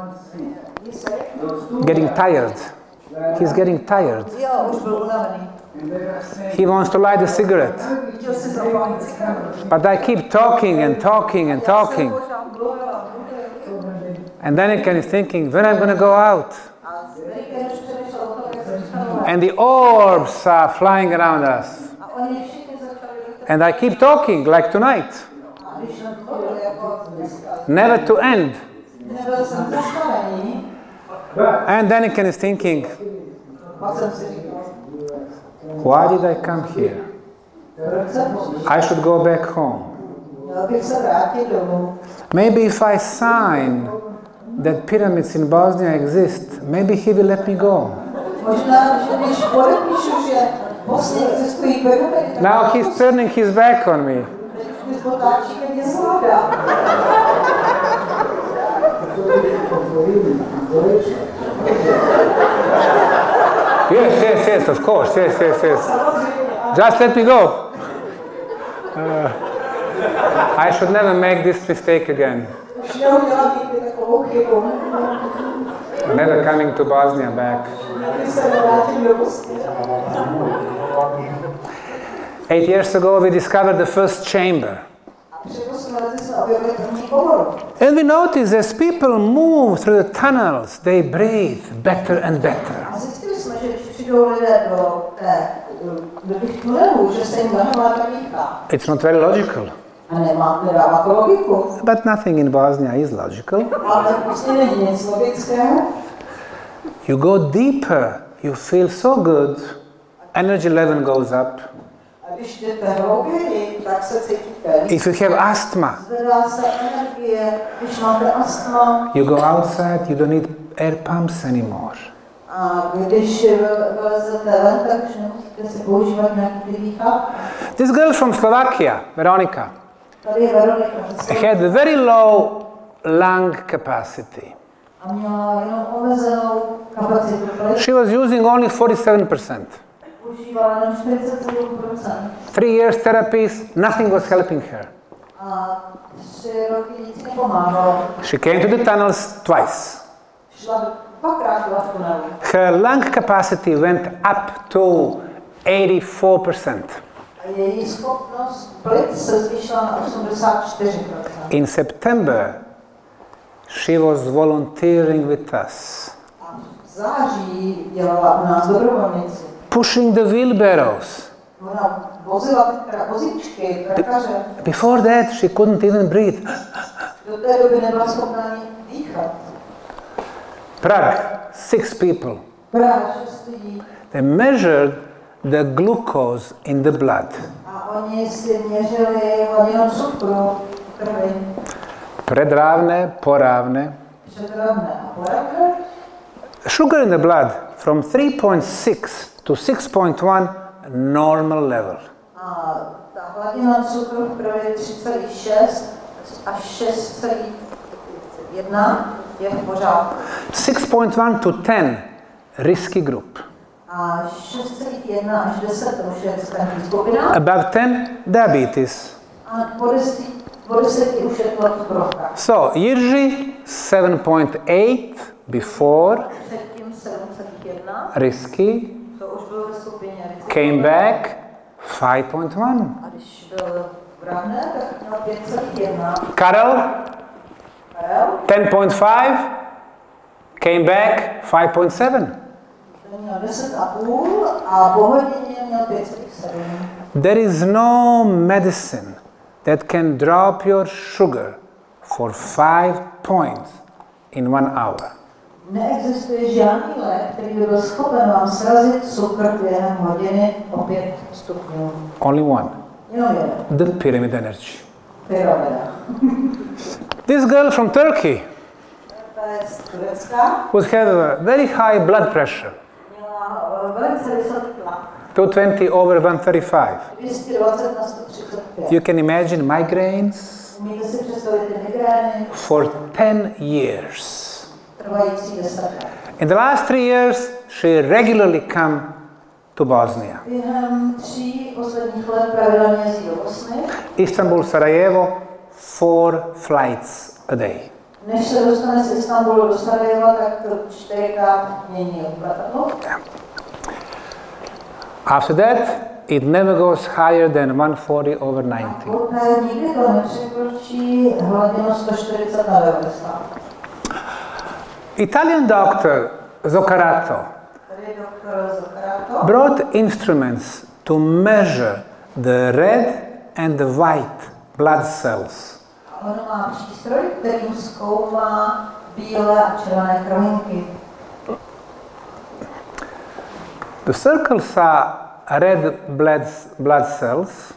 Getting tired. He's getting tired. Jo, už byl unavený. He wants to light a cigarette. Chtěl si zapálit cigaretu. But I keep talking and talking and talking. And Däniken is thinking, when I'm going to go out? And the orbs are flying around us. And I keep talking like tonight. Never to end. And Däniken is thinking, why did I come here? I should go back home. Maybe if I sign that pyramids in Bosnia exist, maybe he will let me go. Now he's turning his back on me. Yes, of course, yes. Just let me go. I should never make this mistake again. Never coming to Bosnia back. 8 years ago, we discovered the first chamber. And we noticed as people move through the tunnels, they breathe better and better. It's not very logical. But nothing in Bosnia is logical. You go deeper, you feel so good, energy level goes up. If you have asthma, you go outside, you don't need air pumps anymore. This girl from Slovakia, Veronica, had a very low lung capacity. She was using only 47%. 3 years therapies, nothing was helping her. She came to the tunnels twice. Her lung capacity went up to 84%. In September, she was volunteering with us, pushing the wheelbarrows. Before that, she couldn't even breathe. Prague, 6 people. They measured the glucose in the blood. Predravne, poravne. Sugar in the blood from 3.6 to 6.1, normal level. 6.1 to 10, risky group. Above 10, diabetes. So, Jiří, 7.8 before, risky, came back, 5.1. Karel, 10.5, came back, 5.7. There is no medicine that can drop your sugar for 5 points in 1 hour. Neexistuje žádný lék, který by byl schopen vám srazit cukr během hodiny o 5 stupňů. Only one. The pyramid energy. This girl from Turkey would have a very high blood pressure. 220 over 135. You can imagine migraines for 10 years. In the last 3 years, she regularly come to Bosnia. Istanbul, Sarajevo, 4 flights a day. After that, it never goes higher than 140 over 90. Italian doctor Zoccarato brought instruments to measure the red and the white blood cells. The circles are red blood cells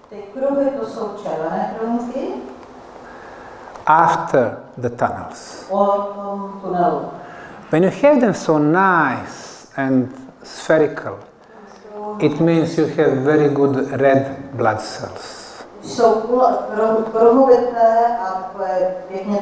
after the tunnels. When you have them so nice and spherical, it means you have very good red blood cells.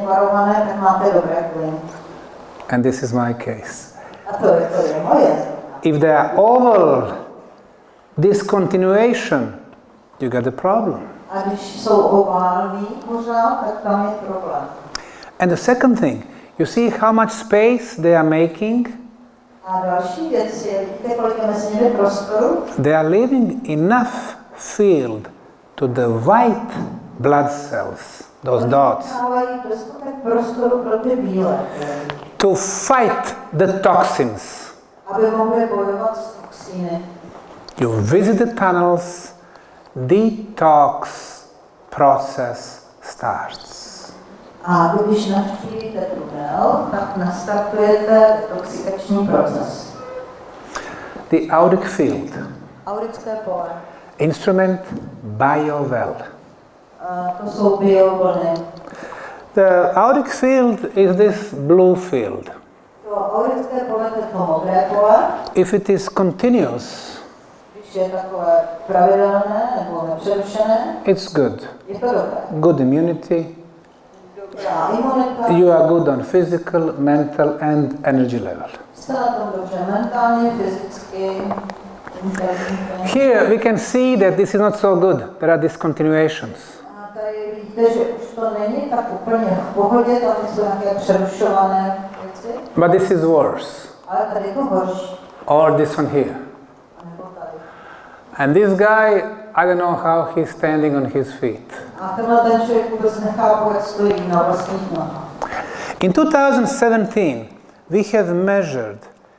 And this is my case. if they are oval discontinuation, you get a problem. A když jsou ovální pořád, tak tam je problém. And the second thing, you see how much space they are making? A další věc je, vidíte, kolik je mezi nimi prostoru? They are leaving enough field to the white blood cells, those dots, Dávají dostatek prostoru pro ty bílé, to fight the toxins. aby mohly bojovat s toxíny. You visit the tunnels, detox process starts. A když navštívíte tunel, tak nastartujete detoxikační proces. The auric field, Aurické pole. instrument BioWell. To jsou biovlny. The auric field is this blue field. To aurické pole je to modré pole. If it is continuous, Když je takové pravidelné nebo nepřerušené, it's good. je to dobré. Good immunity. Dobrá imunita. You are good on physical, mental and energy level. Jste na tom dobře mentálně, fyzicky, inteligentně. Here we can see that this is not so good. There are discontinuations. A tady vidíte, že už to není tak úplně v pohodě, tam jsou nějaké přerušované věci. But this is worse. Ale tady je to horší. Or this one here. Nebo tady. And this guy, I don't know how he's standing on his feet. A tenhle ten člověk vůbec nechápu, jak stojí na vlastních nohách. In 2017, we have measured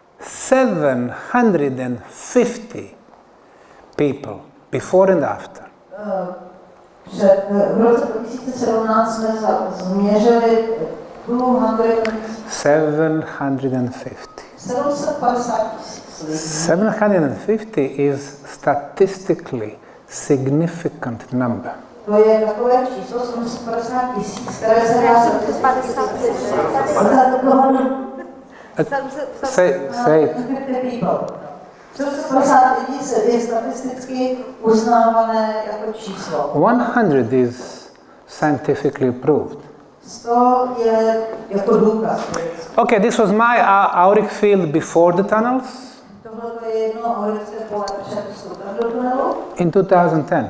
750 people before and after. V roce 2017 jsme změřili 750. 750 lidí. 750 is statistically significant number. To je takové číslo 750 000, které se dá Say it. 750 lidí je statisticky uznávané jako číslo. 100 is scientifically proved. 100 je jako důkaz. Okay, this was my auric field before the tunnels Tohle je jedno aurické pole před vstupem do tunelu. in 2010.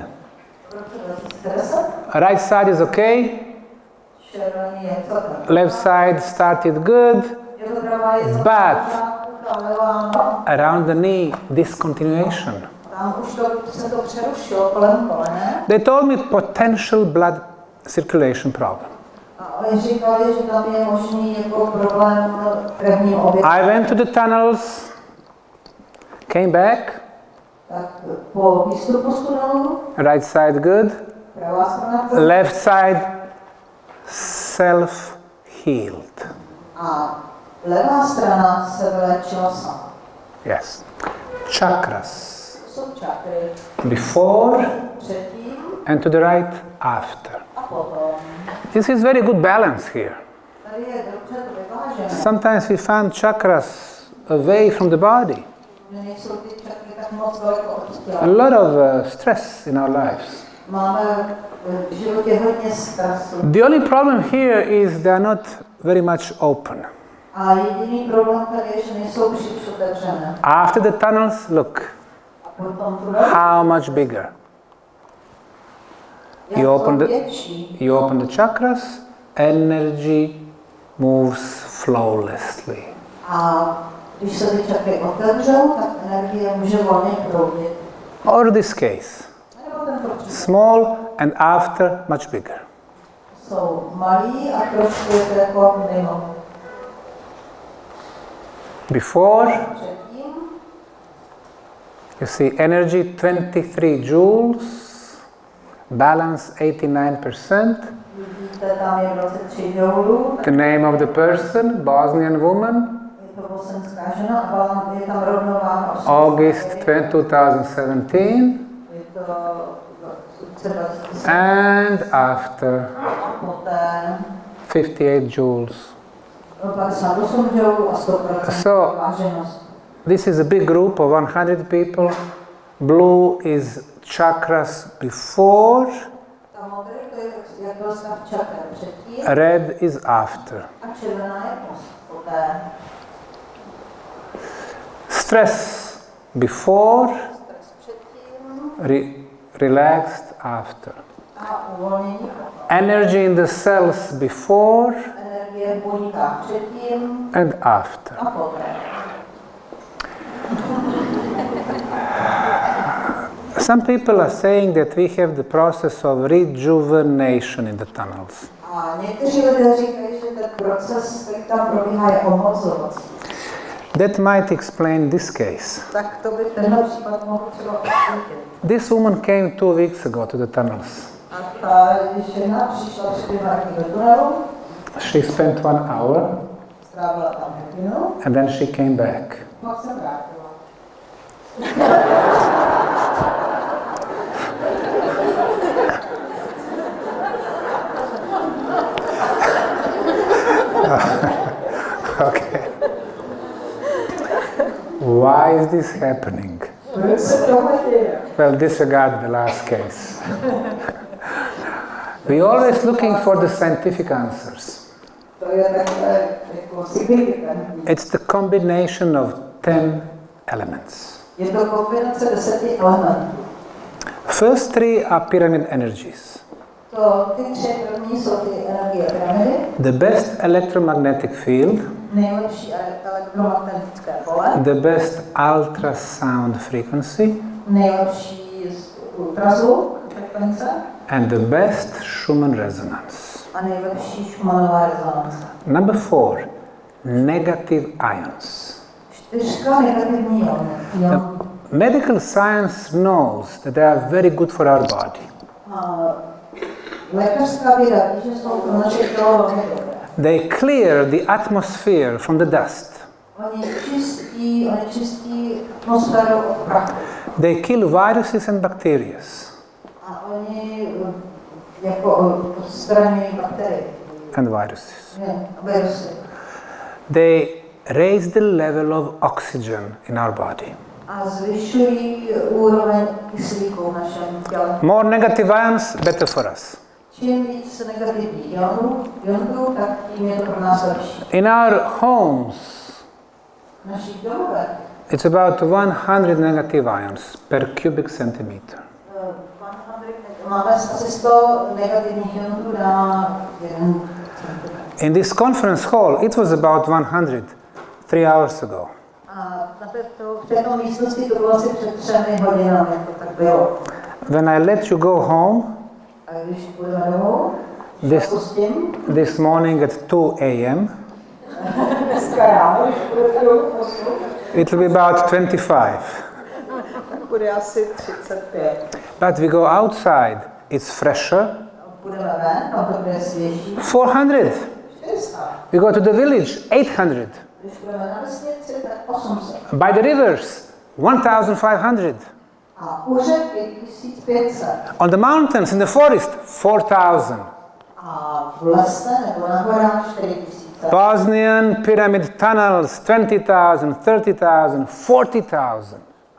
Right side is okay, Červený je celkem. left side started good, but around the knee, discontinuation. Tam už se to přerušilo kolem kolene. They told me potential blood circulation problem. A oni říkali, že tam je možný jako problém krevním oběhem. I went to the tunnels, came back, Tak po výstupu z tunelu, right side good, pravá strana left side self-healed. a levá strana se vylečila sama. Yes. Chakras. To jsou čakry. Before Předtím and to the right after. a potom. This is very good balance here. Tady je dobře to vyvážené. Sometimes we found chakras away from the body. Že nejsou ty čakry tak moc daleko od těla. A lot of stress in our lives. Máme v životě hodně stresu. The only problem here is they are not very much open. A jediný problém tady je, že nejsou příliš otevřené. After the tunnels, look, A potom tunel how much bigger. je You open větší. You open the chakras, energy moves flawlessly. A když se ty čakry otevřou, tak energie může volně proudit. Or this case, Nebo ten proces. small and after much bigger. Jsou malí a trošku je to jako mimo. Before, Předtím you see energy 23 joules, balance 89%. vidíte, tam je 23 joulů, The name of the person, Bosnian woman, je to bosenská žena a je tam rovnováha 8. August 2017, Je to v roce 2000 and after a poté 58 joules. 58 joulů a 100% So- váženost. This is a big group of 100 people. Blue is chakras before, Ta modrý to je jak byl stav čakr předtím red is after. a červená je poté. Stress. before, relaxed after. Energy in the cells before and after. Some people are saying that we have the process of rejuvenation in the tunnels. That might explain this case. This woman came 2 weeks ago to the tunnels. She spent 1 hour and then she came back. Okay. Why is this happening? Well, disregard the last case. We're always looking for the scientific answers. It's the combination of 10 elements. First 3 are pyramid energies. The best electromagnetic field, the best ultrasound frequency, and the best Schumann resonance. Number 4, negative ions. Medical science knows that they are very good for our body. They clear the atmosphere from the dust. They kill viruses and bacteria. And viruses. They raise the level of oxygen in our body. More negative ions, better for us. In our homes, it's about 100 negative ions per cubic centimeter. In this conference hall, it was about 100 3 hours ago. When I let you go home, this morning at 2 a.m., it will be about 25. But we go outside, it's fresher. 400. We go to the village, 800. By the rivers, 1,500. On the mountains, in the forest, 4,000. Bosnian pyramid tunnels, 20,000, 30,000, 40,000.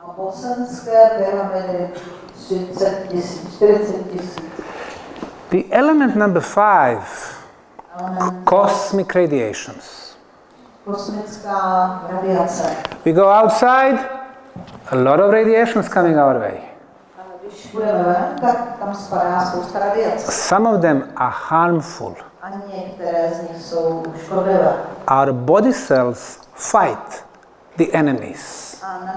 The element number 5, cosmic radiations. We go outside, a lot of radiation is coming our way. Some of them are harmful. Our body cells fight the enemies.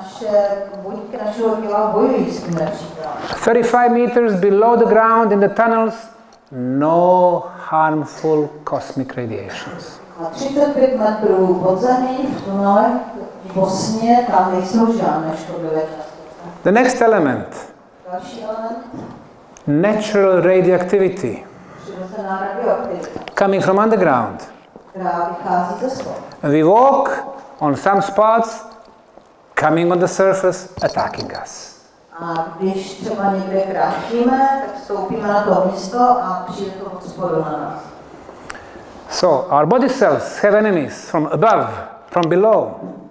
35 meters below the ground in the tunnels, no harmful cosmic radiations. 35 metrů pod zemí v tunelech v Bosně, tam nejsou žádné škodlivé částice. The next element. Další element. Natural radioactivity. Přirozená radioaktivita. Coming from underground. Která vychází ze spodu. We walk on some spots, coming on the surface, attacking us. A když třeba někde kráčíme, tak vstoupíme na to místo a přijde to od spodu na nás. So, our body cells have enemies from above, from below.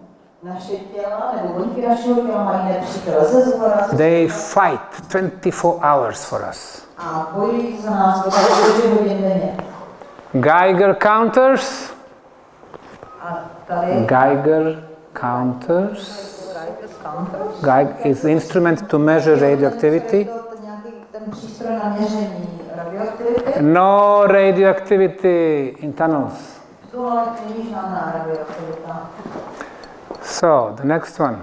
They fight 24 hours for us. Geiger counters. Geiger counters Geiger is the instrument to measure radioactivity. No radioactivity in tunnels. So, the next one.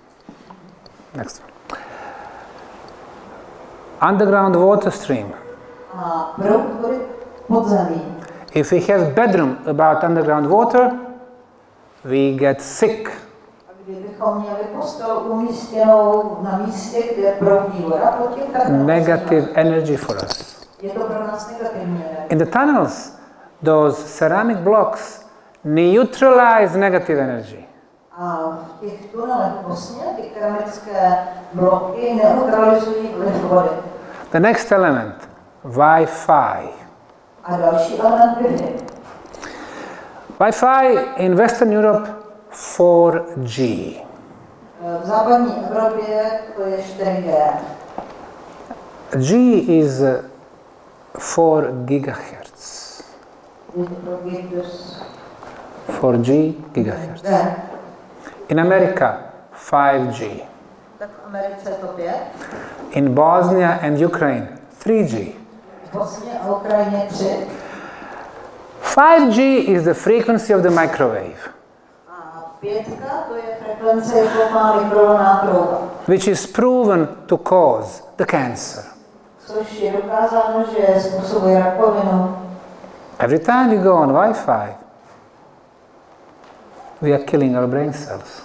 Underground water stream. If we have bedroom about underground water, we get sick. Negative energy for us. In the tunnels, those ceramic blocks neutralize negative energy. The next element, Wi-Fi. Wi-Fi in Western Europe, 4G. G is 4 gigahertz. 4G gigahertz. In America, 5G. In Bosnia and Ukraine, 3G. 5G is the frequency of the microwave, which is proven to cause the cancer. Every time we go on Wi-Fi, we are killing our brain cells.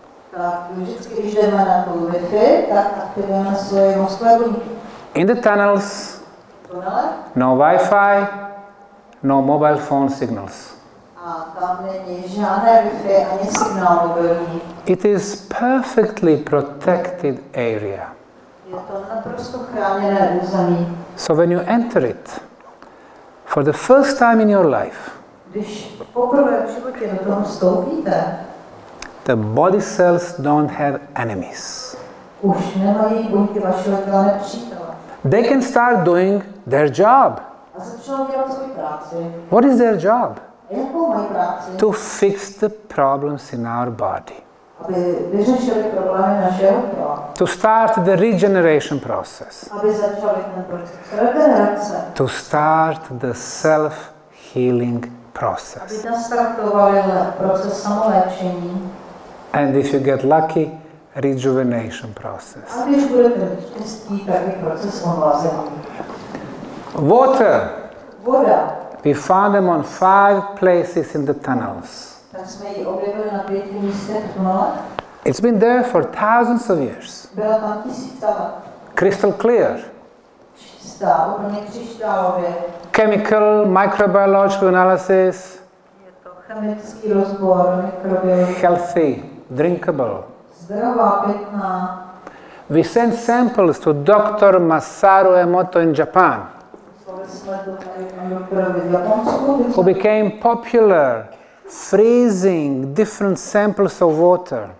In the tunnels, no Wi-Fi, no mobile phone signals. It is perfectly protected area. So when you enter it, for the first time in your life, the body cells don't have enemies. They can start doing their job. What is their job? To fix the problems in our body. To start the regeneration process. To start the self-healing process. And if you get lucky, rejuvenation process. Water. We found them on 5 places in the tunnels. It's been there for thousands of years. Crystal clear. Chemical, microbiological analysis. Healthy, drinkable. We sent samples to Dr. Masaru Emoto in Japan, who became popular, freezing different samples of water.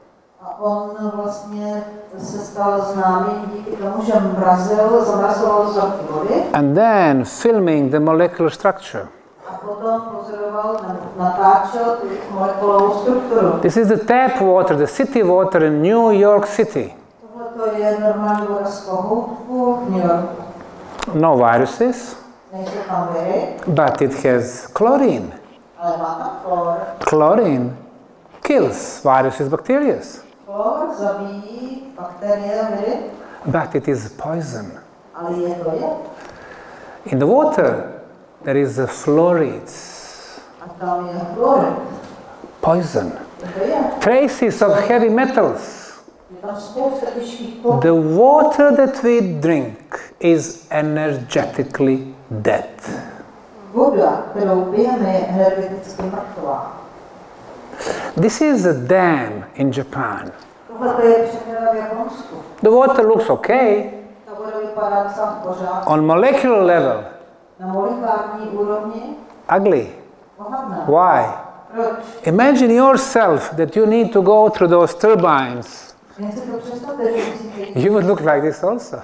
And then filming the molecular structure. This is the tap water, the city water in New York City. No viruses, but it has chlorine. Chlorine kills viruses, bacteria. But it is poison. In the water, there is fluorides. Poison. Traces of heavy metals. The water that we drink is energetically dead. This is a dam in Japan. The water looks okay. On molecular level, ugly. Why? Imagine yourself that you need to go through those turbines. You would look like this also.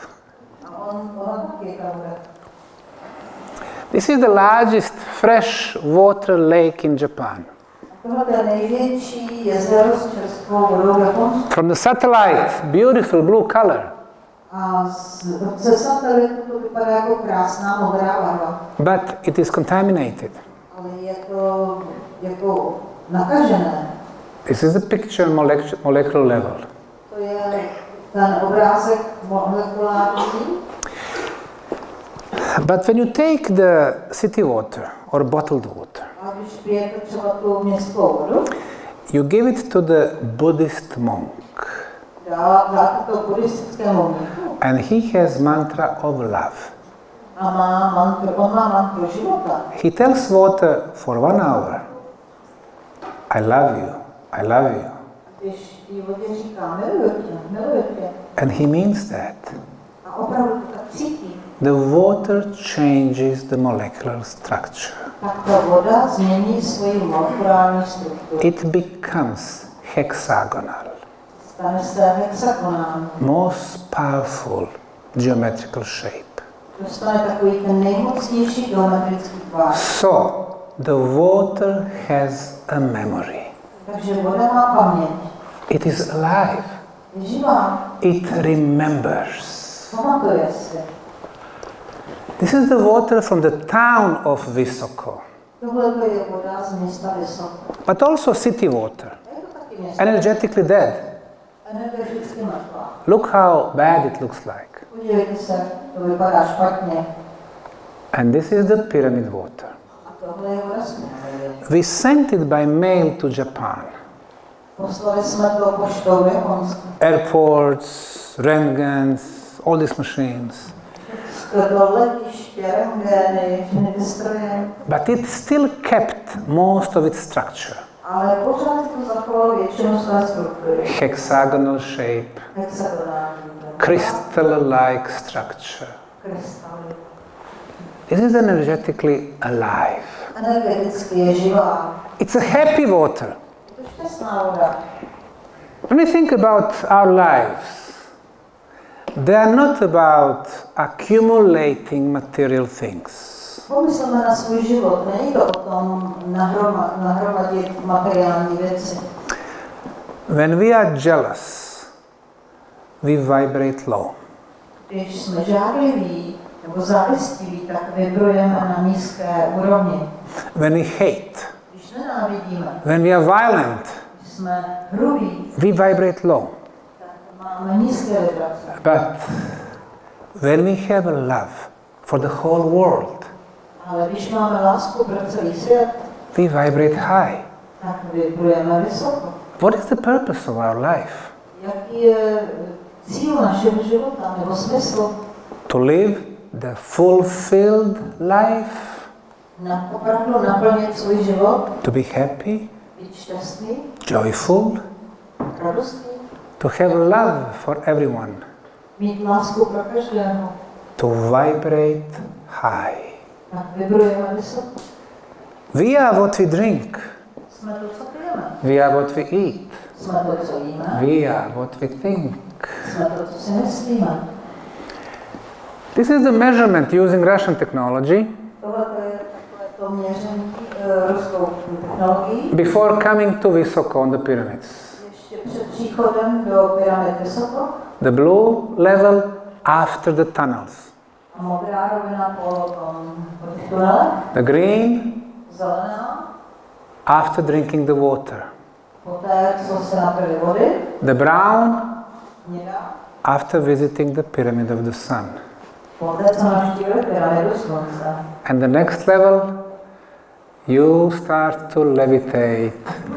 This is the largest freshwater lake in Japan. svou vodou v Japonsku. From the satellite, beautiful blue color. A ze satelitu to vypadá jako krásná modrá barva. But it is contaminated. Ale je to jako nakažené. This is a picture molecular level. To je ten obrázek molekulární. But when you take the city water or bottled water, A když pijete třeba tu městskou vodu, you give it to the Buddhist monk. dáte to buddhistickému mnichu. And he has mantra of love. A on má mantru života. He tells water for 1 hour, I love you, I love you. Když jí vodě říká, miluji tě. And he means that. A opravdu to tak cítí. The water changes the molecular structure. Tak ta voda změní svoji molekulární strukturu. It becomes hexagonal. Stane se hexagonální. Most powerful geometrical shape. Dostane takový ten nejmocnější geometrický tvar. So, the water has a memory. Takže voda má paměť. It is alive. Je živá. It remembers. Pamatuje se. This is the water from the town of Visoko, Tohle je voda z města Vysoko. but also city water, Je to taky město. energetically dead. Energeticky mrtvá. Look how bad it looks like. Podívejte se, to vypadá špatně. And this is the pyramid water. A tohle je voda z pyramid. We sent it by mail to Japan. Poslali jsme to poštou do Japonska. Airports, rentgens, all these machines. Do letiště, rentgeny, stroje. But it still kept most of its structure. Ale pořád to zachovalo většinu své struktury. Hexagonal shape, Hexagonální. crystal-like structure. Krystaly. This is energetically alive. Energeticky je živá. It's a happy water. Je to šťastná voda. When we think about our lives, they are not about accumulating material things. Pomysleme na svůj život, není to o tom nahromadit materiální věci. When we are jealous, we vibrate low. Když jsme žárliví nebo závistiví, tak vibrujeme na nízké úrovni. When we hate, Když nenávidíme, when we are violent, když jsme hrubí, we vibrate low. tak máme nízké vibrace. But when we have a love for the whole world, Ale když máme lásku pro celý svět, we vibrate high. tak vibrujeme vysoko. What is the purpose of our life? Jaký je cíl našeho života nebo smysl? To live the fulfilled life, Opravdu naplnit svůj život, to be happy, být šťastný, joyful, radostný, to have love for everyone, mít lásku pro každého. to vibrate high. Tak vibrujeme vysoko. We are what we drink. Jsme to, co pijeme. We are what we eat. Jsme to, co jíme. We are what we think. Jsme to, co si myslíme. This is the measurement using Russian technology Tohle je takové to měření ruskou technologií. before coming to Visoko on the pyramids. Ještě před příchodem do pyramid Vysoko. The blue level after the tunnels. A modrá rovina po těch tunelech. The green Zelená. after drinking the water. Poté, co se napili vody. The brown Hnědá. after visiting the pyramid of the sun. Poté, co navštívili pyramidu slunce. And the next level, you start to levitate.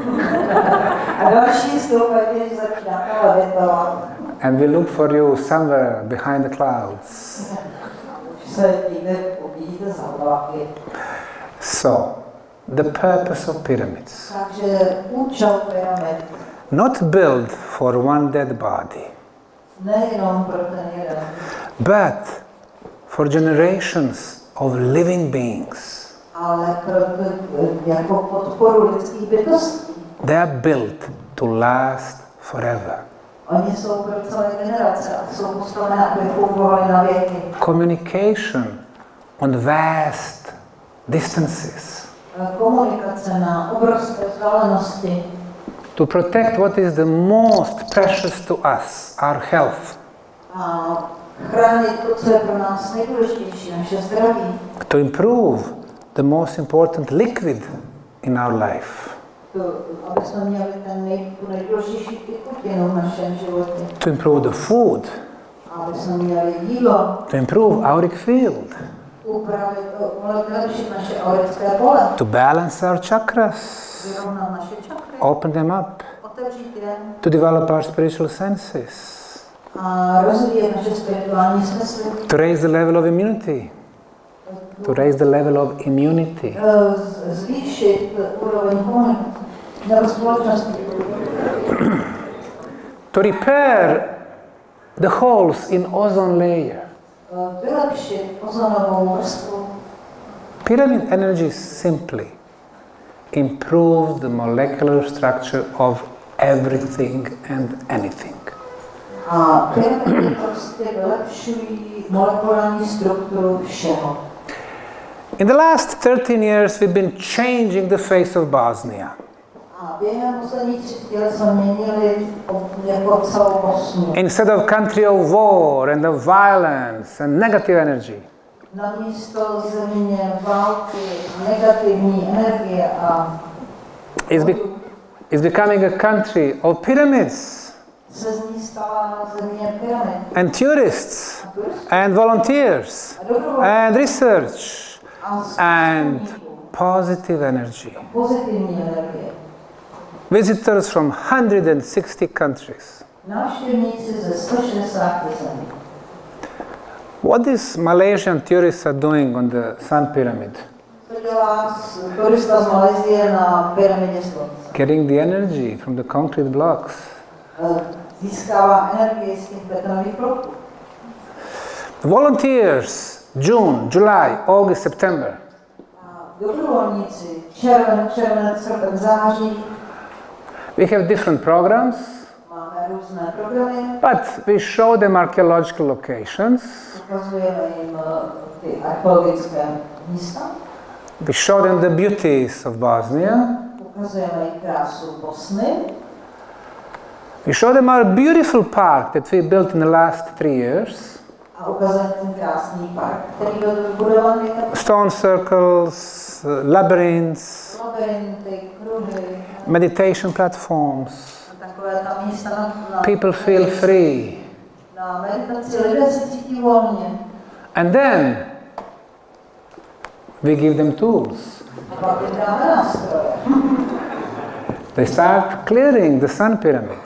A další stupeň, když začínáte levitovat. And we look for you somewhere behind the clouds. Se někde uvidíte za oblaky. So, the purpose of pyramids. Takže účel pyramid. Not built for one dead body, Nejenom pro ten jeden, but for generations of living beings. ale jako podporu lidských bytostí. They are built to last forever. Oni jsou pro celé generace a jsou postavené, aby fungovaly na věky. Communication on vast distances Komunikace na obrovské vzdálenosti. to protect what is the most precious to us, our health. To improve the most important liquid in our life. To improve the food. To improve auric field. To balance our chakras. Open them up. To develop our spiritual senses. To raise the level of immunity. To raise the level of immunity. To repair the holes in ozone layer. Pyramid energy simply improves the molecular structure of everything and anything. In the last 13 years, we've been changing the face of Bosnia. Instead of country of war and of violence and negative energy, it's becoming a country of pyramids and tourists and volunteers and research and positive energy. Visitors from 160 countries. What these Malaysian tourists are doing on the Sun Pyramid? Getting the energy from the concrete blocks. Volunteers, June, July, August, September. We have different programs, but we show them archaeological locations. We show them the beauties of Bosnia. We show them our beautiful park that we built in the last 3 years. Stone circles, labyrinths, meditation platforms. People feel free. And then we give them tools. They start clearing the Sun Pyramid.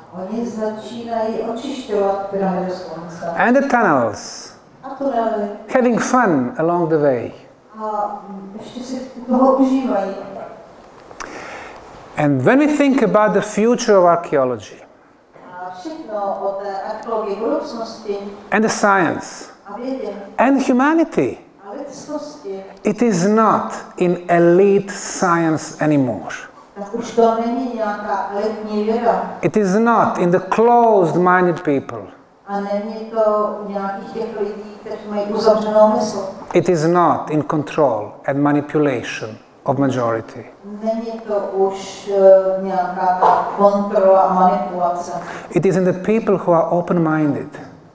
And the tunnels. Having fun along the way. And when we think about the future of archaeology and the science and humanity, it is not in elite science anymore. It is not in the closed-minded people. It is not in control and manipulation of majority. It is in the people who are open-minded,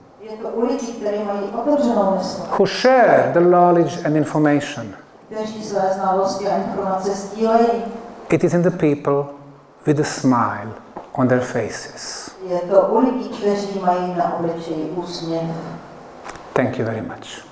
who share the knowledge and information. It is in the people with a smile on their faces. Thank you very much.